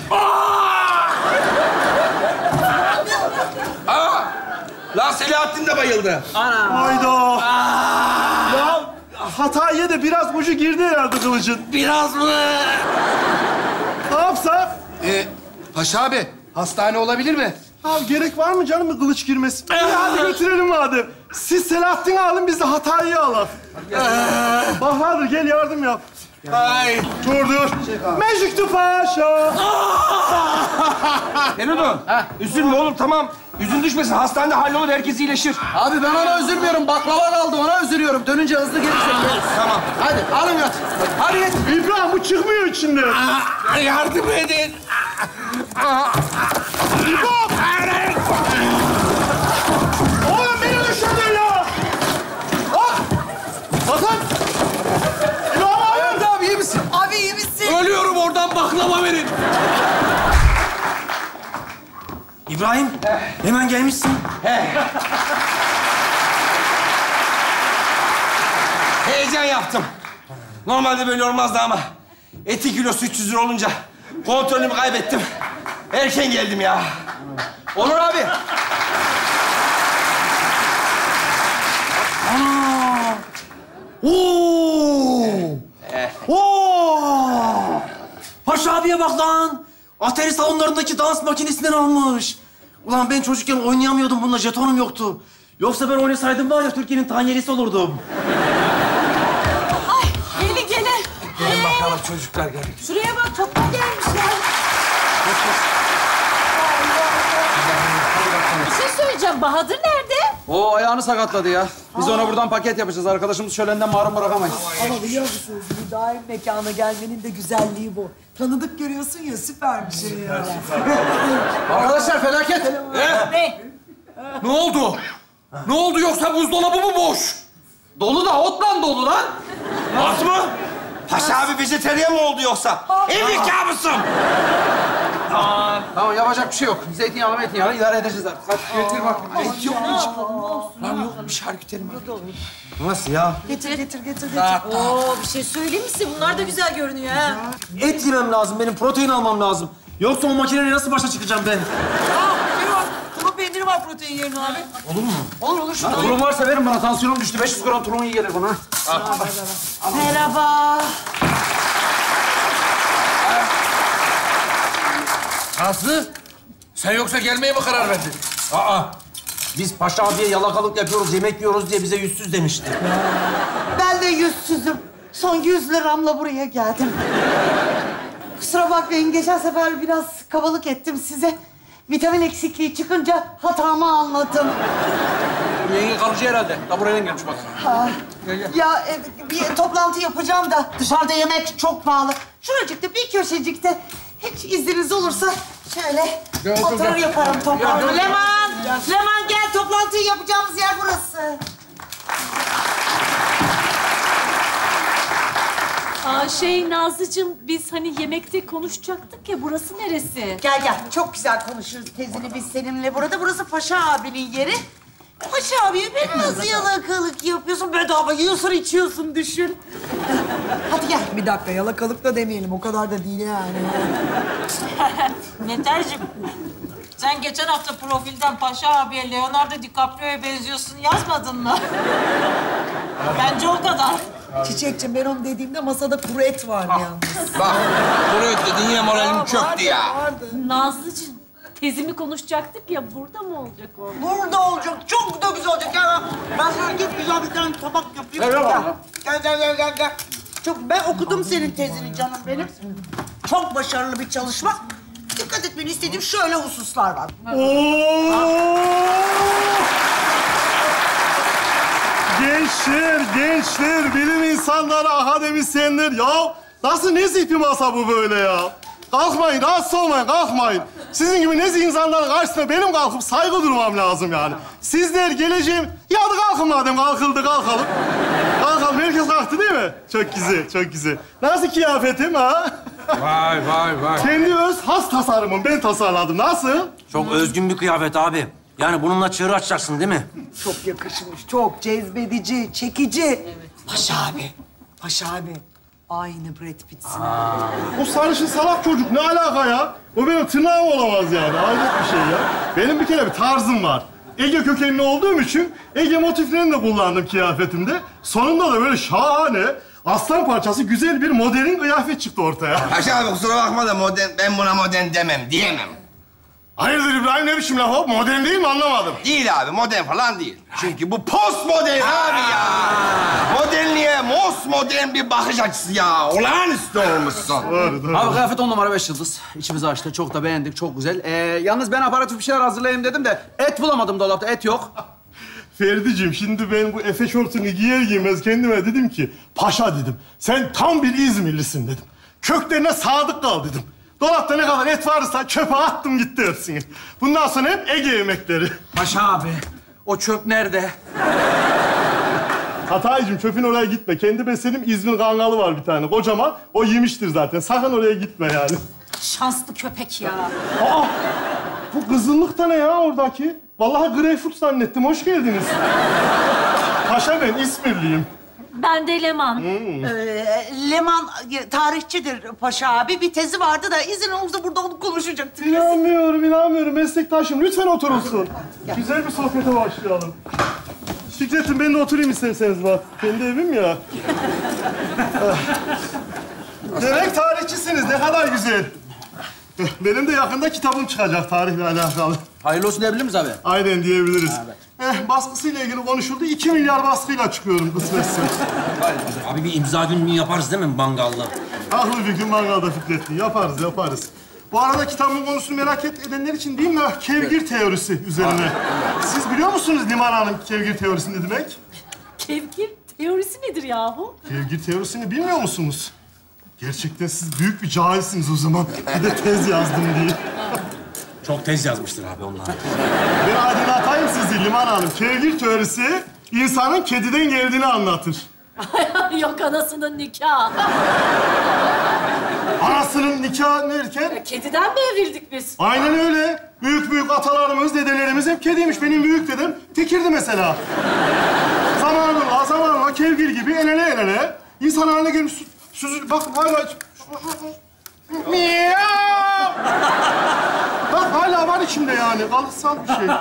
Lan Selahattin de bayıldı. Hayda. Ya Hatay'a da biraz ucu girdi herhalde kılıcın. Biraz mı? Ne yapsak? Paşa abi, hastane olabilir mi? Abi gerek var mı canım bir kılıç girmesi? İyi hadi götürelim madem. Siz Selahattin'i alın, biz de Hatay'ı alalım. Bahadır gel yardım yap. Ay. Dur. Magic to Paşa. Feridun, üzülme oğlum tamam. Yüzün düşmesin. Hastanede hallolur, herkes iyileşir. Abi ben ona üzülmüyorum. Baklava kaldı ona üzülüyorum. Dönünce hızlı gelirsek geliriz. Tamam. Hadi alın yat. Hadi git. İbrahim bu çıkmıyor içinden. Yardım edin. Oğlum beni düşürdün ya. Hasan. Hayat abi iyi misin? Abi iyi misin? Ölüyorum oradan baklava verin. İbrahim, hemen gelmişsin. Heyecan yaptım. Normalde böyle olmazdı ama eti kilosu 300 lira olunca kontrolümü kaybettim. Erken geldim ya. Onur abi. Oo! Paşa abiye bak lan. Atari salonlarındaki dans makinesinden almış. Ulan ben çocukken oynayamıyordum bununla, jetonum yoktu. Yoksa ben oynasaydım var ya Türkiye'nin tanyelisi olurdum. Ay gelin gelin. Gelin bakalım çocuklar gelin. Şuraya bak toplar gelmişler. Bir şey söyleyeceğim. Bahadır nerede? O ayağını sakatladı ya. Biz ona buradan paket yapacağız. Arkadaşımız şölenden mahrum bırakamayız. Ama biliyor musunuz müdaim mekana gelmenin de güzelliği bu. Tanıdık görüyorsun ya süper bir şey ya. Arkadaşlar felaket. Ne oldu? Ne oldu yoksa buzdolabı mı boş? Dolu da otla dolu lan. At mı? Paşa abi vejeteryan mı oldu yoksa? Evlilik kabusum. Tamam yapacak bir şey yok. Zeytinyağlı meytinyağlı idare edeceğiz artık. Hadi getir bak. Et yok mu hiç? Lan yok bir şarküterim var. Nasıl ya? Getir. Oo bir şey söyleyeyim mi size? Bunlar da güzel görünüyor ha. Et yemem lazım, benim protein almam lazım. Yoksa o makineyle nasıl başa çıkacağım ben? Tulum peyniri var protein yerine abi. Olur mu? Olur olur şunu. Tulum varsa verin bana. Tansiyonum düştü. 500 gram tulum iyi gelir bana. Merhaba. Aslı, sen yoksa gelmeye mi karar verdin? Aa, biz Paşa abiye yalakalık yapıyoruz, yemek yiyoruz diye bize yüzsüz demişti. Ben de yüzsüzüm. Son 100 liramla buraya geldim. Kusura bakmayın, geçen sefer biraz kabalık ettim size. Vitamin eksikliği çıkınca hatamı anladım. Yenge kalıcı herhalde. Da buraya gelmiş bak. Ya bir toplantı yapacağım da dışarıda yemek çok pahalı. Şuracıkta bir köşecikte hiç izniniz olursa şöyle oturur yaparım toplantı. Leman gel, toplantıyı yapacağımız yer burası. Nazlıcığım, biz hani yemekte konuşacaktık ya, burası neresi? Gel gel, çok güzel konuşuruz tezini biz seninle burada. Burası Paşa abinin yeri. Paşa abiye ben nasıl yalakalık yapıyorsun? Bedava yiyorsun, içiyorsun, düşün. Hadi gel. Bir dakika yalakalık da demeyelim. O kadar da değil yani. Neterciğim, sen geçen hafta profilden Paşa abiye Leonardo DiCaprio'ya benziyorsun yazmadın mı? Bence o kadar. Çiçekçim ben onu dediğimde masada kuru et vardı yalnız. Bak, bunu dedin yine moralim çöktü ya. Nazlıcığım, tezimi konuşacaktık ya, burada mı olacak o? Burada olacak, çok da güzel olacak. Ya ben sana git güzel bir tane tabak yapayım. Gel. Ben okudum senin tezini canım benim. Çok başarılı bir çalışma. Dikkat etmeni istediğim şöyle hususlar var. Gençler, bilim insanları, akademisyenler. Ya nasıl nezih bir masa bu böyle ya? Kalkmayın, rahatsız olmayın, kalkmayın. Sizin gibi nezih insanların karşısında benim kalkıp saygı durmam lazım yani. Sizler geleceğim... Ya hadi kalkın madem, kalkalım. Kalkalım, herkes kalktı değil mi? Çok güzel. Nasıl kıyafetim ha? Vay. Kendi öz has tasarımım, ben tasarladım. Nasıl? Çok özgün bir kıyafet abi. Yani bununla çığır açacaksın değil mi? Çok yakışmış, çok cezbedici, çekici. Evet. Paşa abi. Aynı Brad Pitt'sin. O sarışın salak çocuk ne alaka ya? O benim tırnağım olamaz yani. Hayret bir şey ya. Benim bir kere bir tarzım var. Ege kökenli olduğum için Ege motiflerini de kullandım kıyafetimde. Sonunda da böyle şahane, aslan parçası güzel bir modern kıyafet çıktı ortaya. Paşa abi kusura bakma da ben buna modern diyemem. Hayırdır İbrahim, ne biçim laf o? Modern değil mi, anlamadım. Değil abi, modern falan değil. Çünkü bu postmodern abi ya. Modernliğe modern bir bakış açısı ya. Olağanüstü olmuşsun. Doğru. Abi kıyafet 10 numara 5 yıldız. İçimizi açtı. Çok da beğendik. Çok güzel. Yalnız ben aparatif bir şeyler hazırlayayım dedim de et bulamadım dolapta. Et yok. Ferdiciğim, şimdi ben bu Efe şortunu giyer giymez kendime dedim ki... Paşa dedim, sen tam bir İzmirlisin dedim. Köklerine sadık kal dedim. Dolapta ne kadar et varsa çöpe attım gitti hepsini. Bundan sonra hep Ege yemekleri. Paşa abi, o çöp nerede? Hataycığım, çöpün oraya gitme. Kendi beslediğim İzmir kangalı var bir tane kocaman. O yemiştir zaten. Sakın oraya gitme yani. Şanslı köpek ya. Aa! Bu kızıllık da ne ya oradaki? Vallahi greyfurt zannettim. Hoş geldiniz. Paşa ben İzmirliyim. Ben de Leman. Leman tarihçidir Paşa abi. Bir tezi vardı da izin olursa burada onu konuşacaktık. İnanmıyorum. Meslektaşım lütfen oturulsun. Güzel bir sohbete başlayalım. Fikret'im, ben de oturayım isterseniz bak. Kendi evim ya. Demek tarihçisiniz. Ne kadar güzel. Benim de yakında kitabım çıkacak tarihle alakalı. Hayırlı olsun diyebilir miyiz abi? Aynen diyebiliriz. Baskısıyla ilgili konuşuldu. 2 milyar baskıyla çıkıyorum kısmetse. Abi bir imza gününü yaparız değil mi mangalda? Haklı bir gün mangalda Fikret'li. Yaparız. Bu arada kitabın konusunu merak edenler için diyeyim mi? Kevgir teorisi üzerine. Siz biliyor musunuz Liman Hanım kevgir teorisi ne demek? Kevgir teorisi nedir yahu? Kevgir teorisini bilmiyor musunuz? Gerçekten siz büyük bir cahilsiniz o zaman. Bir de tez yazdım diye. Çok tez yazmıştır abi onlar. Ben aydınlatayım sizi Liman Hanım. Kevgir teorisi insanın kediden geldiğini anlatır. Yok, anasının nikahı. Anasının nikahı derken? Kediden mi evrildik biz? Aynen öyle. Büyük atalarımız, dedelerimiz hep kediymiş. Benim büyük dedem tekirdi mesela. Zamanla kevgir gibi el ele. İnsan haline gelmiş. Bakın hala... Miyav! Bak hala var içinde yani. Kalıtsal bir şey.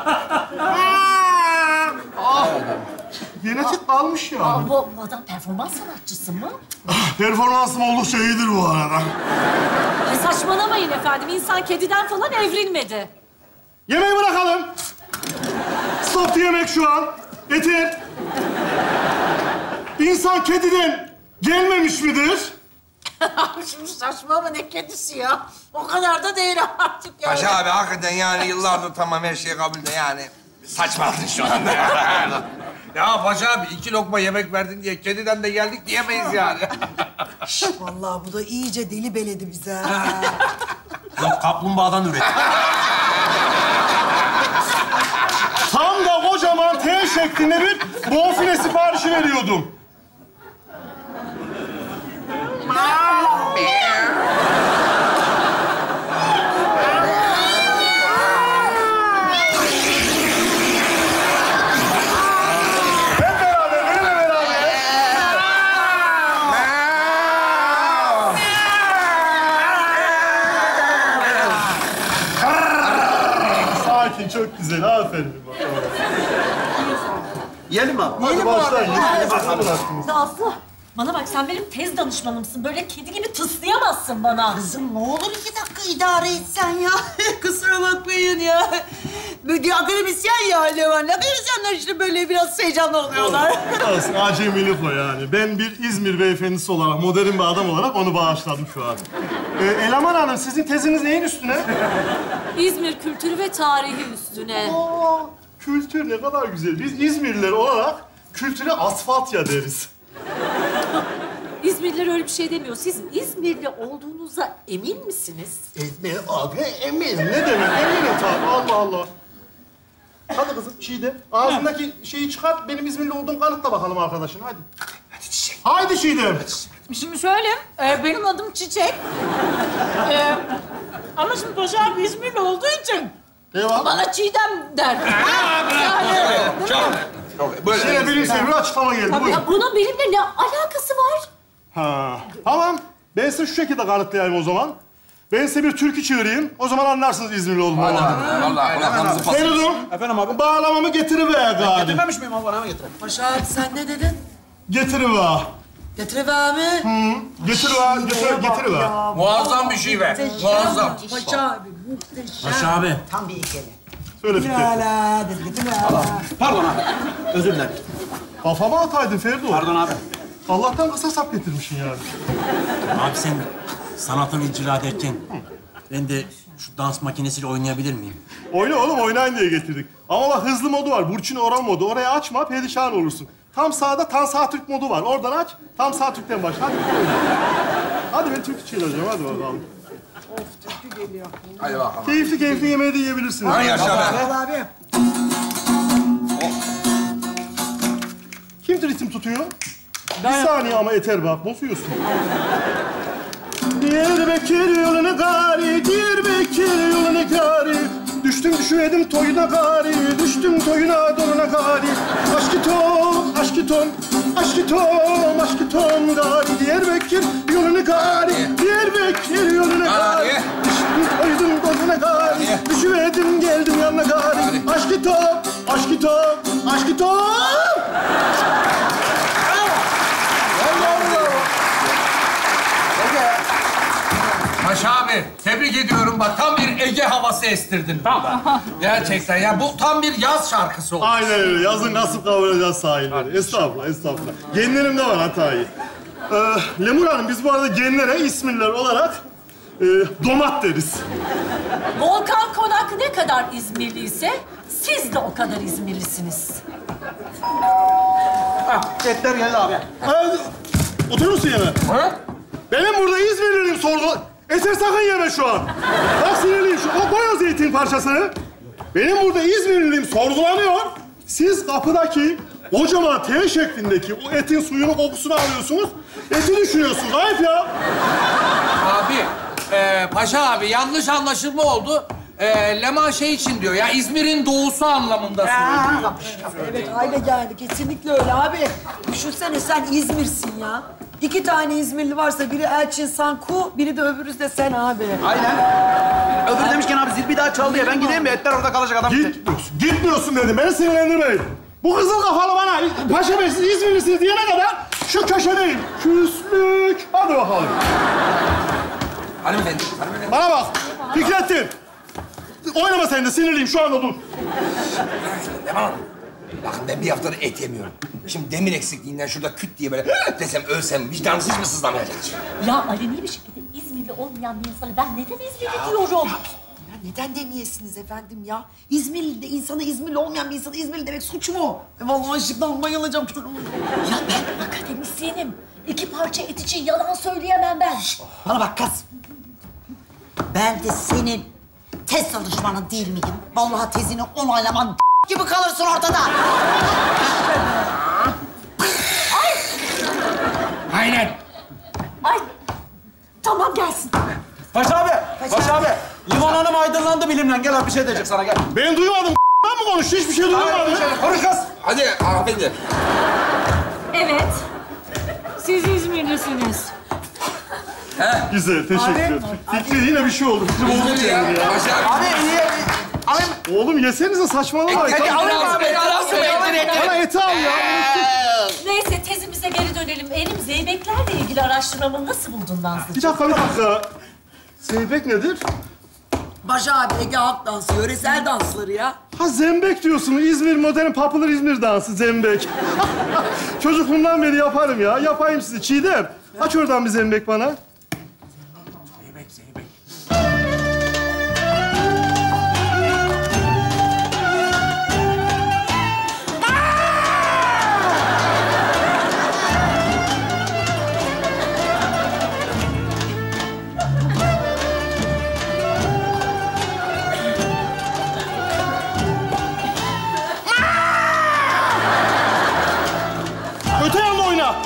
Genetik kalmış ya. Bu adam performans sanatçısı mı? Performansım oldukça iyidir bu arada. Saçmalamayın efendim. İnsan kediden falan evrilmedi. Yemeği bırakalım. Stop yemek şu an. Yeter. İnsan kediden gelmemiş midir? Şimdi saçmalama ne kedisi ya. O kadar da değil artık yani. Paşa abi hakikaten yani yıllardır tamam her şey kabul de yani saçmaladın şu anda. Ya Paşa abi 2 lokma yemek verdin diye kediden de geldik diyemeyiz yani. Vallahi bu da iyice deli beledi bize. Yok, kaplumbağadan üret. Tam da kocaman T şeklinde bir bonfile siparişi veriyordum. Sakin, çok güzel. Aferin. Yiyelim mi? Hadi başlayın. Nazlı, bana bak sen benim tez danışmanımsın. Böyle kedi gibi tıslayamazsın bana. Kızım ne olur 2 dakika idare etsen ya. Kusura bakmayın ya. Böyle akademisyen ya Levan. Akademisyenler işte böyle biraz heyecanlı oluyorlar. Olsun, acemilik o yani. Ben bir İzmir beyefendisi olarak, modern bir adam olarak onu bağışladım şu an. Eleman Hanım, sizin teziniz neyin üstüne? İzmir kültürü ve tarihi üstüne. Aa, kültür ne kadar güzel. Biz İzmirliler olarak kültüre asfaltya deriz. İzmirliler öyle bir şey demiyor. Siz İzmirli olduğunuza emin misiniz? İzmir abi eminim. Ne demek? Eminim tabii. Allah Allah. Hadi kızım, Çiğdem. Ağzındaki şeyi çıkart, benim İzmirli olduğum kanıtla bakalım arkadaşın. Hadi. Hadi Çiğdem. Haydi Çiğdem. Şimdi şöyle, benim adım Çiçek. Ama şimdi Paşa abi İzmirli olduğu için Eyvallah. bana Çiğdem der. Yani, Böyle Şöyle bilimsel bir açıklama geldi. Buyurun. Ya bunun benimle ne alakası var? Ha, tamam. Ben size şu şekilde kanıtlayayım o zaman. Ben size bir türkü çığırayım. O zaman anlarsınız İzmirli olduğumu. Vallahi kafamızı pas. Feridun, Efendim abi? bağlamamı getiriver gari. Getirmemiş miyim abi? Bana mı getirin? Paşa abi sen ne dedin? Getiriver. Getiriver mi? Getiriver. Muazzam bir şey be. Muazzam. Paşa abi muhteşem. Paşa abi. Tam bir ikili. Söyle Fikret. Hala dedi getir Pardon abi. Özür dilerim. Kafama ataydın Feridun. Pardon abi. Allah'tan kısa sap getirmişsin yani. Abi sen sanatını icra ederken ben de şu dans makinesiyle oynayabilir miyim? Oyna oğlum, oynayın diye getirdik. Ama bak hızlı modu var, Burçin Oran modu. Oraya açma, perişan olursun. Tam sağda Tansa Türk modu var. Oradan aç, Tam Sağ Türk'ten başla. Hadi oyna. Hadi ben Türkçe çığıracağım, hadi bakalım. Hadi bakalım. Keyifli keyifli yemeği de yiyebilirsiniz. Hay yaşa be. abi. Kim ritim tutuyor? Bir saniye ama yeter bak, bozuyorsun. Diyarbakır yolunu gari, Diyarbakır yolunu gari. Düştüm düşüverdim toyuna gari, düştüm toyuna doluna gari. Aşkıtom, aşkıtom, aşkıtom, aşkıtom gari. Diyarbakır yolunu gari, Diyarbakır yolunu gari. Düştüm toydum doluna gari, düşüverdim geldim yanına gari. Aşkıtom, aşkıtom, aşkıtom. Paşa abi, tebrik ediyorum. Bak tam bir Ege havası estirdin. Tamam. Gerçekten ya bu tam bir yaz şarkısı oldu. Aynen öyle. Yazın nasıl kavuracağız sahilleri. Estağfurullah, estağfurullah. Genlerimde var hatayı. Lemur Hanım, biz bu arada genlere İzmirliler olarak domat deriz. Volkan Konak ne kadar İzmirliyse siz de o kadar İzmirlisiniz. Etler geldi abi. Oturur musun yeme? Benim burada İzmirliyim sordu. Eser sakın yeme şu an. Bak sinirliyim şu. O koy o zeytin parçasını. Benim burada İzmirliyim sorgulanıyor. Siz kapıdaki kocaman T şeklindeki o etin suyunu, kokusunu alıyorsunuz. Eti düşünüyorsunuz. Ayıp ya. Abi, Paşa abi yanlış anlaşılma oldu. Leman şey için diyor ya İzmir'in doğusu anlamında söylüyor. Evet, aile geldi. Kesinlikle öyle abi. Düşünsene sen İzmir'sin ya. 2 tane İzmirli varsa biri Elçin Sanku, biri de öbürü de sen abi. Aynen. Öbürü demişken abi zil bir daha çaldı ya. Ben gideyim mi? Etler orada kalacak adam. Gitmiyorsun. Gitmiyorsun dedim. Beni sinirlendirmeyin. Bu kızıl kafalı bana Paşa Bey siz İzmirlisiniz diyene kadar şu köşedeyim. Küslük. Hadi bakalım. Hanımefendi. Bana bak. Fikrettin. Oynama sen de sinirliyim şu anda dur. Leman Hanım. Bakın ben bir haftadır et yemiyorum. Şimdi demir eksikliğinden şurada küt diye böyle desem ölsem vicdansız mı sızlamayacak? Ya aleni bir şekilde İzmirli olmayan bir insana ben neden İzmirli diyorum? Ya neden demeyesiniz efendim ya? İzmirli insanı İzmirli olmayan bir insana İzmirli demek suç mu? Vallahi açlıktan bayılacağım. Ya ben akademisyenim. 2 parça et için yalan söyleyemem ben. Bana bak kız. Ben de senin tez çalışmanın değil miyim? Vallahi tezini onaylaman gibi kalırsın ortada. Aynen. Ay tamam gelsin. Paşa abi. Paşa abi. Liman Hanım aydınlandı bilimle. Gel abi bir şey diyecek sana gel. Ben duymadım. Ben mi konuştu? Hiçbir şey duymadım. Konuş kız. Hadi hanımefendi. Evet. Siz İzmirlisiniz. Güzel, teşekkür ederim. Fikri yine bir şey oldu. Fikri bozuldu yani ya. Abi niye? Oğlum yesenize saçmalamayın. Bana eti al ya. Neyse tezimize geri dönelim. Benim zeybeklerle ilgili araştırmamı nasıl buldun Nazlıcığım? Bir dakika. Zeybek nedir? Paşa abi Ege halk dansı, yöresel dansları ya. Ha zembek diyorsun. İzmir modern popular İzmir dansı zembek. Çocukluğumdan beri yaparım ya. Yapayım sizi. Çiğdem. Aç oradan bir zembek bana. Zeybek. Öte yanda oyna.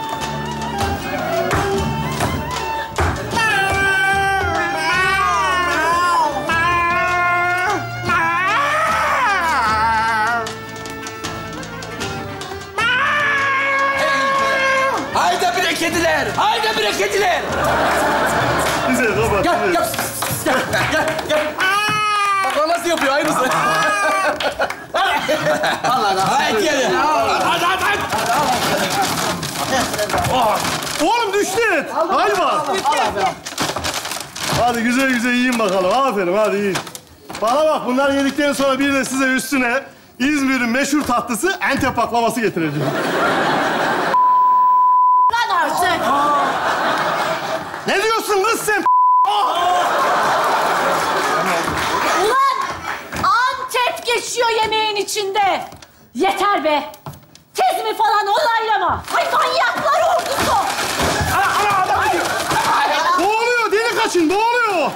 Haydi bre kediler! Haydi bre kediler! Güzel kapat. Gel. Bak o nasıl yapıyor aynısı. Haydi gelin. Hadi. Oğlum düştü et. Galiba. Hadi güzel yiyin bakalım. Aferin hadi yiyin. Bana bak bunları yedikten sonra bir de size üstüne İzmir'in meşhur tatlısı Antep baklavası getireceğim. Lan artık. Ne diyorsun kız sen? Ulan Antep geçiyor yemeğin içinde. Yeter be. Tezimi falan onaylama. Ay manyaklar ordusu. Boğuluyor, deli kaçın, boğuluyor.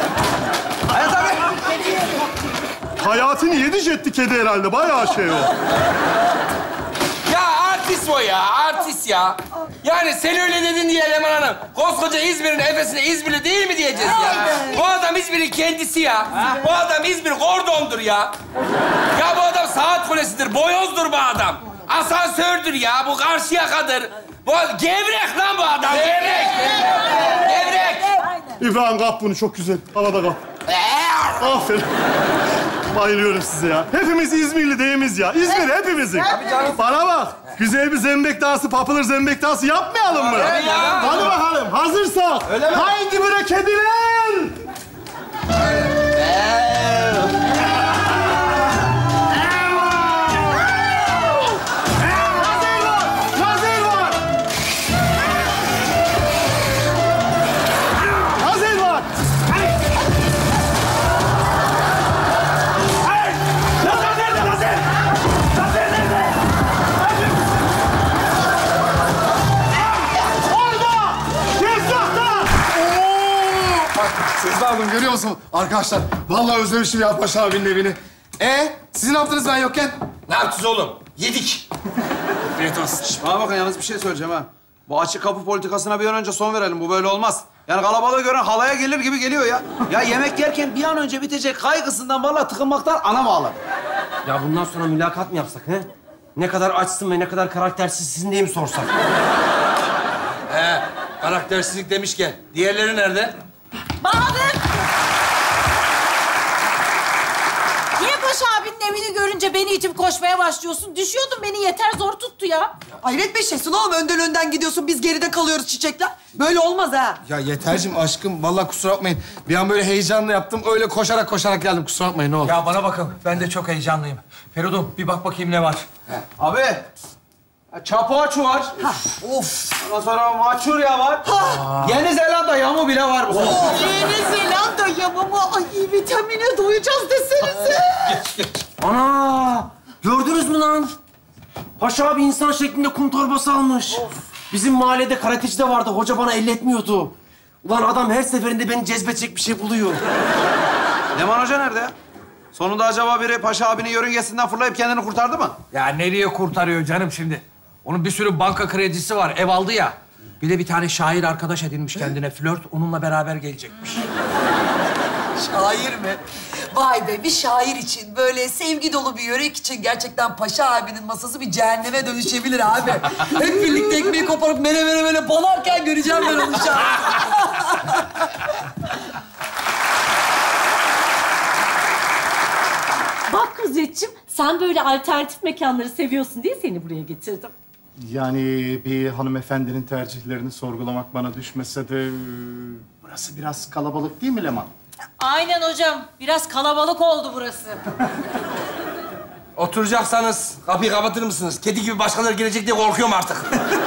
Hayatını yedi jetti kedi herhalde, bayağı şey o. Ya artist o ya, artist ya. Yani sen öyle dedin diye Leman Hanım, koskoca İzmir'in efesine İzmirli değil mi diyeceğiz ya? Bu adam İzmir'in kendisi ya. Bu adam İzmir Gordon'dur ya. Ya bu adam saat kulesidir, boyozdur bu adam. Asansördür ya, bu Karşıyaka'dır. Bu gevrek lan bu adam, gevrek. Gevrek. İbrahim kap bunu, çok güzel. Havada kap. Aferin. Bayılıyorum size ya. Hepimiz İzmirli değiliz ya. İzmir hepimizin. Bana bak. Güzel bir zembek dansı, popular zembek dansı yapmayalım mı? Hadi bakalım. Hazırsak. Haydi bre kediler. Sezda Hanım görüyor musun? Arkadaşlar vallahi özlemişim ya Paşa abinin evini. Sizin ne yaptınız ben yokken? Ne yapacağız oğlum? Yedik. Afiyet olsun. Bana bakın yalnız bir şey söyleyeceğim ha. Bu açık kapı politikasına bir an önce son verelim. Bu böyle olmaz. Yani kalabalığı gören halaya gelir gibi geliyor ya. Ya yemek yerken bir an önce bitecek kaygısından vallahi tıkınmaktan anam ağlar. Ya bundan sonra mülakat mı yapsak he? Ne kadar açsın ve ne kadar karaktersizsin diye mi sorsak? Karaktersizlik demişken diğerleri nerede? Bahadır! Niye Paşa abinin evini görünce beni itip koşmaya başlıyorsun? Düşüyordum, beni yeter zor tuttu ya. Hayret bir şeysin oğlum. Önden gidiyorsun. Biz geride kalıyoruz çiçekler. Böyle olmaz ha. Ya Yeter'cim aşkım, vallahi kusura bakmayın. Bir an böyle heyecanla yaptım. Öyle koşarak geldim. Kusura bakmayın ne olur. Ya bana bakın, ben de çok heyecanlıyım. Feridun, bir bak bakayım ne var. Abi, çapuaçu var. Of. Ondan sonra maçurya var. Yeni Zelanda yamu bile var bu. Yeni Zelanda yamamı. Ay vitamine doyacağız desenize. Ana! Gördünüz mü lan? Paşa abi insan şeklinde kum torbası almış. Bizim mahallede karateci de vardı. Hoca bana elletmiyordu. Ulan adam her seferinde beni cezbedecek bir şey buluyor. Leman Hoca nerede ya? Sonunda acaba biri Paşa abinin yörüngesinden fırlayıp kendini kurtardı mı? Ya nereye kurtarıyor canım şimdi? Onun bir sürü banka kredisi var, ev aldı ya. Bir de bir tane şair arkadaş edinmiş kendine, flört. Onunla beraber gelecekmiş. Şair mi? Vay be, bir şair için, böyle sevgi dolu bir yörük için gerçekten Paşa abinin masası bir cehenneme dönüşebilir abi. Hep birlikte ekmeği koparıp mele balarken göreceğim ben onu şair. Bak Kudretciğim, sen böyle alternatif mekanları seviyorsun diye seni buraya getirdim. Yani bir hanımefendinin tercihlerini sorgulamak bana düşmese de... Burası biraz kalabalık değil mi Leman? Aynen hocam. Biraz kalabalık oldu burası. Oturacaksanız kapıyı kapatır mısınız? Kedi gibi başkaları gelecek diye korkuyorum artık.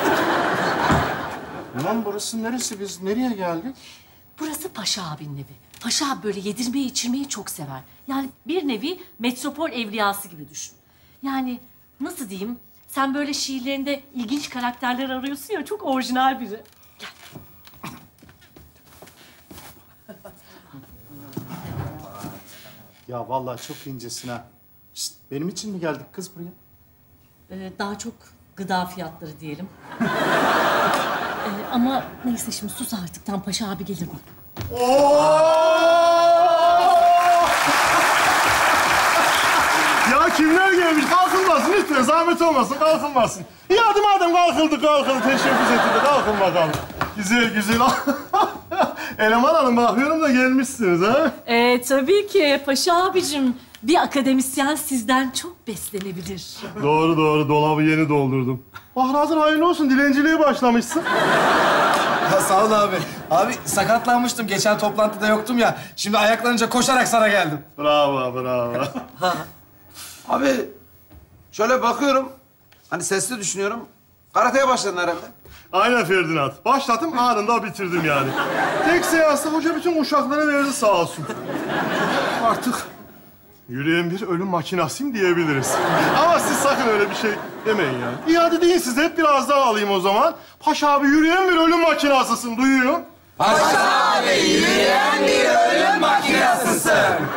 Leman burası neresi? Biz nereye geldik? Burası Paşa abinin evi. Paşa abi böyle yedirmeyi, içirmeyi çok sever. Yani bir nevi metropol evliyası gibi düşün. Yani nasıl diyeyim? Sen böyle şiirlerinde ilginç karakterler arıyorsun ya, çok orijinal biri. Gel. Ya vallahi çok incesin ha. Şişt, benim için mi geldik kız buraya? Daha çok gıda fiyatları diyelim. Ama neyse şimdi sus artık. Tam Paşa abi gelir bak. Ya kimler gelmiş? Kalkılmasın lütfen. Zahmet olmasın, kalkılmasın. İyi hadi madem kalkıldı. Teşebbüs edildi. Kalkın bakalım. Güzel. Eleman hanım bakıyorum da gelmişsiniz ha. Tabii ki Paşa abicim. Bir akademisyen sizden çok beslenebilir. Doğru. Dolabı yeni doldurdum. Bak hazır hayırlı olsun. Dilenciliğe başlamışsın. Ya sağ ol abi. Abi sakatlanmıştım. Geçen toplantıda yoktum ya. Şimdi ayaklanınca koşarak sana geldim. Bravo. Abi, şöyle bakıyorum. Hani sesli düşünüyorum. Karateye başladın herhalde. Aynen Ferdinand. Başlattım, anında bitirdim yani. Tek seansta hoca bütün uşaklara verdi sağ olsun. Artık yürüyen bir ölüm makinasıyım diyebiliriz. Ama siz sakın öyle bir şey demeyin yani. İyi hadi deyin siz de hep biraz daha alayım o zaman. Paşa abi yürüyen bir ölüm makinasısın, duyuyorum. Paşa abi yürüyen bir ölüm makinasısın.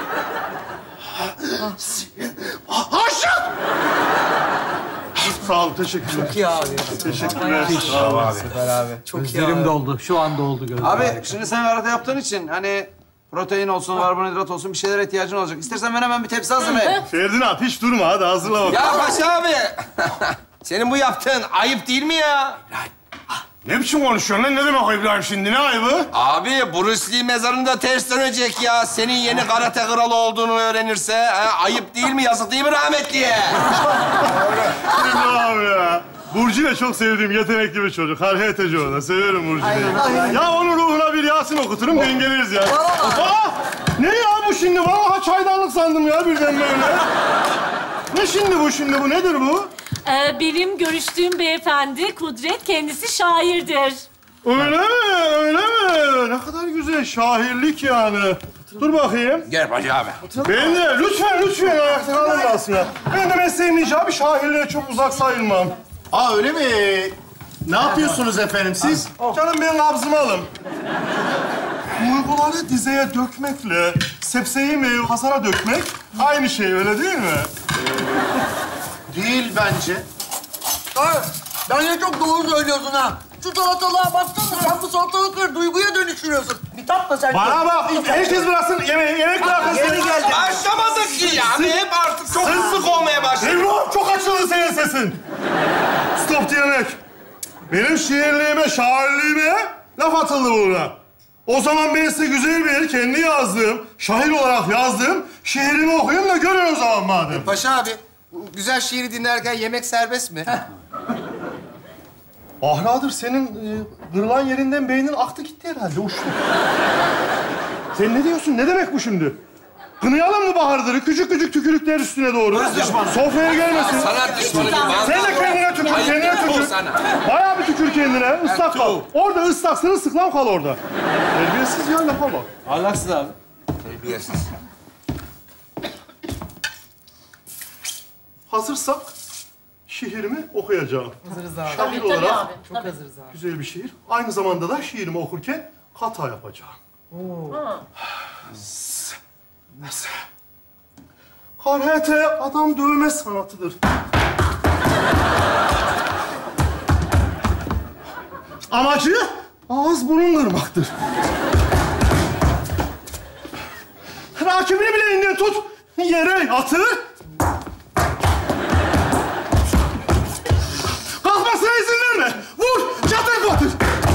Haşa! Sağ olun, teşekkürler. Çok iyi abi. Teşekkürler. Sağ olun abi. Süper abi. Gözlerim doldu, şu anda oldu gözlerim. Abi, şimdi sen karate yaptığın için hani protein olsun, karbonhidrat olsun bir şeylere ihtiyacın olacak. İstersen ben hemen bir tepsi hazırlayayım. Ferdinand hiç durma, hadi hazırla bakalım. Ya Paşa abi. Senin bu yaptığın ayıp değil mi ya? Ne biçim konuşuyorsun lan? Ne demek İbrahim şimdi? Ne ayıbı? Abi Bruce Lee mezarında ters dönecek ya. Senin yeni karate kralı olduğunu öğrenirse. Ayıp değil mi? Yazık değil mi rahmetliye? İbrahim ya. Burcu'yu çok sevdiğim yetenekli bir çocuk. Hareketeci o da. Severim Burcu'yu. Ya onun ruhuna bir Yasin okuturum, dengeleriz ya. Ne ya bu şimdi? Vallahi çaydanlık sandım ya birden böyle. Ne şimdi bu? Nedir bu? Benim görüştüğüm beyefendi Kudret, kendisi şairdir. Öyle mi? Ne kadar güzel. Şairlik yani. Dur bakayım. Gel Paşa abi. Ben de lütfen ayakta kalın ya. Ben de mesleğim icabı şairliğe çok uzak sayılmam. Aa öyle mi? Ne yapıyorsunuz efendim siz? Canım ben nabzımı alım. Duyguları dizeye dökmekle sepseyi hasara dökmek aynı şey, öyle değil mi? Değil bence. Bence çok doğru söylüyorsun ha. Şu salatalığa baksana, sen bu salatalıkları duyguya dönüştürüyorsun. Bir tatla sen. Bana bak, herkes bıraksın, yemek bırakın. Yeni geldi. Başlamadık ki ya. Hep artık çok sık olmaya başladı. Evrim, çok açıldı senin sesin. Stop diyemek. Benim şiirliğime, şairliğime laf atıldı burada. O zaman ben size güzel bir kendi yazdığım, şair olarak yazdığım şiirimi okuyayım da görün o zaman madem. Paşa abi, bu güzel şiiri dinlerken yemek serbest mi? Bahadır, senin kırılan yerinden beynin aktı gitti herhalde, uçtu. Sen ne diyorsun? Ne demek bu şimdi? Kınayalım mı Bahadır'ı? Küçük küçük tükürükler üstüne doğru. Sofraya gelmesin. Sanat düşmanı. Sen de kendine tükür, kendine tükür. Bayağı bir tükür kendine, ıslak kal. Orada ıslaksın, ıslıklan kal orada. Terbiyesiz ya, lafa bak. Ahlaksız abi. Terbiyesiz. Hazırsak şiirimi okuyacağım. Hazırız abi. Şair olarak Çok hazırız abi. güzel bir şiir. Aynı zamanda da şiirimi okurken hata yapacağım. Nasıl? Karate adam dövme sanatıdır. Amacı ağız burun kırmaktır. Rakibini bileğinden tut, yere yatır. Kalkmasına izin verme. Vur, çatır batır.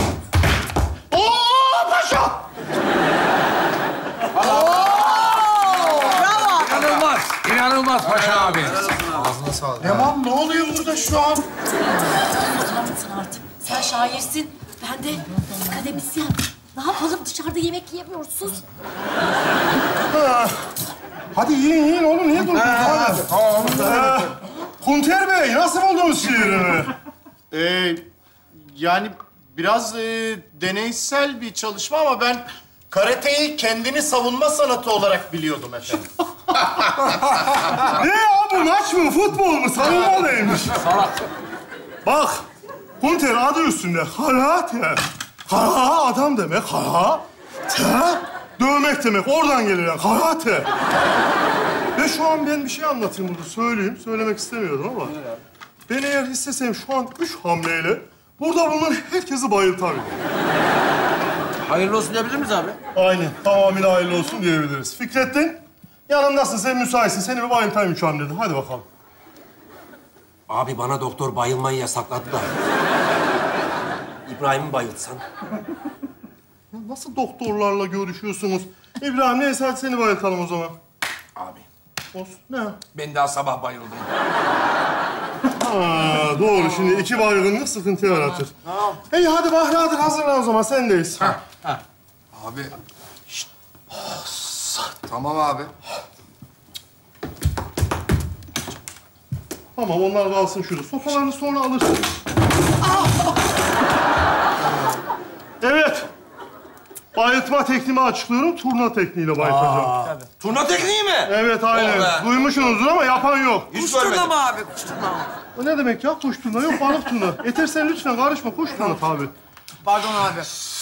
Oo, paşa! İnanılmaz. İnanılmaz Paşa abi. Ağzına sağlık. Yaman, ne oluyor burada şu an? Sen artık. Sen şairsin. Ben de akademisyen. Ne yapalım? Dışarıda yemek yiyemiyoruz. Sus. Hadi yiyin oğlum. Niye durdunuz? Hadi. Hunter Bey, nasıl buldunuz şiirimi? Yani biraz deneysel bir çalışma ama ben karateyi kendini savunma sanatı olarak biliyordum efendim. Ne ya bu, maç mı, futbol mu, savunma neymiş? Bak, Hunter adı üstünde karate. Kara adam demek, karate. Dövmek demek, oradan gelir yani, karate. Ve şu an ben bir şey anlatayım burada, söyleyeyim. Söylemek istemiyorum ama. Ben eğer istesem şu an 3 hamleyle burada bulunan herkesi bayıltarım. Hayırlı olsun diyebilir miyiz abi? Aynen, tamamıyla hayırlı olsun diyebiliriz. Fikrettin, yanımdasın, sen müsaitsin. Seni bir bayıltayım 3 hamlede. Hadi bakalım. Abi bana doktor bayılmayı yasakladı da. İbrahim'i bayıltsan. Ya nasıl doktorlarla görüşüyorsunuz? İbrahim, neyse hadi seni bayıltalım o zaman. Abi, Olsun. Ne? ben daha sabah bayıldım. Ha, doğru. Şimdi 2 baygınlık sıkıntı yaratır. Tamam. İyi hadi Bahri, hazırlan o zaman. Sendeyiz. Abi. Şşt. Tamam abi. Tamam, onlar kalsın şurada. Sopalarını sonra alırsın. Evet. Bayıltma tekniğimi açıklıyorum. Turna tekniğiyle bayıltacağım. Turna tekniği mi? Evet, aynen. Oh be. Duymuşsunuzdur ama yapan yok. Hiç Kuş turna görmedim. mı abi? Kuş turna mı? O ne demek ya? Kuş turna yok, balık turna. Yeter sen lütfen karışma. Kuş turna tabii. Pardon abi.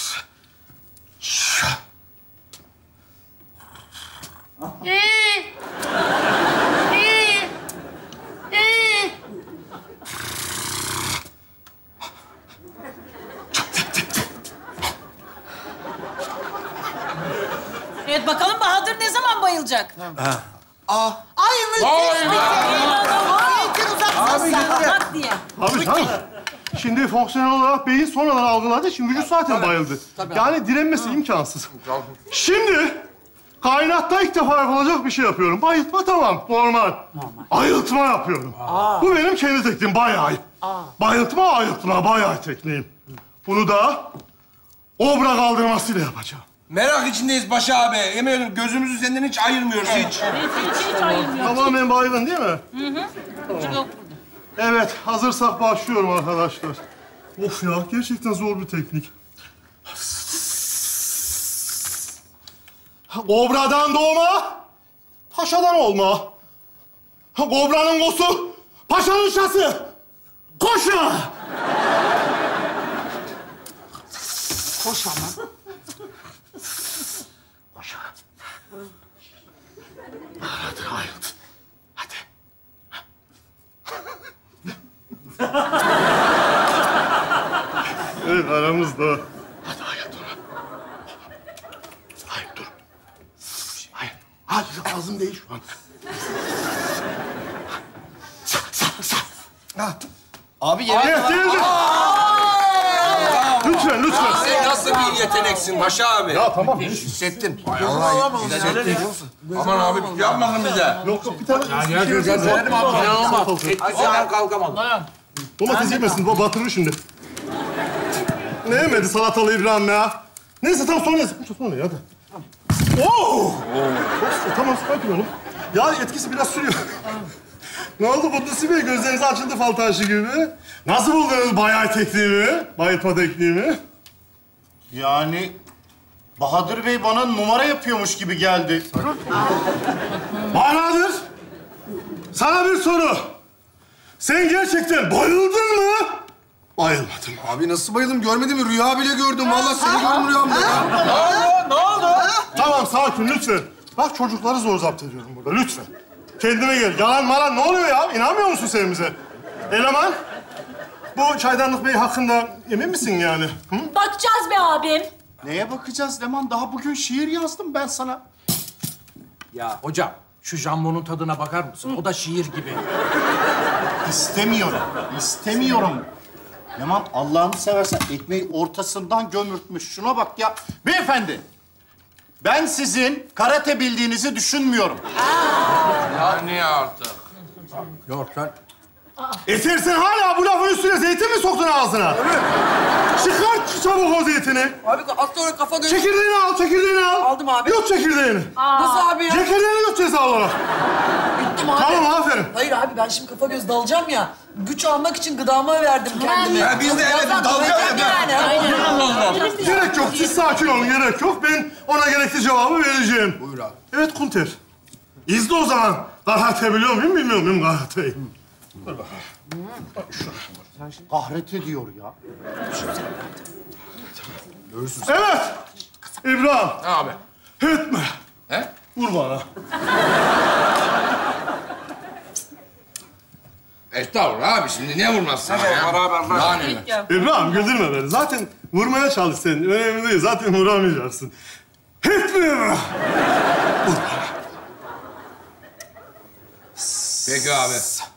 Evet, bakalım Bahadır ne zaman bayılacak? Ay müthiş bir şey. Uzatmasın. Bak diye. Tabii canım. Şimdi fonksiyonel olarak beyin sonradan algıladı. Şimdi vücut zaten bayıldı. Yani direnmesi imkansız. Şimdi kainatta ilk defa yapılacak bir şey yapıyorum. Bayıltma tamam, normal. Ayıltma yapıyorum. Bu benim kendi tekniğim, bayağı. Bayıltma, ayıltma, bayağı tekniğim. Bunu da obra kaldırmasıyla yapacağım. Merak içindeyiz Paşa abi. Yemin ederim gözümüzü senden hiç ayırmıyoruz hiç. Evet, hiç ayırmıyor. Tamamen baygın değil mi? Evet, hazırsak başlıyorum arkadaşlar. Of ya, gerçekten zor bir teknik. Kobradan doğma, paşadan olma. Kobranın kosu, paşanın şası. Koşa! Koş ama. Koşa. Hadi hayat. Hadi. Evet, aramızda. Hadi hayat dur. Hayır, dur. Hayır. Hayır, ağzım değil şu an. Abi yemek Evet, var. geldi. lütfen, lütfen. Sen nasıl bir yeteneksin Paşa abi? Ya tamam. Hissettim. Vallahi hissettim. Aman abi yapmadın bize. Yok bir tane. Ben kalkamadım. Domates yemesin, batırır şimdi. Ne yemedi salatalı İbrahim ya? Neyse tamam sonra yesin. Sonra ye hadi. Oo! Tamam sakin olun. Ya etkisi biraz sürüyor. Ne oldu Kudüs'ü Bey? Gözleriniz açıldı fal taşı gibi. Nasıl buldunuz bayağı tekniğimi? Bayıltma tekniğimi? Yani Bahadır Bey bana numara yapıyormuş gibi geldi. Bahadır, sana bir soru. Sen gerçekten bayıldın mı? Bayılmadım. Abi nasıl bayıldım? Görmedin mi? Rüya bile gördüm. Vallahi seni gördüm rüyamda ya. Ne oldu? Tamam sakin lütfen. Bak çocukları zor zapt ediyorum burada lütfen. Kendine gel. Yalan malan ne oluyor ya? İnanmıyor musun sen bize? Eleman, bu Çaydanlık Bey hakkında emin misin yani? Hı? Bakacağız be abim. Neye bakacağız Leman? Daha bugün şiir yazdım ben sana. Ya hocam, şu jambonun tadına bakar mısın? O da şiir gibi. İstemiyorum. İstemiyorum. Leman Allah'ını seversen ekmeği ortasından gömürtmüş. Şuna bak ya. Beyefendi, ben sizin karate bildiğinizi düşünmüyorum. Yani artık. Yok sen... Eser sen hala bu lafın üstüne zeytin mi soktun ağzına? Evet. Çıkart çabuk o zeytini. Abi az sonra kafa göz... Çekirdeğini al, çekirdeğini al. Aldım abi. Yut çekirdeğini. Nasıl abi ya? Çekirdeğini yut ceza olarak. Bittim abi. Tamam, aferin. Hayır abi ben şimdi kafa göz dalacağım ya. Güç almak için gıdama verdim kendimi. Ya biz de evet dalacağız ya. Gerek yok, siz sakin olun, gerek yok. Ben ona gerekli cevabı vereceğim. Buyur abi. Evet Kunter. İzle o zaman. Karate biliyor muyum, bilmiyor muyum karateyi? Dur bakalım. Kahrete diyor ya. Evet. İbrahim. Ne abi? Etme. He? Vur bana. Estağfurullah abi şimdi niye vurmazsın ya? Beraber yani. İbrahim güldürme beni. Zaten vurmaya çalış sen. Önemli değil. Zaten vuramayacaksın. Etme İbrahim. Vur bana. Peki abi.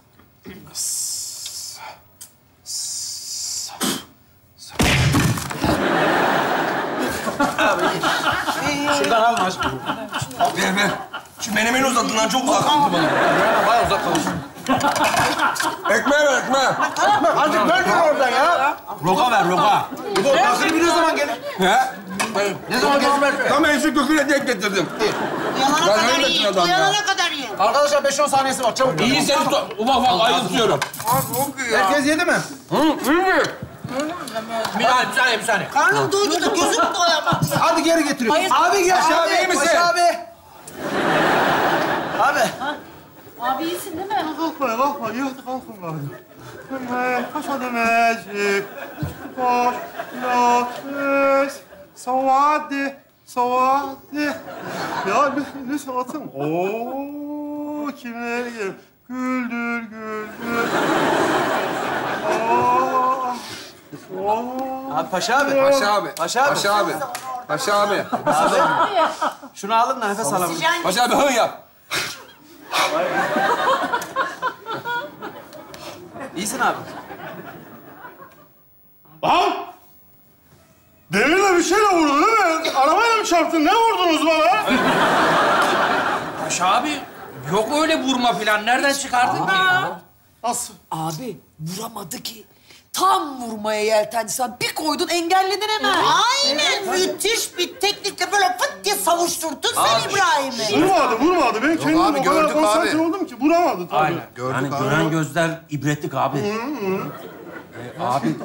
Şuradan alma aşkım. Ver. Şu menemeni uzatın lan çok uzak kaldı bana. Bayağı uzak kalmış. Ekmeği ver ekmeği. Azıcık ver bana oradan ya. Roka ver, roka. Bu takır bir ne zaman gelir? He? Ne zaman gelir? Tam eksik köküne denk getirdim. Uyanana Ben kadar öyle yiyin. adam ya. Uyanana kadar yiyin. Arkadaşlar 5-10 saniyesi var. Çabuk. İyi sen ufak ufak ayıltıyorum. Herkes yedi mi? Hı, iyi mi? Bir saniye. Karnım doydu da gözüm doyamadı. Hadi geri getiriyorum. Abi gel. Paşa abi, iyi misin? Paşa abi. Abi. Abi iyisin değil mi? Kalkma. İyi hadi kalkın bari. Paşa demecik. Koş. Yatış. Savadi. Ya ne savatım? Oo, kimler gel? Güldür. Abi Paşa abi. Paşa abi. Şunu alın da nefes alalım. Paşa abi hı yap. İyisin abi. Lan! Demirle bir şeyle vurdun değil mi? Arabayla mı çarptın? Ne vurdunuz bana? Paşa abi, yok öyle vurma falan. Nereden çıkardın ki? Nasıl? Abi vuramadı ki. Tam vurmaya yeltendi sen. Bir koydun engelledin hemen. Aynen müthiş bir teknikle böyle fıt diye savuşturdun sen İbrahim'i. Vurmadı. Ben kendim abi, o kadar gördük konsantre abi. oldum ki vuramadı tabii. Aynen. Gördük abi. Gören gözler ibretlik abi. Abi.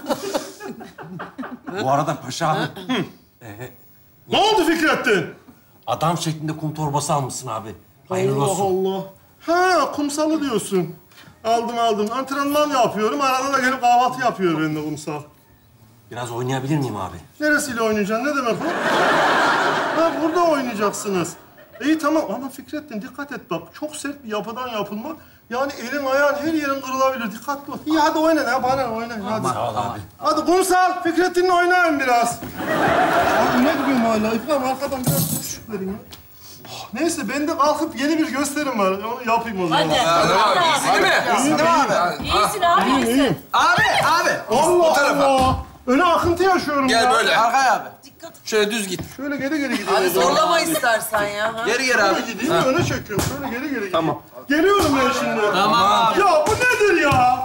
Bu arada Paşa abi. Ne oldu Fikrettin? Adam şeklinde kum torbası almışsın abi. Hayırlı olsun. Allah. Ha, kumsalı diyorsun. Aldım. Antrenman yapıyorum. Arada da gelip kahvaltı yapıyor benimle kumsal. Biraz oynayabilir miyim abi? Neresiyle oynayacaksın? Ne demek o? Ha, burada oynayacaksınız. İyi tamam ama Fikrettin dikkat et bak. Çok sert bir yapıdan yapılma. Yani elin ayağın her yerin kırılabilir. Dikkatli ol. İyi hadi oyna ya. Bana oynayın hadi. Sağ ol abi. Hadi kumsal. Fikrettin'le oynayın biraz. Abi ne diyorum hala? İbrahim arkadan biraz dur şüklerin ya. Neyse ben de kalkıp yeni bir gösterim var. Onu yapayım o zaman. Hadi. İyisin değil mi? İyisin değil mi abi? İyisin abi, iyisin. Abi. Allah Allah. Öne akıntı yaşıyorum ya. Gel böyle. Arkaya abi. Şöyle düz git. Şöyle geri gidiyorum. Hadi zorlama istersen ya. ha? Geri abi. Şöyle gideyim, öne çekiyorum. Şöyle geri gideyim. Tamam. Geliyorum ben şimdi. Tamam. Ya bu nedir ya?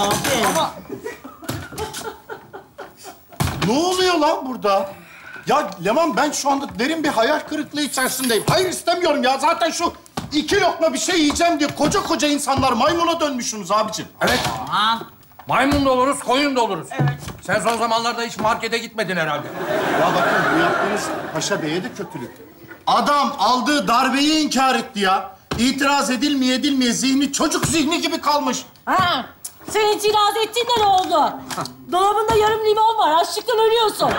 Ne oluyor lan burada? Ya Leman ben şu anda derin bir hayal kırıklığı içerisindeyim. Hayır istemiyorum ya. Zaten şu 2 lokma bir şey yiyeceğim diye koca koca insanlar maymuna dönmüşsünüz abicim. Evet. Maymun da oluruz, koyun da oluruz. Evet. Sen son zamanlarda hiç markete gitmedin herhalde. Ya bakın bu yaptığınız Paşa Bey'e de kötülük. Adam aldığı darbeyi inkar etti ya. İtiraz edilmeye zihni çocuk zihni gibi kalmış. Ha, sen itiraz ettin de ne oldu? Dolabında yarım limon var, açlıktan ölüyorsun.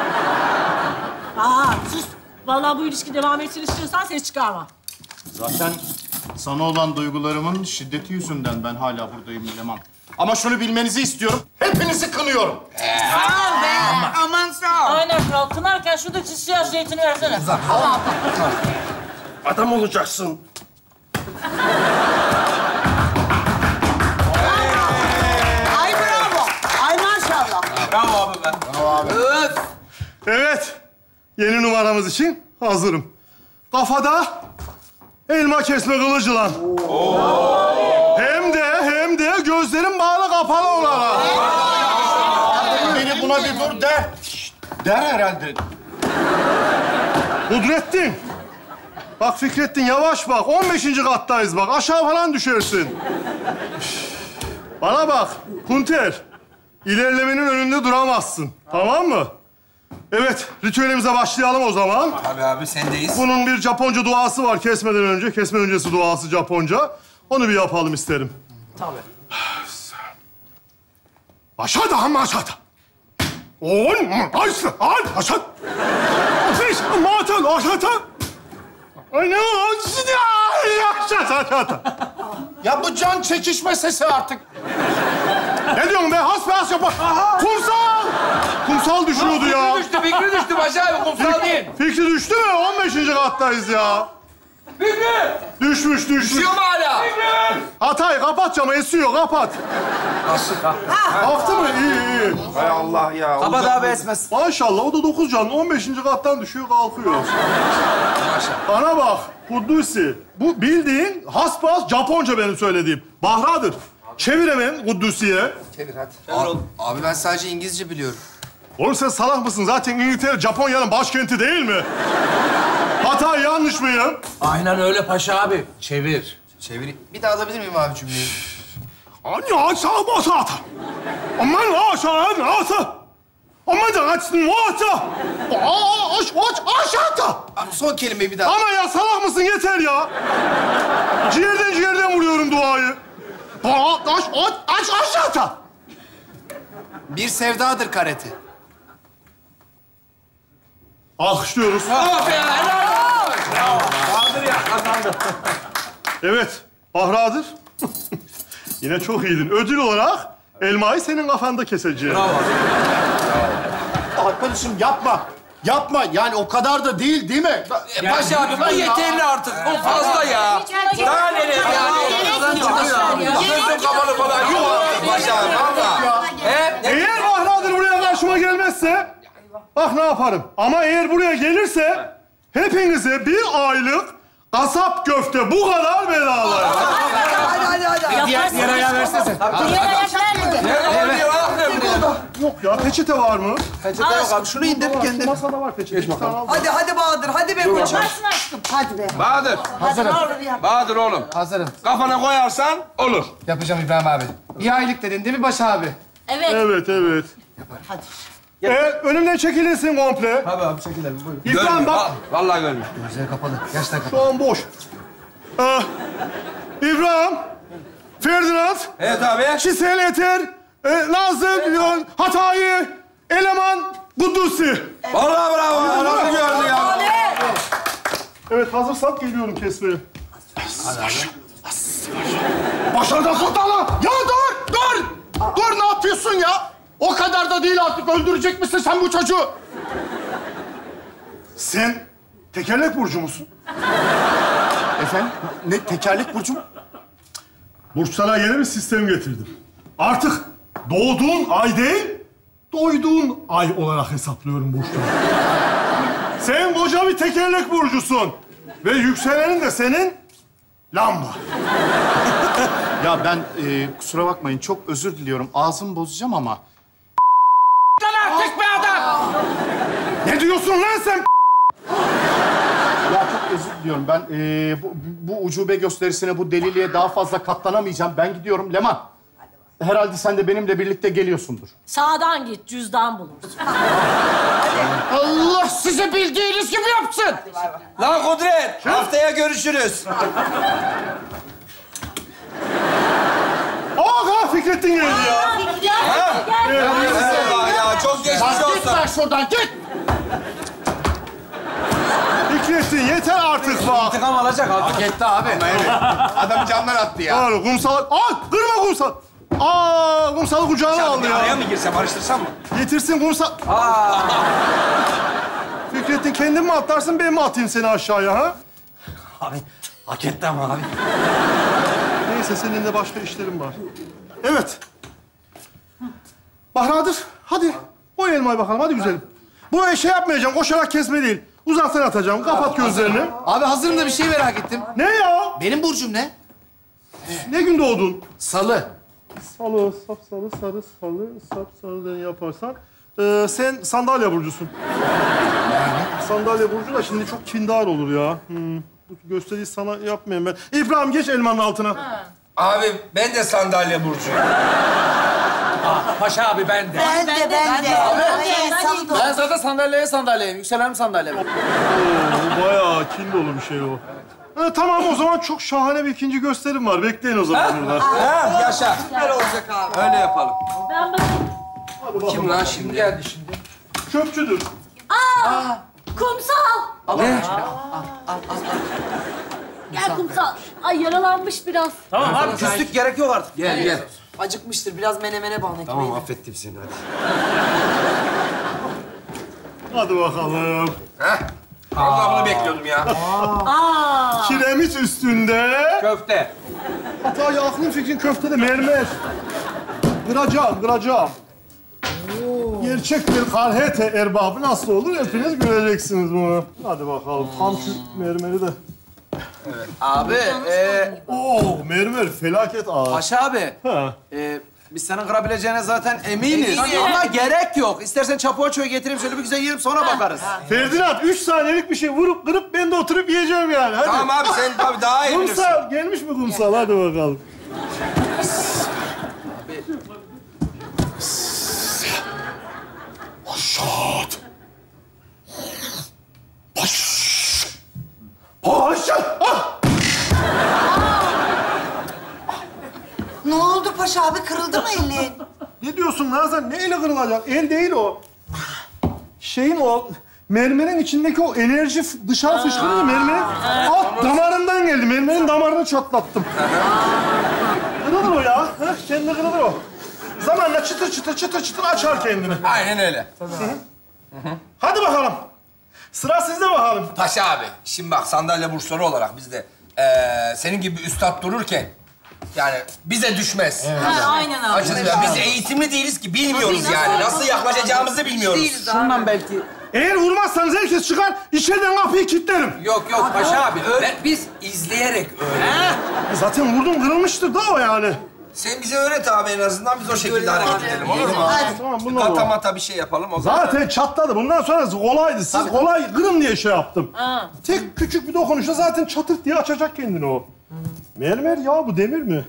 Sus. Vallahi bu ilişki devam etsin istiyorsan ses çıkarma. Zaten sana olan duygularımın şiddeti yüzünden ben hala buradayım Leman. Ama şunu bilmenizi istiyorum. Hepinizi kınıyorum. Sağ ol be. Aman sağ ol. Aynen kral. Kınarken şuradaki siyah zeytini versene. Adam olacaksın. Ay bravo. Ay maşallah. Bravo abi ben. Bravo abi. Öf. Evet. Yeni numaramız için hazırım. Kafada elma kesme kılıcı lan. Hem de gözlerim bağlı kapalı olarak. Beni buna bir dur der. Der herhalde. Kudrettin. Bak Fikrettin yavaş bak. 15. kattayız bak. Aşağı falan düşersin. Bana bak Kunter. İlerlemenin önünde duramazsın. Tamam mı? Evet, ritüelimize başlayalım o zaman. Tabii abi sendeyiz. Bunun bir Japonca duası var kesmeden önce. Kesme öncesi duası Japonca. Onu bir yapalım isterim. Tabii. Aşağıda ama aşağıda. Aşağıda. Aşağıda. Aşağıda. Aşağıda. Ya bu can çekişme sesi artık. Ne diyorsun be? Hasbihas yapar. Kumsal! Kumsal düşüyordu ya. Fikri düştü Paşa abi, kumsal değil. Fikri düştü mü? 15. kattayız ya. Fikri! Düşmüş. Düşüyor mu hala? Hatay kapat camı, esiyor, kapat. Kalktı mı? İyi. Hay Allah ya. Kapat abi esmez. Maşallah, o da 9 canlı. 15. kattan düşüyor, kalkıyor. Bana bak, Kudüs'ü. Bu bildiğin hasbihas Japonca benim söylediğim. Bahradır. Çevir hemen Kudüs'ü'ye. Çevir hadi. Abi ben sadece İngilizce biliyorum. Oğlum sen salak mısın? Zaten İngiltere, Japonya'nın başkenti değil mi? Hatay yanlış mıyım? Aynen öyle Paşa abi. Çevir. Çevir. Bir daha alabilir miyim abi cümleyi? Anne aşağı basata. Aman aşağı ata. Aman da açsın ata. Aşağıda. Abi son kelimeyi bir daha. Ama ya salak mısın? Yeter ya. Ciğerden vuruyorum duayı. Aşağıda. Bir sevdadır karate. Alkışlıyoruz. Bahadır ya, kazandı. Evet, Bahradır. Yine çok iyiydin. Ödül olarak elmayı senin kafanda keseceğim. Arkadaşım yapma. Yapma. Yani o kadar da değil mi? Paşa abi bu yeterli artık. Bu fazla ya. Daha neler yani? Gözüm kapalı falan. Yok Paşa abi valla. Eğer Bahradır buraya karşıma gelmezse, bak ne yaparım. Ama eğer buraya gelirse, hepinize bir aylık kasap köfte bu kadar bedava. Hadi. Diğer ayağı versene. Yok ya, peçete var mı? Peçete yok abi. Şunu indir kendin. Masada var peçete. Hadi Bahadır. Hadi be koçum. Yaparsın aşkım. Hadi be. Bahadır. Hazırım. Ne olur yap. Bahadır oğlum. Hazırım. Kafana koyarsan olur. Yapacağım İbrahim abi. Bir aylık dedin değil mi Paşa abi? Evet. Evet. Hadi. Önümden çekilirsin komple. Abi çekilelim buyurun. İbrahim Görmüyor. bak, Vallahi görmüyor. Gözleri kapalı. Gerçekten kapalı. şu an boş. İbrahim, Ferdinand, Evet abi. Çisel Eter, Nazım, Hatayi, Eleman, Kudüs'ü. Vallahi bravo. Nasıl gördü ya? Evet, hazırsak geliyorum kesmeye. Başarıda kurtarla. Ya dur. Dur ne yapıyorsun ya? O kadar da değil artık. Öldürecek misin sen bu çocuğu? Sen tekerlek burcu musun? Efendim? Ne tekerlek burcu mu? Burçlara yeni bir sistem getirdim. Artık doğduğun ay değil, doyduğun ay olarak hesaplıyorum burçları. Sen koca bir tekerlek burcusun. Ve yükselenin de senin lamba. Ya ben kusura bakmayın çok özür diliyorum. Ağzımı bozacağım ama. Lan artık be adam! Ne diyorsun lan sen? Ya çok özür diliyorum. Ben bu ucube gösterisine, bu deliliğe daha fazla katlanamayacağım. Ben gidiyorum. Leman, herhalde sen de benimle birlikte geliyorsundur. Sağdan git, cüzdan bulursun. Allah sizi bildiğiniz gibi yapsın. Lan Kudret, haftaya görüşürüz. Aa, Fikrettin geldi ya. Eyvallah ya, çok geçmiş olsun. Git lan şuradan, git. Fikrettin yeter artık bak. İntikam alacak abi. Hak etti abi. Adam camdan attı ya. Var kumsal. Aa, kırma kumsal. Aa, kumsalı kucağına aldı ya. Araya mı girsem, barıştırsam mı? Getirsin kumsal. Fikrettin kendin mi atlarsın, ben mi atayım seni aşağıya ha? Abi hak etti ama abi. Neyse, senin de başka işlerin var. Evet. Bahadır, hadi. O elmayı bakalım, hadi güzelim. Bu şey yapmayacağım, koşarak kesme değil. Uzaktan atacağım, kapat gözlerini. Abi hazırım da bir şey merak ettim. Ne ya? Benim burcum ne? Ne gün doğdun? Salı. Salı, sapsalı, sarı, salı, sapsarıdan yaparsan... sen sandalye burcusun. Sandalye burcu da şimdi çok kindar olur ya. Bu gösteriyi sana yapmayayım ben. İbrahim, geç elmanın altına. Abi, ben de sandalye burcuyum. Paşa abi ben de. Ben de. Ben zaten sandalyeyim. Yükselen sandalye. Bu bayağı kin dolu bir şey o. Tamam, o zaman çok şahane bir ikinci gösterim var. Bekleyin o zaman burada. Ha, yaşa. Süper olacak abi. Öyle yapalım. Ben bakayım. Hadi bakalım. Kim lan şimdi? Geldi şimdi. Çöpçüdür. Kumsal. Ne? Gel kumsal. Ay yaralanmış biraz. Tamam abi. Küslük gerek yok artık. Gel, gel. Acıkmıştır. Biraz menemene bağlı. Tamam, affettim seni hadi. Hadi bakalım. Heh. Allah bunu bekliyordum ya. Kiremit üstünde. Köfte. Hatta aklın fikrin köftede mermer. Kıracağım. Gerçek bir karhete erbabı nasıl olur? Hepiniz göreceksiniz bunu. Hadi bakalım. Tam şu mermeri de. Abi, Oo, mermer felaket ağır. Paşa abi. Ha. Biz senin kırabileceğine zaten eminiz. Ama gerek yok. İstersen çapuaçoyu getireyim, şöyle bir güzel yiyelim, sonra bakarız. Ferdinand, 3 saniyelik bir şey vurup kırıp ben de oturup yiyeceğim yani. Hadi. Tamam abi, sen tabii daha iyi bilirsin. Kumsal, gelmiş mi kumsal? Hadi bakalım. Başat. Ne oldu Paşa abi? Kırıldı mı elin? Ne diyorsun Nazan? Ne eli kırılacak? El değil o. Şeyin o... Mermerin içindeki o enerji dışarı fışkırınca mermerin alt damarından geldi. Mermerin damarını çatlattım. Kırılır o ya. Heh, kendi kırılır o. Zamanla çıtır çıtır açar kendini. Aynen öyle. Hadi bakalım. Sıra sizde bakalım. Paşa abi, şimdi bak sandalye burçları olarak biz de senin gibi üstad dururken yani bize düşmez. Ha, aynen abi. Açız ya, biz eğitimli değiliz ki, bilmiyoruz yani. Nasıl yaklaşacağımızı bilmiyoruz. Şundan belki... Eğer vurmazsanız herkes çıkar, içeriden kapıyı kilitlerim. Yok Paşa abi. Biz izleyerek öğrendik. Zaten vurdum, kırılmıştır da o yani. Sen bize öğret abi, en azından biz o şekilde hareket edelim, olur mu? Tamam, bundan Kata olur. mata bir şey yapalım o zaman. Zaten çatladı. Bundan sonrası kolaydı. Siz kolay kırın diye şey yaptım. Tek küçük bir dokunuşla zaten çatırt diye açacak kendini o. Mermer ya, bu demir mi?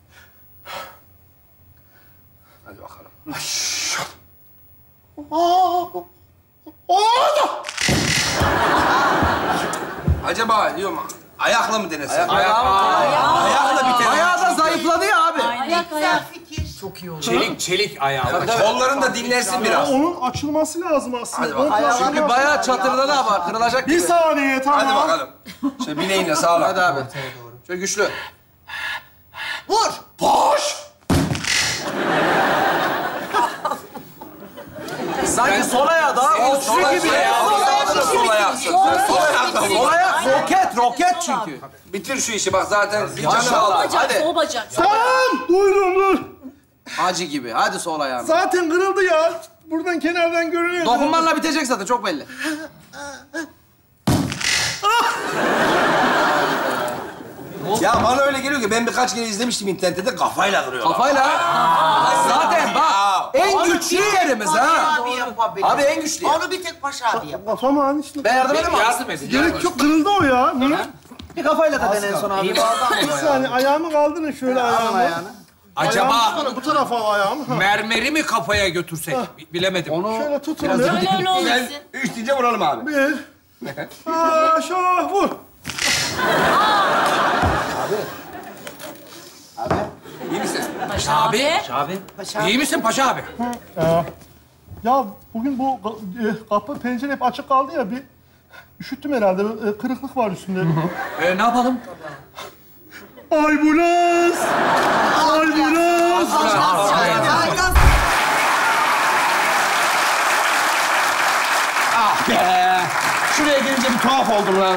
Hadi bakalım. Acaba diyorum, ayakla mı denesek? Ayakla bitelim. Ayağı da zayıfladı ya abi. Ayak. Çok iyi oldu. Çelik ayağı. Kolların da dinlensin biraz. Onun açılması lazım aslında. Hadi bakalım. Onun Çünkü bayağı çatırdadı ama kırılacak gibi. Bir saniye, tamam. Hadi bakalım. Şöyle bileğinle sağla. Hadi abi. Şöyle güçlü. Vur. Boş! Sanki sol ayağı daha güçlü gibi. Sol ayaksın. Sol ayakla vur. Sol ayak roket çünkü. Bitir şu işi bak, zaten bir canı Sol kaldı. bacak, Hadi. sol bacak. Tamam, duydum dur. Acı gibi. Hadi sol ayağını. Zaten kırıldı ya. buradan kenardan görünüyor. Dokunmanla bitecek zaten, çok belli. Ya bana öyle geliyor ki ben birkaç kere izlemiştim internette de kafayla kırıyorlar. Kafayla. Zaten bak, en güçlü yerimiz ha. Abi yapabilir. Abi en güçlü. Onu bir tek Paşa abi yap. Kafam ağın içinde. Ben yardım edeyim mi? Yardım edin. Gerek yok, kırıldı o ya. Hı? Bir kafayla da dene en son abi. Bir saniye, ayağımı kaldırın şöyle ayağımı. Acaba Ayağımı bu tarafa al ayağımı. Ha. mermeri mi kafaya götürsek? Bilemedim. Şöyle tutun. Öyle öyle Ben olmasın. 3 deyince vuralım abi. Bir. Aşağı vur. İyi misin? Paşa abi. İyi misin Paşa abi? Ya bugün bu kapı pencere hep açık kaldı ya, bir üşüttüm herhalde. Kırıklık var üstünde. Ne yapalım? Ambulans! Ambulans! Ah be! Şuraya gelince bir tuhaf oldum lan.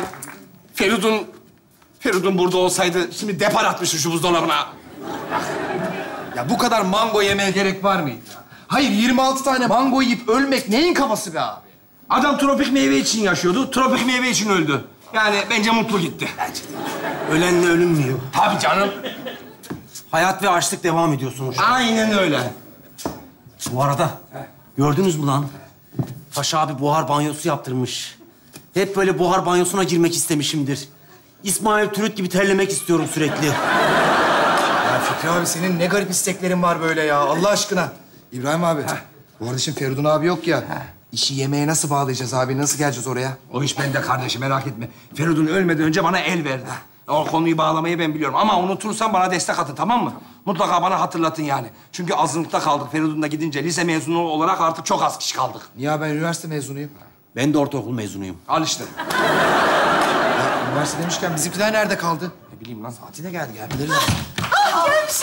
Feridun burada olsaydı şimdi depar atmıştı şu buzdolabına. Ya bu kadar mango yemeye gerek var mıydı ya? Hayır, 26 tane mango yiyip ölmek neyin kafası be abi? Adam tropik meyve için yaşıyordu, tropik meyve için öldü. Yani bence mutlu gitti. Ölenle ölünmüyor. Tabii canım. Hayat ve açlık devam ediyor sonuçta. Aynen öyle. Bu arada gördünüz mü lan? Paşa abi buhar banyosu yaptırmış. Hep böyle buhar banyosuna girmek istemişimdir. İsmail Türüt gibi terlemek istiyorum sürekli. Ya Fikri abi, senin ne garip isteklerin var böyle ya, Allah aşkına. İbrahim abi, bu arada şimdi Feridun abi yok ya. İşi yemeğe nasıl bağlayacağız abi, nasıl geleceğiz oraya? O iş bende kardeşim, merak etme. Feridun ölmeden önce bana el verdi. O konuyu bağlamayı ben biliyorum. Ama unutursan bana destek atın, tamam mı? Mutlaka bana hatırlatın yani. Çünkü azınlıkta kaldık. Feridun'la gidince lise mezunu olarak artık çok az kişi kaldık. Ya ben üniversite mezunuyum. Ben de ortaokul mezunuyum. Al işte. Ya, üniversite demişken bizimkiler nerede kaldı? Ne bileyim lan, tatile geldi ya. Gelmiş.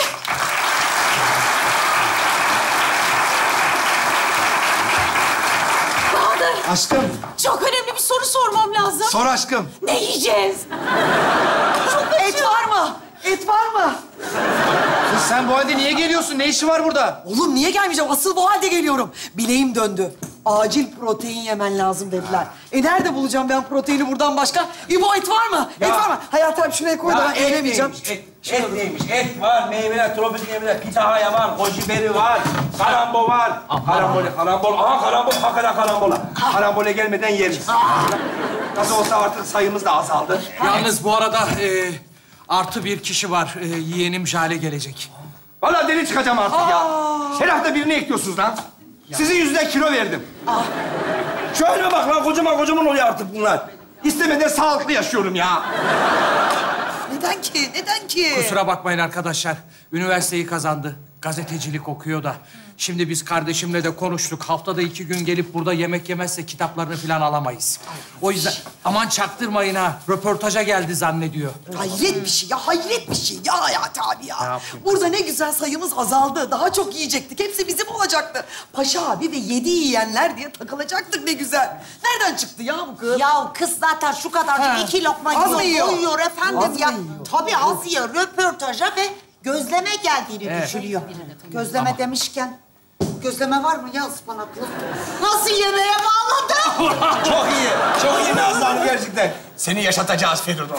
Bahadır, Aşkım, çok önemli bir soru sormam lazım. sor aşkım. Ne yiyeceğiz? Et var mı? Et var mı? Kız sen bu halde niye geliyorsun? Ne işi var burada? Oğlum niye gelmeyeceğim? Asıl bu halde geliyorum. Bileğim döndü. Acil protein yemen lazım dediler. Nerede bulacağım ben proteini buradan başka? İbo et var mı? Et var mı? Hayat abi şuraya koy da ben eğilemeyeceğim. Et neymiş? Et var, meyveler, tropik meyveler, pitahaya var, gojiberi var, karambo var. Karambol. Aha karambol, hakikaten karambola. Karambole gelmeden yeriz. Nasıl olsa artık sayımız da azaldı. Yalnız bu arada artı bir kişi var. Yeğenim Jale gelecek. Vallahi deli çıkacağım artık ya. Her hafta birini ekliyorsunuz lan. Sizin yüzünden kilo verdim. Şöyle bak lan, kocaman oluyor artık bunlar. İstemeden sağlıklı yaşıyorum ya. Neden ki? Neden ki? Kusura bakmayın arkadaşlar. Üniversiteyi kazandı. Gazetecilik okuyor da. Şimdi biz kardeşimle de konuştuk. Haftada 2 gün gelip burada yemek yemezse kitaplarını falan alamayız. O yüzden aman çaktırmayın ha. Röportaja geldi zannediyor. Hayret bir şey ya, hayret bir şey ya Hayati abi ya. Burada ne güzel sayımız azaldı. Daha çok yiyecektik. Hepsi bizim olacaktı. Paşa abi ve 7 yiyenler diye takılacaktık ne güzel. Nereden çıktı ya bu kız? Ya kız zaten şu kadarcık 2 lokma Az mı yiyor. yiyor? Doyuyor efendim Az mı ya. yiyor? Tabii az yiyor. Röportaja ve gözleme geldiğini düşünüyor. Gözleme demişken, gözleme var mı ya ıspanaklı? Nasıl yemeğe bağladı? Çok iyi Nazlı Hanım gerçekten. Seni yaşatacağız Feridun.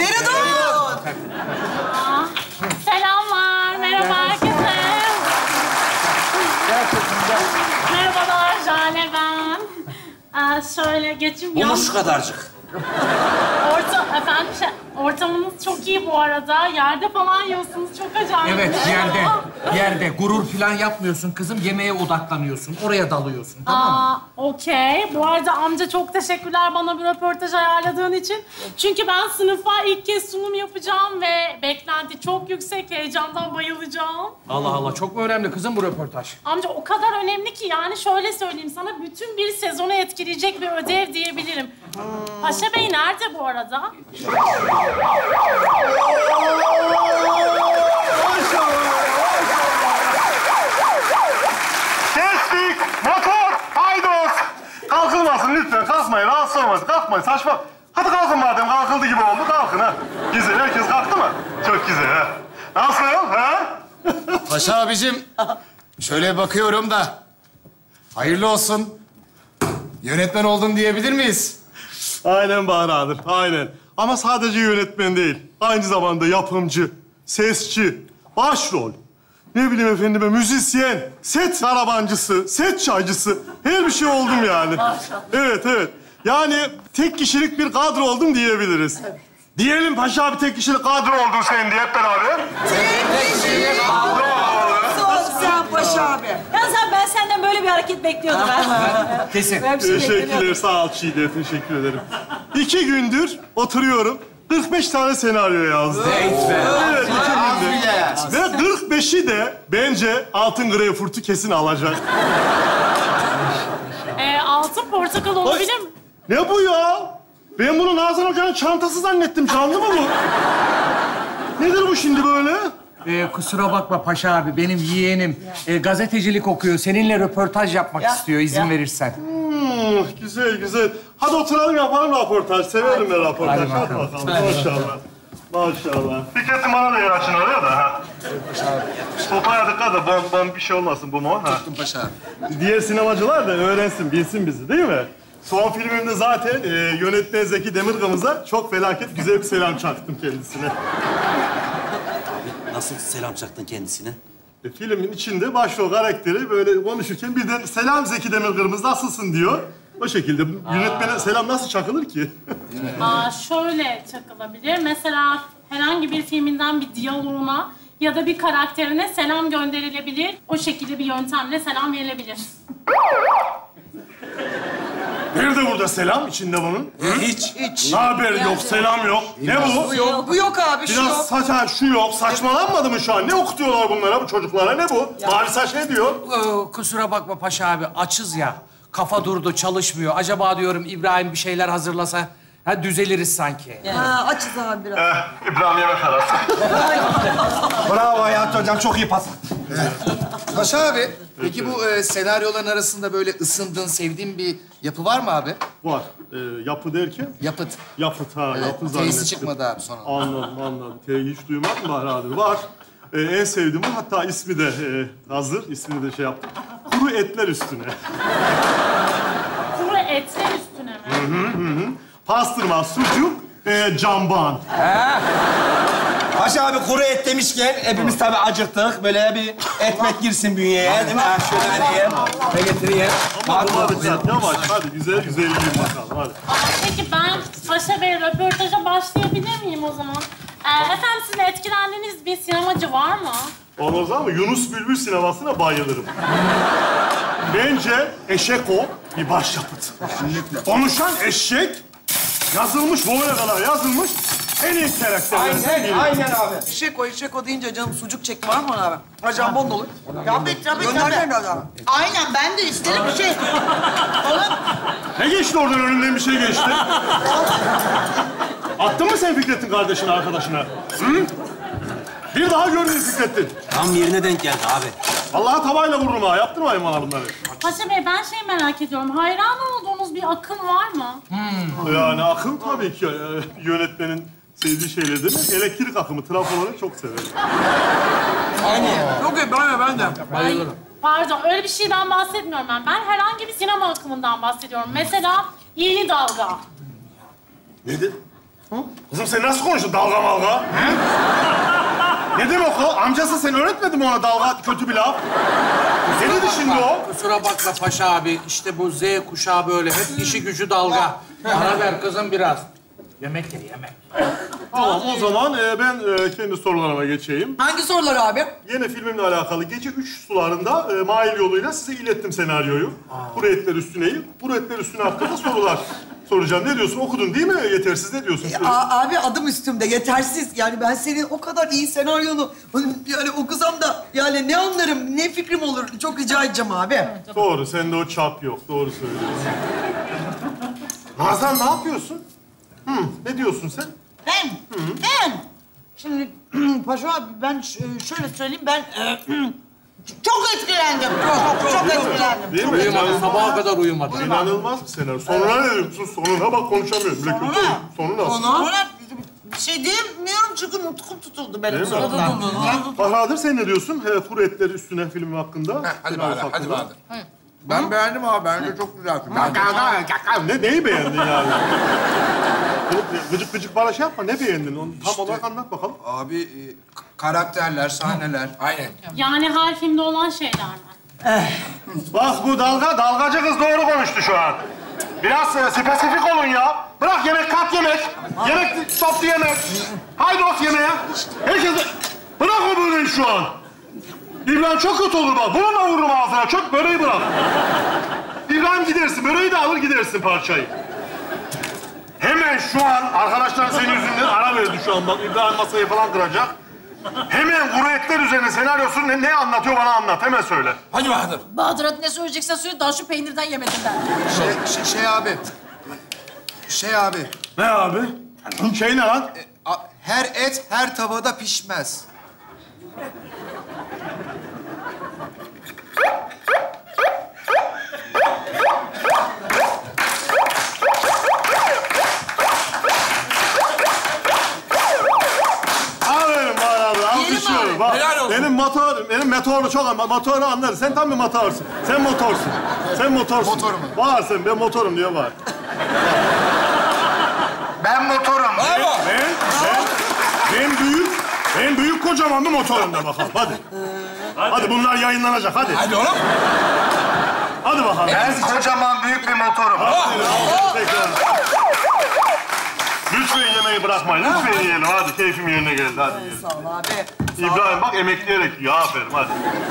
Selamlar, merhaba herkese. Merhabalar, Jale ben. Şöyle geçin. Şu kadarcık. Ortamınız çok iyi bu arada. Yerde falan yiyorsunuz, çok acayip. Evet, yerde. Gurur falan yapmıyorsun kızım. Yemeğe odaklanıyorsun. Oraya dalıyorsun, tamam mı? Okey. Bu arada amca çok teşekkürler bana bir röportaj ayarladığın için. Çünkü ben sınıfa ilk kez sunum yapacağım ve beklenti çok yüksek. Heyecandan bayılacağım. Allah Allah, çok mu önemli kızım bu röportaj? Amca o kadar önemli ki yani şöyle söyleyeyim sana, bütün bir sezonu etkileyecek bir ödev diyebilirim. Paşa Bey nerede bu arada? Kestik! Motor! Haydos! Kalkılmasın lütfen, kalkmayın. Rahatsız olmasın, kalkmayın. Saçma. Hadi kalkın madem, kalkıldı gibi oldu. Kalkın ha. Güzel, herkes kalktı mı? Çok güzel ha. Nasıl ha? Paşa abicim, şöyle bakıyorum da Hayırlı olsun. Yönetmen oldun diyebilir miyiz? Aynen Bahadır, aynen. Ama sadece yönetmen değil. Aynı zamanda yapımcı, sesçi, başrol. Ne bileyim efendime, müzisyen, set karabancısı, set çaycısı. Her bir şey oldum yani. Evet, evet. Yani tek kişilik bir kadro oldum diyebiliriz. Diyelim Paşa abi tek kişilik kadro oldun sen diye hep beraber. Tek kişilik kadro. Sus sen Paşa abi. Yalnız abi ben senden böyle bir hareket bekliyordum ha. Kesin. Ben bir şey Teşekkürler, beklemiyordum. sağ ol Çiğdem. Teşekkür ederim. 2 gündür oturuyorum. 45 tane senaryo yazdım. Evet, 2 günde. Ve 45'i de bence Altın Greyfurt'u kesin alacak. Altın portakal olabilir mi? Ne bu ya? Ben bunu Nazan Hoca'nın çantası zannettim. Canlı mı bu? Nedir bu şimdi böyle? Kusura bakma Paşa abi, benim yeğenim gazetecilik okuyor. Seninle röportaj yapmak istiyor, izin verirsen. Güzel, güzel. Hadi oturalım yapalım röportaj. Severim ben röportaj. Hadi Hadi bakalım. bakalım. Maşallah. Maşallah. Fikret'im bana da yer açın oraya da. Ha. Sopaya dikkat et. Ben bir şey olmasın bu mu? Tuttum Paşa abi. Diğer sinemacılar da öğrensin, bilsin bizi değil mi? Son filmimde zaten yönetmen Zeki Demirkan'ımıza çok felaket güzel bir selam çaktım kendisine. Nasıl selam çaktın kendisine? Filmin içinde başrol karakteri böyle konuşurken birden selam Zeki Demirkan'ımız nasılsın diyor. O şekilde yönetmene selam nasıl çakılır ki? Şöyle çakılabilir. Mesela herhangi bir filminden bir diyaloğuna ya da bir karakterine selam gönderilebilir. O şekilde bir yöntemle selam verilebilir. Nerede burada selam içinde bunun? Hiç. Ne haber yok, selam yok. Ne bu? Bu yok. Bu yok abi, şu yok. Biraz şu yok. Saçmalanmadı mı şu an? Ne okutuyorlar bunlara, bu çocuklara? Ne bu? Mavi saç ne diyor? Kusura bakma Paşa abi, açız ya. Kafa durdu, çalışmıyor. Acaba diyorum İbrahim bir şeyler hazırlasa düzeliriz sanki. Ha, açız abi biraz. İbrahim yemek arası. Bravo Hayati Hocam, çok iyi pas. Paşa abi, peki bu senaryoların arasında böyle ısındığın, sevdiğin bir yapı var mı abi? Var. Yapı derken? Yapıt. Yapıt ha, yapı zannettim. T'si çıkmadı abi sonra. Anladım. T'yi hiç duymadın mı Bahadır? Var. En sevdiğim o, hatta ismi de hazır. İsmini de şey yaptım. Kuru etler üstüne. Kuru etler üstüne mi? Pastırma, sucuk, camban. Paşa abi kuru et demişken hepimiz tabii acıktık. Böyle bir ekmek girsin bünyeye değil mi? Ha, şöyle vereyim ve getireyim. Hadi yavaş, hadi güzel yiyin bakalım, hadi. Peki ben Paşa Bey röportaja başlayabilir miyim o zaman? Efendim sizin etkilendiğiniz bir sinemacı var mı? Olmaz ama Yunus Bülbül sinemasına bayılırım. Bence eşek o bir başyapıt. Konuşan eşek yazılmış, boyuna kadar yazılmış. En iyi karakterlerden biri. Aynen abi. Eşek o deyince canım sucuk çekti, var mı abi? Ha, jambon dolu. Tabii. Gönderler de adam. Aynen, ben de isterim bir şey. Oğlum, Ne geçti oradan, önünden bir şey geçti? Attın mı sen Fikret'in kardeşini, arkadaşına? Hı? Bir daha görmeyin Fikret'in. Tam yerine denk geldi abi. Vallahi tavayla vururum ha. Yaptırmayın bana bunları. Paşa Bey ben merak ediyorum. Hayran olduğunuz bir akım var mı? Yani akım tabii ki yönetmenin sevdiği şeyler değil mi? Elektrik akımı, trafoları çok severim. Yok ben de. Bayılırım. Pardon öyle bir şeyden bahsetmiyorum ben. Ben herhangi bir sinema akımından bahsediyorum. Mesela Yeni Dalga. Nedir? Kızım sen nasıl konuştun dalga malga? He? Ne demek o? Amcası sen öğretmedin mi ona dalga kötü bir laf? Ne dedi şimdi o? Kusura bakma Paşa abi, işte bu Z kuşağı böyle. Hep işi gücü dalga. Ara ver kızım biraz. Yemek ye, yemek. Tamam, o zaman ben kendi sorularıma geçeyim. Hangi sorular abi? Yine filmimle alakalı gece 3 sularında mail yoluyla size ilettim senaryoyu. Kuru etler üstüneyim. Kuru etler üstüne hakkında sorular soracağım. Ne diyorsun? Okudun değil mi? Yetersiz ne diyorsun? Abi adım üstümde, yetersiz. Yani ben senin o kadar iyi senaryonu yani okusam da yani ne anlarım, ne fikrim olur. Çok rica edeceğim abi. Doğru, sende o çap yok. Doğru söylüyorsun. Nazan ne yapıyorsun? Ne diyorsun sen? ben. Şimdi Paşa abi, ben şöyle söyleyeyim, ben çok etkilendim. Çok etkilendim. Değil mi? Uyumadı, sabaha kadar uyumadı. İnanılmaz bir senaryo. Sonuna ne diyorsun? Sonuna bak, konuşamıyorum. Bile kötü. Sonu nasıl? Sonra bir şey diyemiyorum çünkü nutkum tutuldu benim Değil mi? sonradan. Bahadır sen ne diyorsun? Kuru etleri üstüne film hakkında. Hadi Finans Bahadır, hadi hakkında. Bahadır. Ben beğendim abi. Bence çok güzel. Neyi beğendin yani? Gıcık gıcık bana şey yapma. Ne beğendin? Onu tam olarak anlat bakalım. Abi karakterler, sahneler. Aynen. Yani her filmde olan şeyler mi? Bak bu dalgacı kız doğru konuştu şu an. Biraz spesifik olun ya. Bırak yemek, kat yemek. Yemek, toplu yemek. Haydi ot yemeğe. Herkes... Bırak o böreği şu an. İbrahim çok kötü olur bak. Bununla vururum ağzına. Çok böreği bırak. İbrahim gidersin. Böreği de alır gidersin parçayı. Hemen şu an arkadaşlar senin yüzünden ara verdi şu an. Bak İbrahim masayı falan kıracak. Hemen kuru etler üzerine senaryosu ne anlatıyor bana anlat. Hemen söyle. Hadi Bahadır. Bahadır hadi ne söyleyeceksen söyle. Daha şu peynirden yemedim ben. Şey abi. Ne abi? Şey ne lan? Her et her tavada pişmez. Aferin bana abi. Alkışlıyorum. Bak, Helal olsun. benim motoru çok ama motoru anlarım. Sen tam bir motorsun. Sen motorsun. Motorum. Var sen, ben motorum diyor var. Ben motorum. Bravo. Ben büyük kocaman bir motorum da bakalım. Hadi bunlar yayınlanacak hadi. Hadi oğlum. Hadi bakalım. Ben kocaman büyük bir motorum. Tekrar. Lütfen yemeği bırakmayın. Lütfen yiyelim. Hadi keyfim yerine geldi. Hadi yiyelim. Sağ ol abi. İbrahim bak emekleyerek yiyor. Aferin hadi.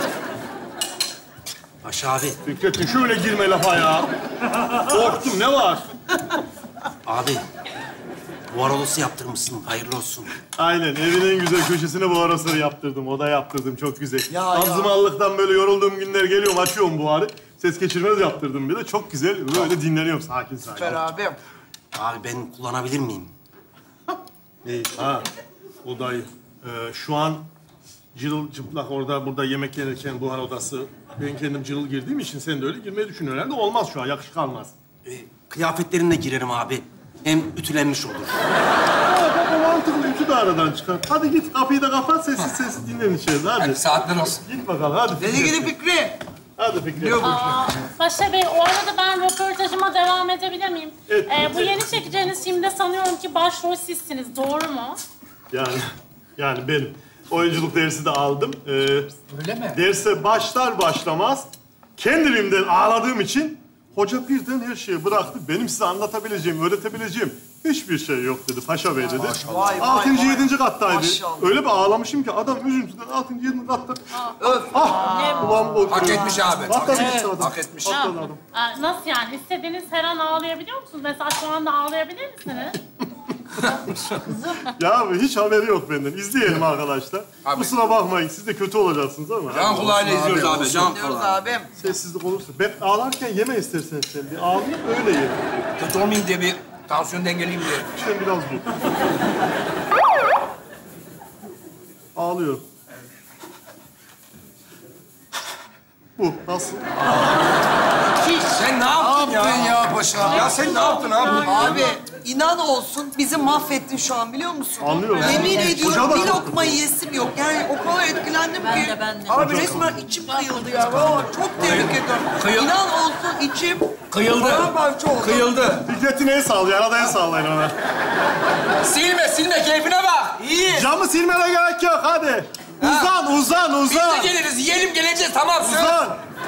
Paşa abi. Fikret'in şöyle girme lafa ya. Korktum ne var? Abi. Buhar odası yaptırmışsın. Hayırlı olsun. Aynen evin en güzel köşesine bu arasını yaptırdım. Oda yaptırdım çok güzel. Abzımallıktan böyle yorulduğum günler geliyorum açıyorum buharı. Ses geçirmez yaptırdım bir de çok güzel. Böyle dinleniyorum sakin. Süper abi. Abi ben kullanabilir miyim? Neyi? Ha, odayı. Şu an cırıl çıplak orada burada yemek yerken buhar odası. Ben kendim cırıl girdiğim için sen de öyle girmeyi düşünüyorlar da olmaz şu an. Yakışık almaz. Kıyafetlerinle girerim abi. Hem ütülenmiş olur. Bak o mantıklı. Ütü de aradan çıkar. Hadi git kapıyı da kapat sessiz dinlen içeride hadi. Hadi saatler olsun. Git bakalım hadi. Dedi gidi Fikri. Hadi Fikri. Paşa Bey, o arada ben röportajıma devam edebilir miyim? Bu yeni çekeceğiniz filmde sanıyorum ki başrol sizsiniz, doğru mu? Yani ben oyunculuk dersi de aldım. Öyle mi? Derse başlar başlamaz kendimden ağladığım için hoca birden her şeyi bıraktı. Benim size anlatabileceğim, öğretebileceğim hiçbir şey yok dedi. Paşa Bey dedi. Vay, 6. 7. kattaydı. Maşallah. Öyle bir ağlamışım ki adam üzüntüden 6. 7. katta. Ulan o. Hak etmiş abi. Hak etmiş. Nasıl yani? İstediğiniz her an ağlayabiliyor musunuz? Mesela şu anda ağlayabilir misiniz? Ya hiç haberi yok benden. İzleyelim arkadaşlar. Abi. Kusura bakmayın siz de kötü olacaksınız ama. Can kulağıyla izliyoruz abi. Can Diyoruz kulağıyla. abim. Sessizlik olursa. Ben ağlarken yeme istersen sen. Bir ağlayayım öyle ye. Kötü olmayayım diye bir tansiyon dengeleyeyim diye. Sen biraz dur. Ağlıyorum. Bu nasıl? Sen ne yaptın ya paşa? Ya sen ne yaptın abi? Abi inan olsun bizi mahvettin şu an biliyor musun? Anlıyorum. Yemin ediyorum Hoca da bir çok- lokmayı yesim yok. Yani o kadar etkilendim Ben ki. de. Abi resmen içim kıyıldı ya. Vallahi çok tebrik ediyorum. İnan olsun içim Kıyıldı. paramparça oldu. Kıyıldı. Fikret'in el sallıyor. Arada el sallayın ona. Silme keyfine bak. İyi. Camı silmene gerek yok hadi. Uzan. Biz de geliriz. Yiyelim geleceğiz. Tamam söz. Uzan.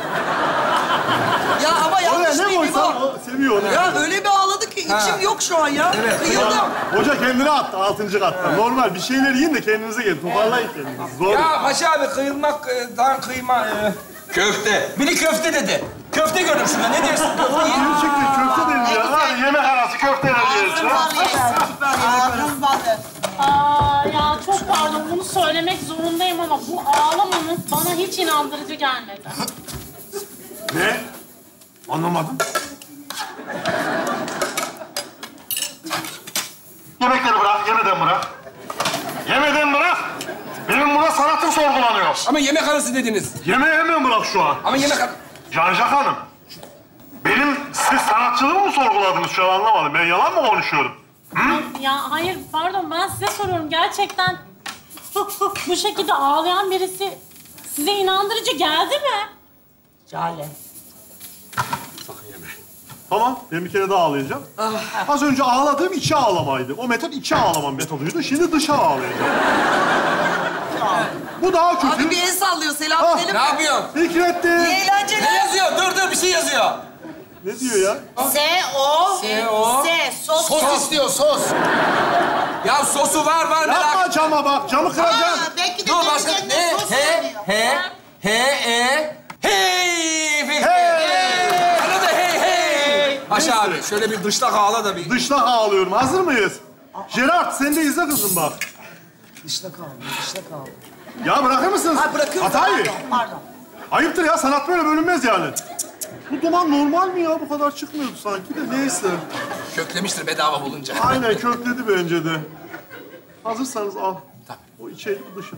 Ya ama yanlış Oraya ne değil mi koysan bu? o seviyor onu. Ya öyle bir ağladı ki içim yok şu an ya. Kıyıldım. Hoca kendini attı 6. katta. Normal bir şeyler yiyin de kendinize gelin. Toparlayın kendinizi. Zor. Ya Paşa abi kıyılmaktan kıyma. Köfte. Biri köfte dedi. Köfte gördüm şurada. Ne diyorsun? Köfte yiyin. Gerçekten köfte deriz ya. Hadi yemek arası köfteler yeriz. Ağzım balı. Ya çok pardon, bunu söylemek zorundayım ama bu ağlamanız bana hiç inandırıcı gelmedi. Ne? Anlamadım. Yemekleri bırak, yemeden bırak. Benim burada sanatım sorgulanıyor. Ama yemek arası dediniz. Yemeği hemen bırak şu an. Ama yemek arası... Cancak Hanım, siz sanatçılığımı mı sorguladınız şu an anlamadım. Ben yalan mı konuşuyorum? Ya hayır, pardon, ben size soruyorum. Gerçekten bu şekilde ağlayan birisi size inandırıcı geldi mi? Cale. Tamam, ben bir kere daha ağlayacağım. Az önce ağladığım içe ağlamaydı. O metot içe ağlama metoduydu. Şimdi dışa ağlayacağım. Bu daha kötü. Abi bir el sallıyor. Selam edelim. Ne yapıyorsun? Fikrettin. İyi eğlenceler. Ne yazıyor? Dur bir şey yazıyor. Ne diyor ya? S-O. Sos. Sos istiyor, sos. Ya sosu var merak. Yapma cama bak, camı kıracağım. Belki de Dur başka kendine ne? sos söylüyor. Hey Fikret. Bana da hey. Paşa abi şöyle bir dışlak ağla da bir. Dışlak ağlıyorum. Hazır mıyız? Gerard, sen de izle kızım bak. Dışla kaldı. Ya bırakır mısınız? Ha, bırakıyorum. Hatayı. Pardon. Ayıptır ya, sanat böyle bölünmez yani. Bu duman normal mi ya? Bu kadar çıkmıyordu sanki de. Neyse. Köklemiştir bedava bulunca. Aynen, kökledi bence de. Hazırsanız al. Tabii. O içeri, bu dışı.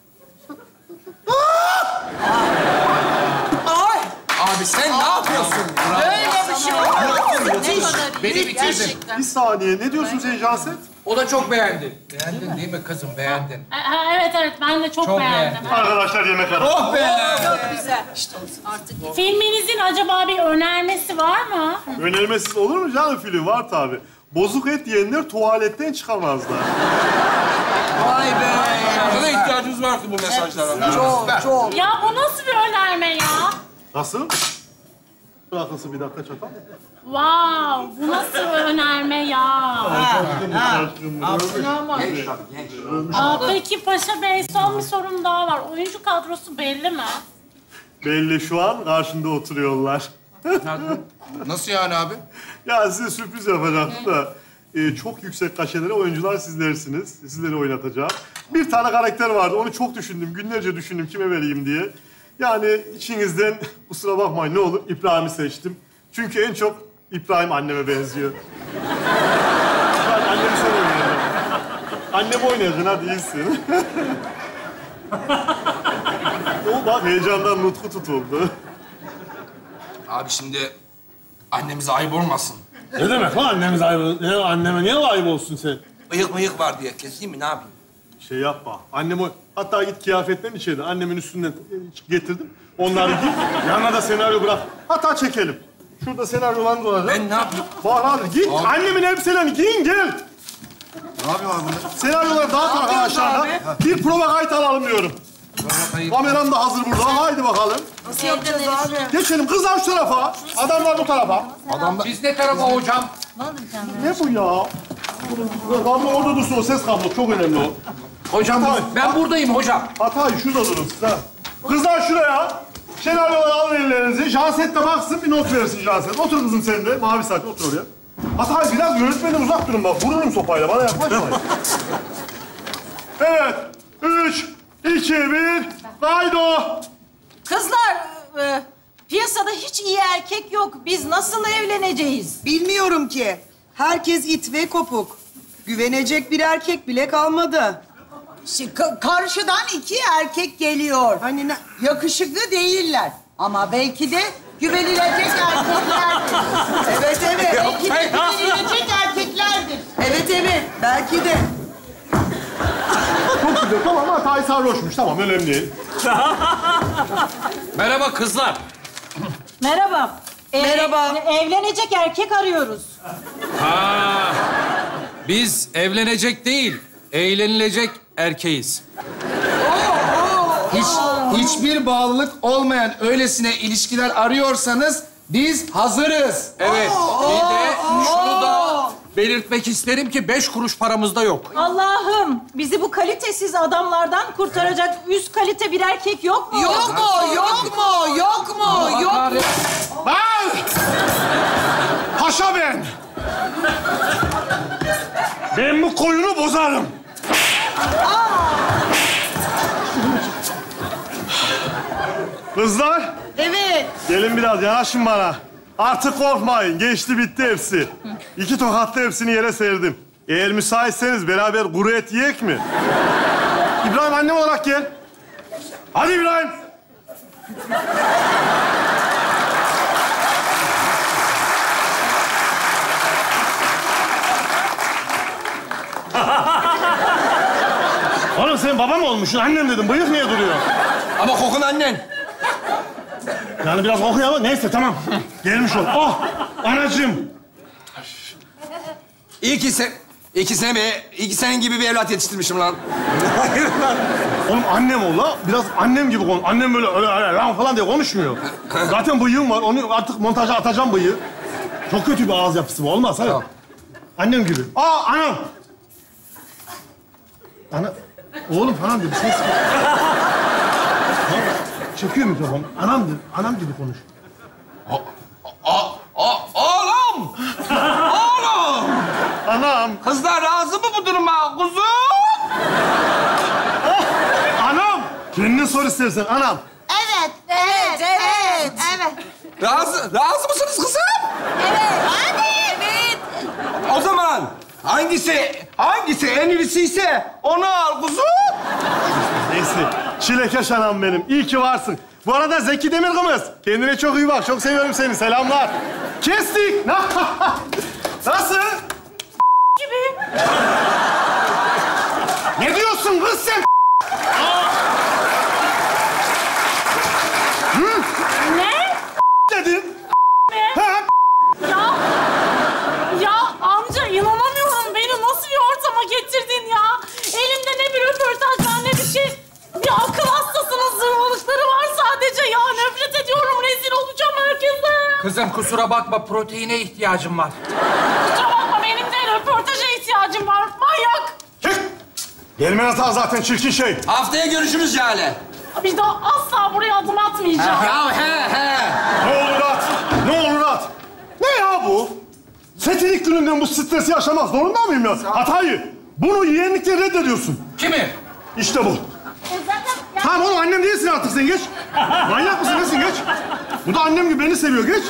Ay! Abi sen ne yapıyorsun? Öyle bir şey olmaz. Beni bitirdin. Bir saniye. Ne diyorsun sen Canset? O da çok beğendi. Beğendin değil mi kızım? Beğendin. Evet ben de çok beğendim. Arkadaşlar yemek arası. Oh be! Çok güzel. Filminizin acaba bir önermesi var mı? Önermesiz olur mu canım film? Var tabii. Bozuk et yiyenler tuvaletten çıkamazlar. Vay be! Sana ihtiyacımız var ki bu mesajlara. Çok. Ya bu nasıl bir önerme ya? Nasıl? Bırakılsın bir dakika çatal. Wow, bu nasıl bir önerme ya? Peki Paşa Bey, son bir sorum daha var. Oyuncu kadrosu belli mi? Belli, şu an karşında oturuyorlar. Nasıl yani abi? Ya size sürpriz yapacaktım da çok yüksek kaşelere oyuncular sizlersiniz. Sizleri oynatacağım. Bir tane karakter vardı. Onu çok düşündüm. Günlerce düşündüm kime vereyim diye. Yani içinizden kusura bakmayın ne olur İbrahim'i seçtim. Çünkü en çok İbrahim anneme benziyor. Ben annemi sen oynayacaksın. Annemi oynayacaksın, hadi iyisin. O bak heyecandan nutku tutuldu. Abi şimdi annemize ayıp olmasın. Ne demek lan annemiz ayıp? Ne, anneme niye ayıp olsun sen? Mıyık var diye keseyim mi ne yapayım? Şey yapma. Annem o... Hatta git kıyafetlerini içeri. Annemin üstünden getirdim. Onları giy. Yanına da senaryo bırak. Hatta çekelim. Şurada senaryolarımız olacak. Ben ne yapayım? Var abi. Git Abi. annemin elbiselerini giyin gel. Ne yapıyor abi bunu? Senaryoları dağıtın arkadaşlarla. Bir prova kayıt alalım diyorum. Kameram da hazır burada. Haydi bakalım. Nasıl yapacağız abi? Geçelim. Kızlar şu tarafa. Adamlar bu tarafa. Biz ne tarafa hocam? Ne bu ya? Kablo orada dursun. O ses kablo. Çok önemli o. Hocam ben buradayım hocam. Hatay şurada durun siz ha. Kızlar şuraya. Senaryoları alın ellerinizi. Janset de baksın, bir not versin Janset. Otur kızım sen de. Mavi saç, otur oraya. Hatay biraz yönetmenden uzak durun bak. Vururum sopayla. Bana yaklaşmayın. Evet. 3, 2, 1. Haydo. Kızlar, piyasada hiç iyi erkek yok. Biz nasıl evleneceğiz? Bilmiyorum ki. Herkes it ve kopuk. Güvenecek bir erkek bile kalmadı. Karşıdan iki erkek geliyor. Hani ne? Yakışıklı değiller. Ama belki de güvenilecek erkeklerdir. Evet. Belki de güvenilecek erkeklerdir. Evet. Belki de. Çok güzel. Tamam Hatay sarhoşmuş. Tamam önemli değil. Merhaba kızlar. Merhaba. Merhaba. Evlenecek erkek arıyoruz. Biz evlenecek değil, eğlenilecek erkeğiz. Hiçbir bağlılık olmayan öylesine ilişkiler arıyorsanız biz hazırız. Evet. Bir de şunu da belirtmek isterim ki 5 kuruş paramız da yok. Allah'ım, bizi bu kalitesiz adamlardan kurtaracak üst kalite bir erkek yok mu? Yok mu? Ben! Paşa ben! Ben bu koyunu bozarım. Kızlar, Evet. gelin biraz yanaşın bana. Artık korkmayın, geçti bitti hepsi. 2 tokatla hepsini yere serdim. Eğer müsaitseniz beraber kuru et yiyek mi? İbrahim annem olarak gel. Hadi İbrahim. Oğlum sen baba mı olmuşsun? Annem dedim. Bıyık niye duruyor? Ama kokun annen. Yani biraz kokuyor ama neyse tamam. Gelmiş ol. Oh! Anacığım. İyi ki senin gibi bir evlat yetiştirmişim lan. Hayır lan. Oğlum annem ol la. Biraz annem gibi konuş. Annem böyle öyle lan falan diye konuşmuyor. Zaten bıyığım var. Onu artık montaja atacağım bıyığı. Çok kötü bir ağız yapısı bu. Olmaz. Hadi. Tamam. Annem gibi. Aa anam. Ana. Oğlum falan dedi. Ses. Çekiyor mikrofon. Anam gibi konuş. Oğlum! Oğlum! Anam. Kızlar razı mı bu duruma kuzum? Anam. Kendine sor istersen anam. Evet. Razı mısınız kızım? Evet. O zaman hangisi en iyisiyse onu al kuzum. Neyse. Çilekeş anam benim. İyi ki varsın. Bu arada Zeki Demirkımız. Kendine çok iyi bak. Çok seviyorum seni. Selamlar. Kestik. Nasıl? Gibi. Ne diyorsun kız sen? Hı? Ne? Dedin. Ne? Ya amca inanamıyorum. Beni nasıl bir ortama getirdin ya? Elimde ne bir röportaj var ne bir şey. Bir akıl hastasının zırvalıkları var sadece ya. Nefret ediyorum. Rezil olacağım herkese. Kızım kusura bakma, proteine ihtiyacım var. Kusura bakma benim de röportaja ihtiyacım var. Manyak. Çık. Gelmen hata zaten çirkin şey. Haftaya görüşürüz Jale. Bir daha asla buraya adım atmayacağım. Ya he. Ne olur at. Ne ya bu? Setin ilk gününden bu stresi yaşamak zorunda mıyım ya? Hatayı. Bunu yeğenlikle reddediyorsun. Kimi? İşte bu. Tamam oğlum annem değilsin artık sen geç. Manyak mısın nesin geç. Bu da annem gibi beni seviyor geç.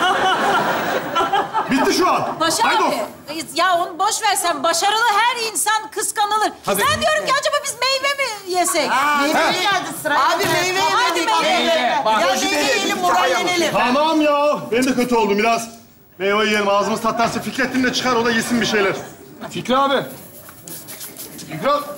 Bitti şu an. Paşa Haydi abi, ya onu boş ver sen. Başarılı her insan kıskanılır. Tabii. Ben diyorum ki acaba biz meyve mi yesek? Meyve geldi sıra. Abi meyve yemedik. meyve. Bak, Ya meyve yiyelim, morallenelim. Tamam ya. Ben de kötü oldum biraz. Meyve yiyelim ağzımız tatlansın. Fikrettin de çıkar o da yesin bir şeyler. Fikri abi. Fikri abi.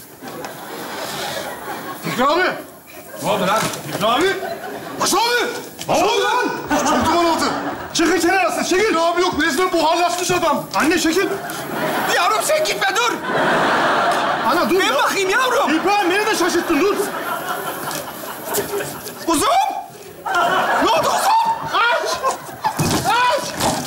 Fikri abi. Ne oldu lan? Fikri abi. Paşa abi. Ne oldu lan? Çok duman oldu. Çıkın kenarası çekil. Fikri abi yok. Resmen buharlaşmış adam. Anne çekil. Yavrum sen gitme dur. Ana dur Ben ya. bakayım yavrum. İbrahim beni de şaşırttın dur. Kuzum. Ne oldu kuzum? Aç. Aç.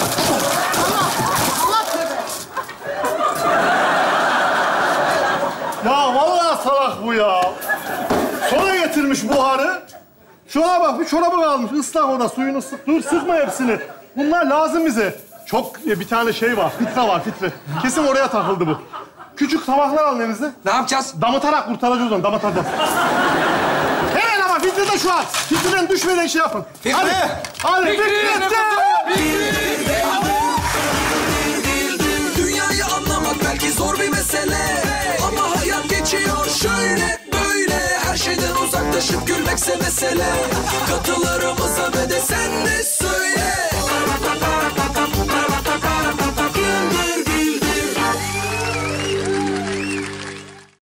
Ya vallahi salak bu ya. Sonra getirmiş buharı. Şuna bak bir çorabı kalmış. Islak o da suyunu sık. Dur sıkma hepsini. Bunlar lazım bize. Çok bir tane şey var. Filtre var filtre. Kesin oraya takıldı bu. Küçük tabaklar alın elinizde. Ne yapacağız? Damıtarak kurtaracağız onu. Damıtacağız. Hemen ama filtre de şu an. Filtreden düşmeden şey yapın. Filtre. Hadi filtre. Dünyayı anlamak belki zor bir mesele, ama hayat geçiyor şöyle böyle. Her şeyden uzaklaşıp gülmekse mesele. Katılarımıza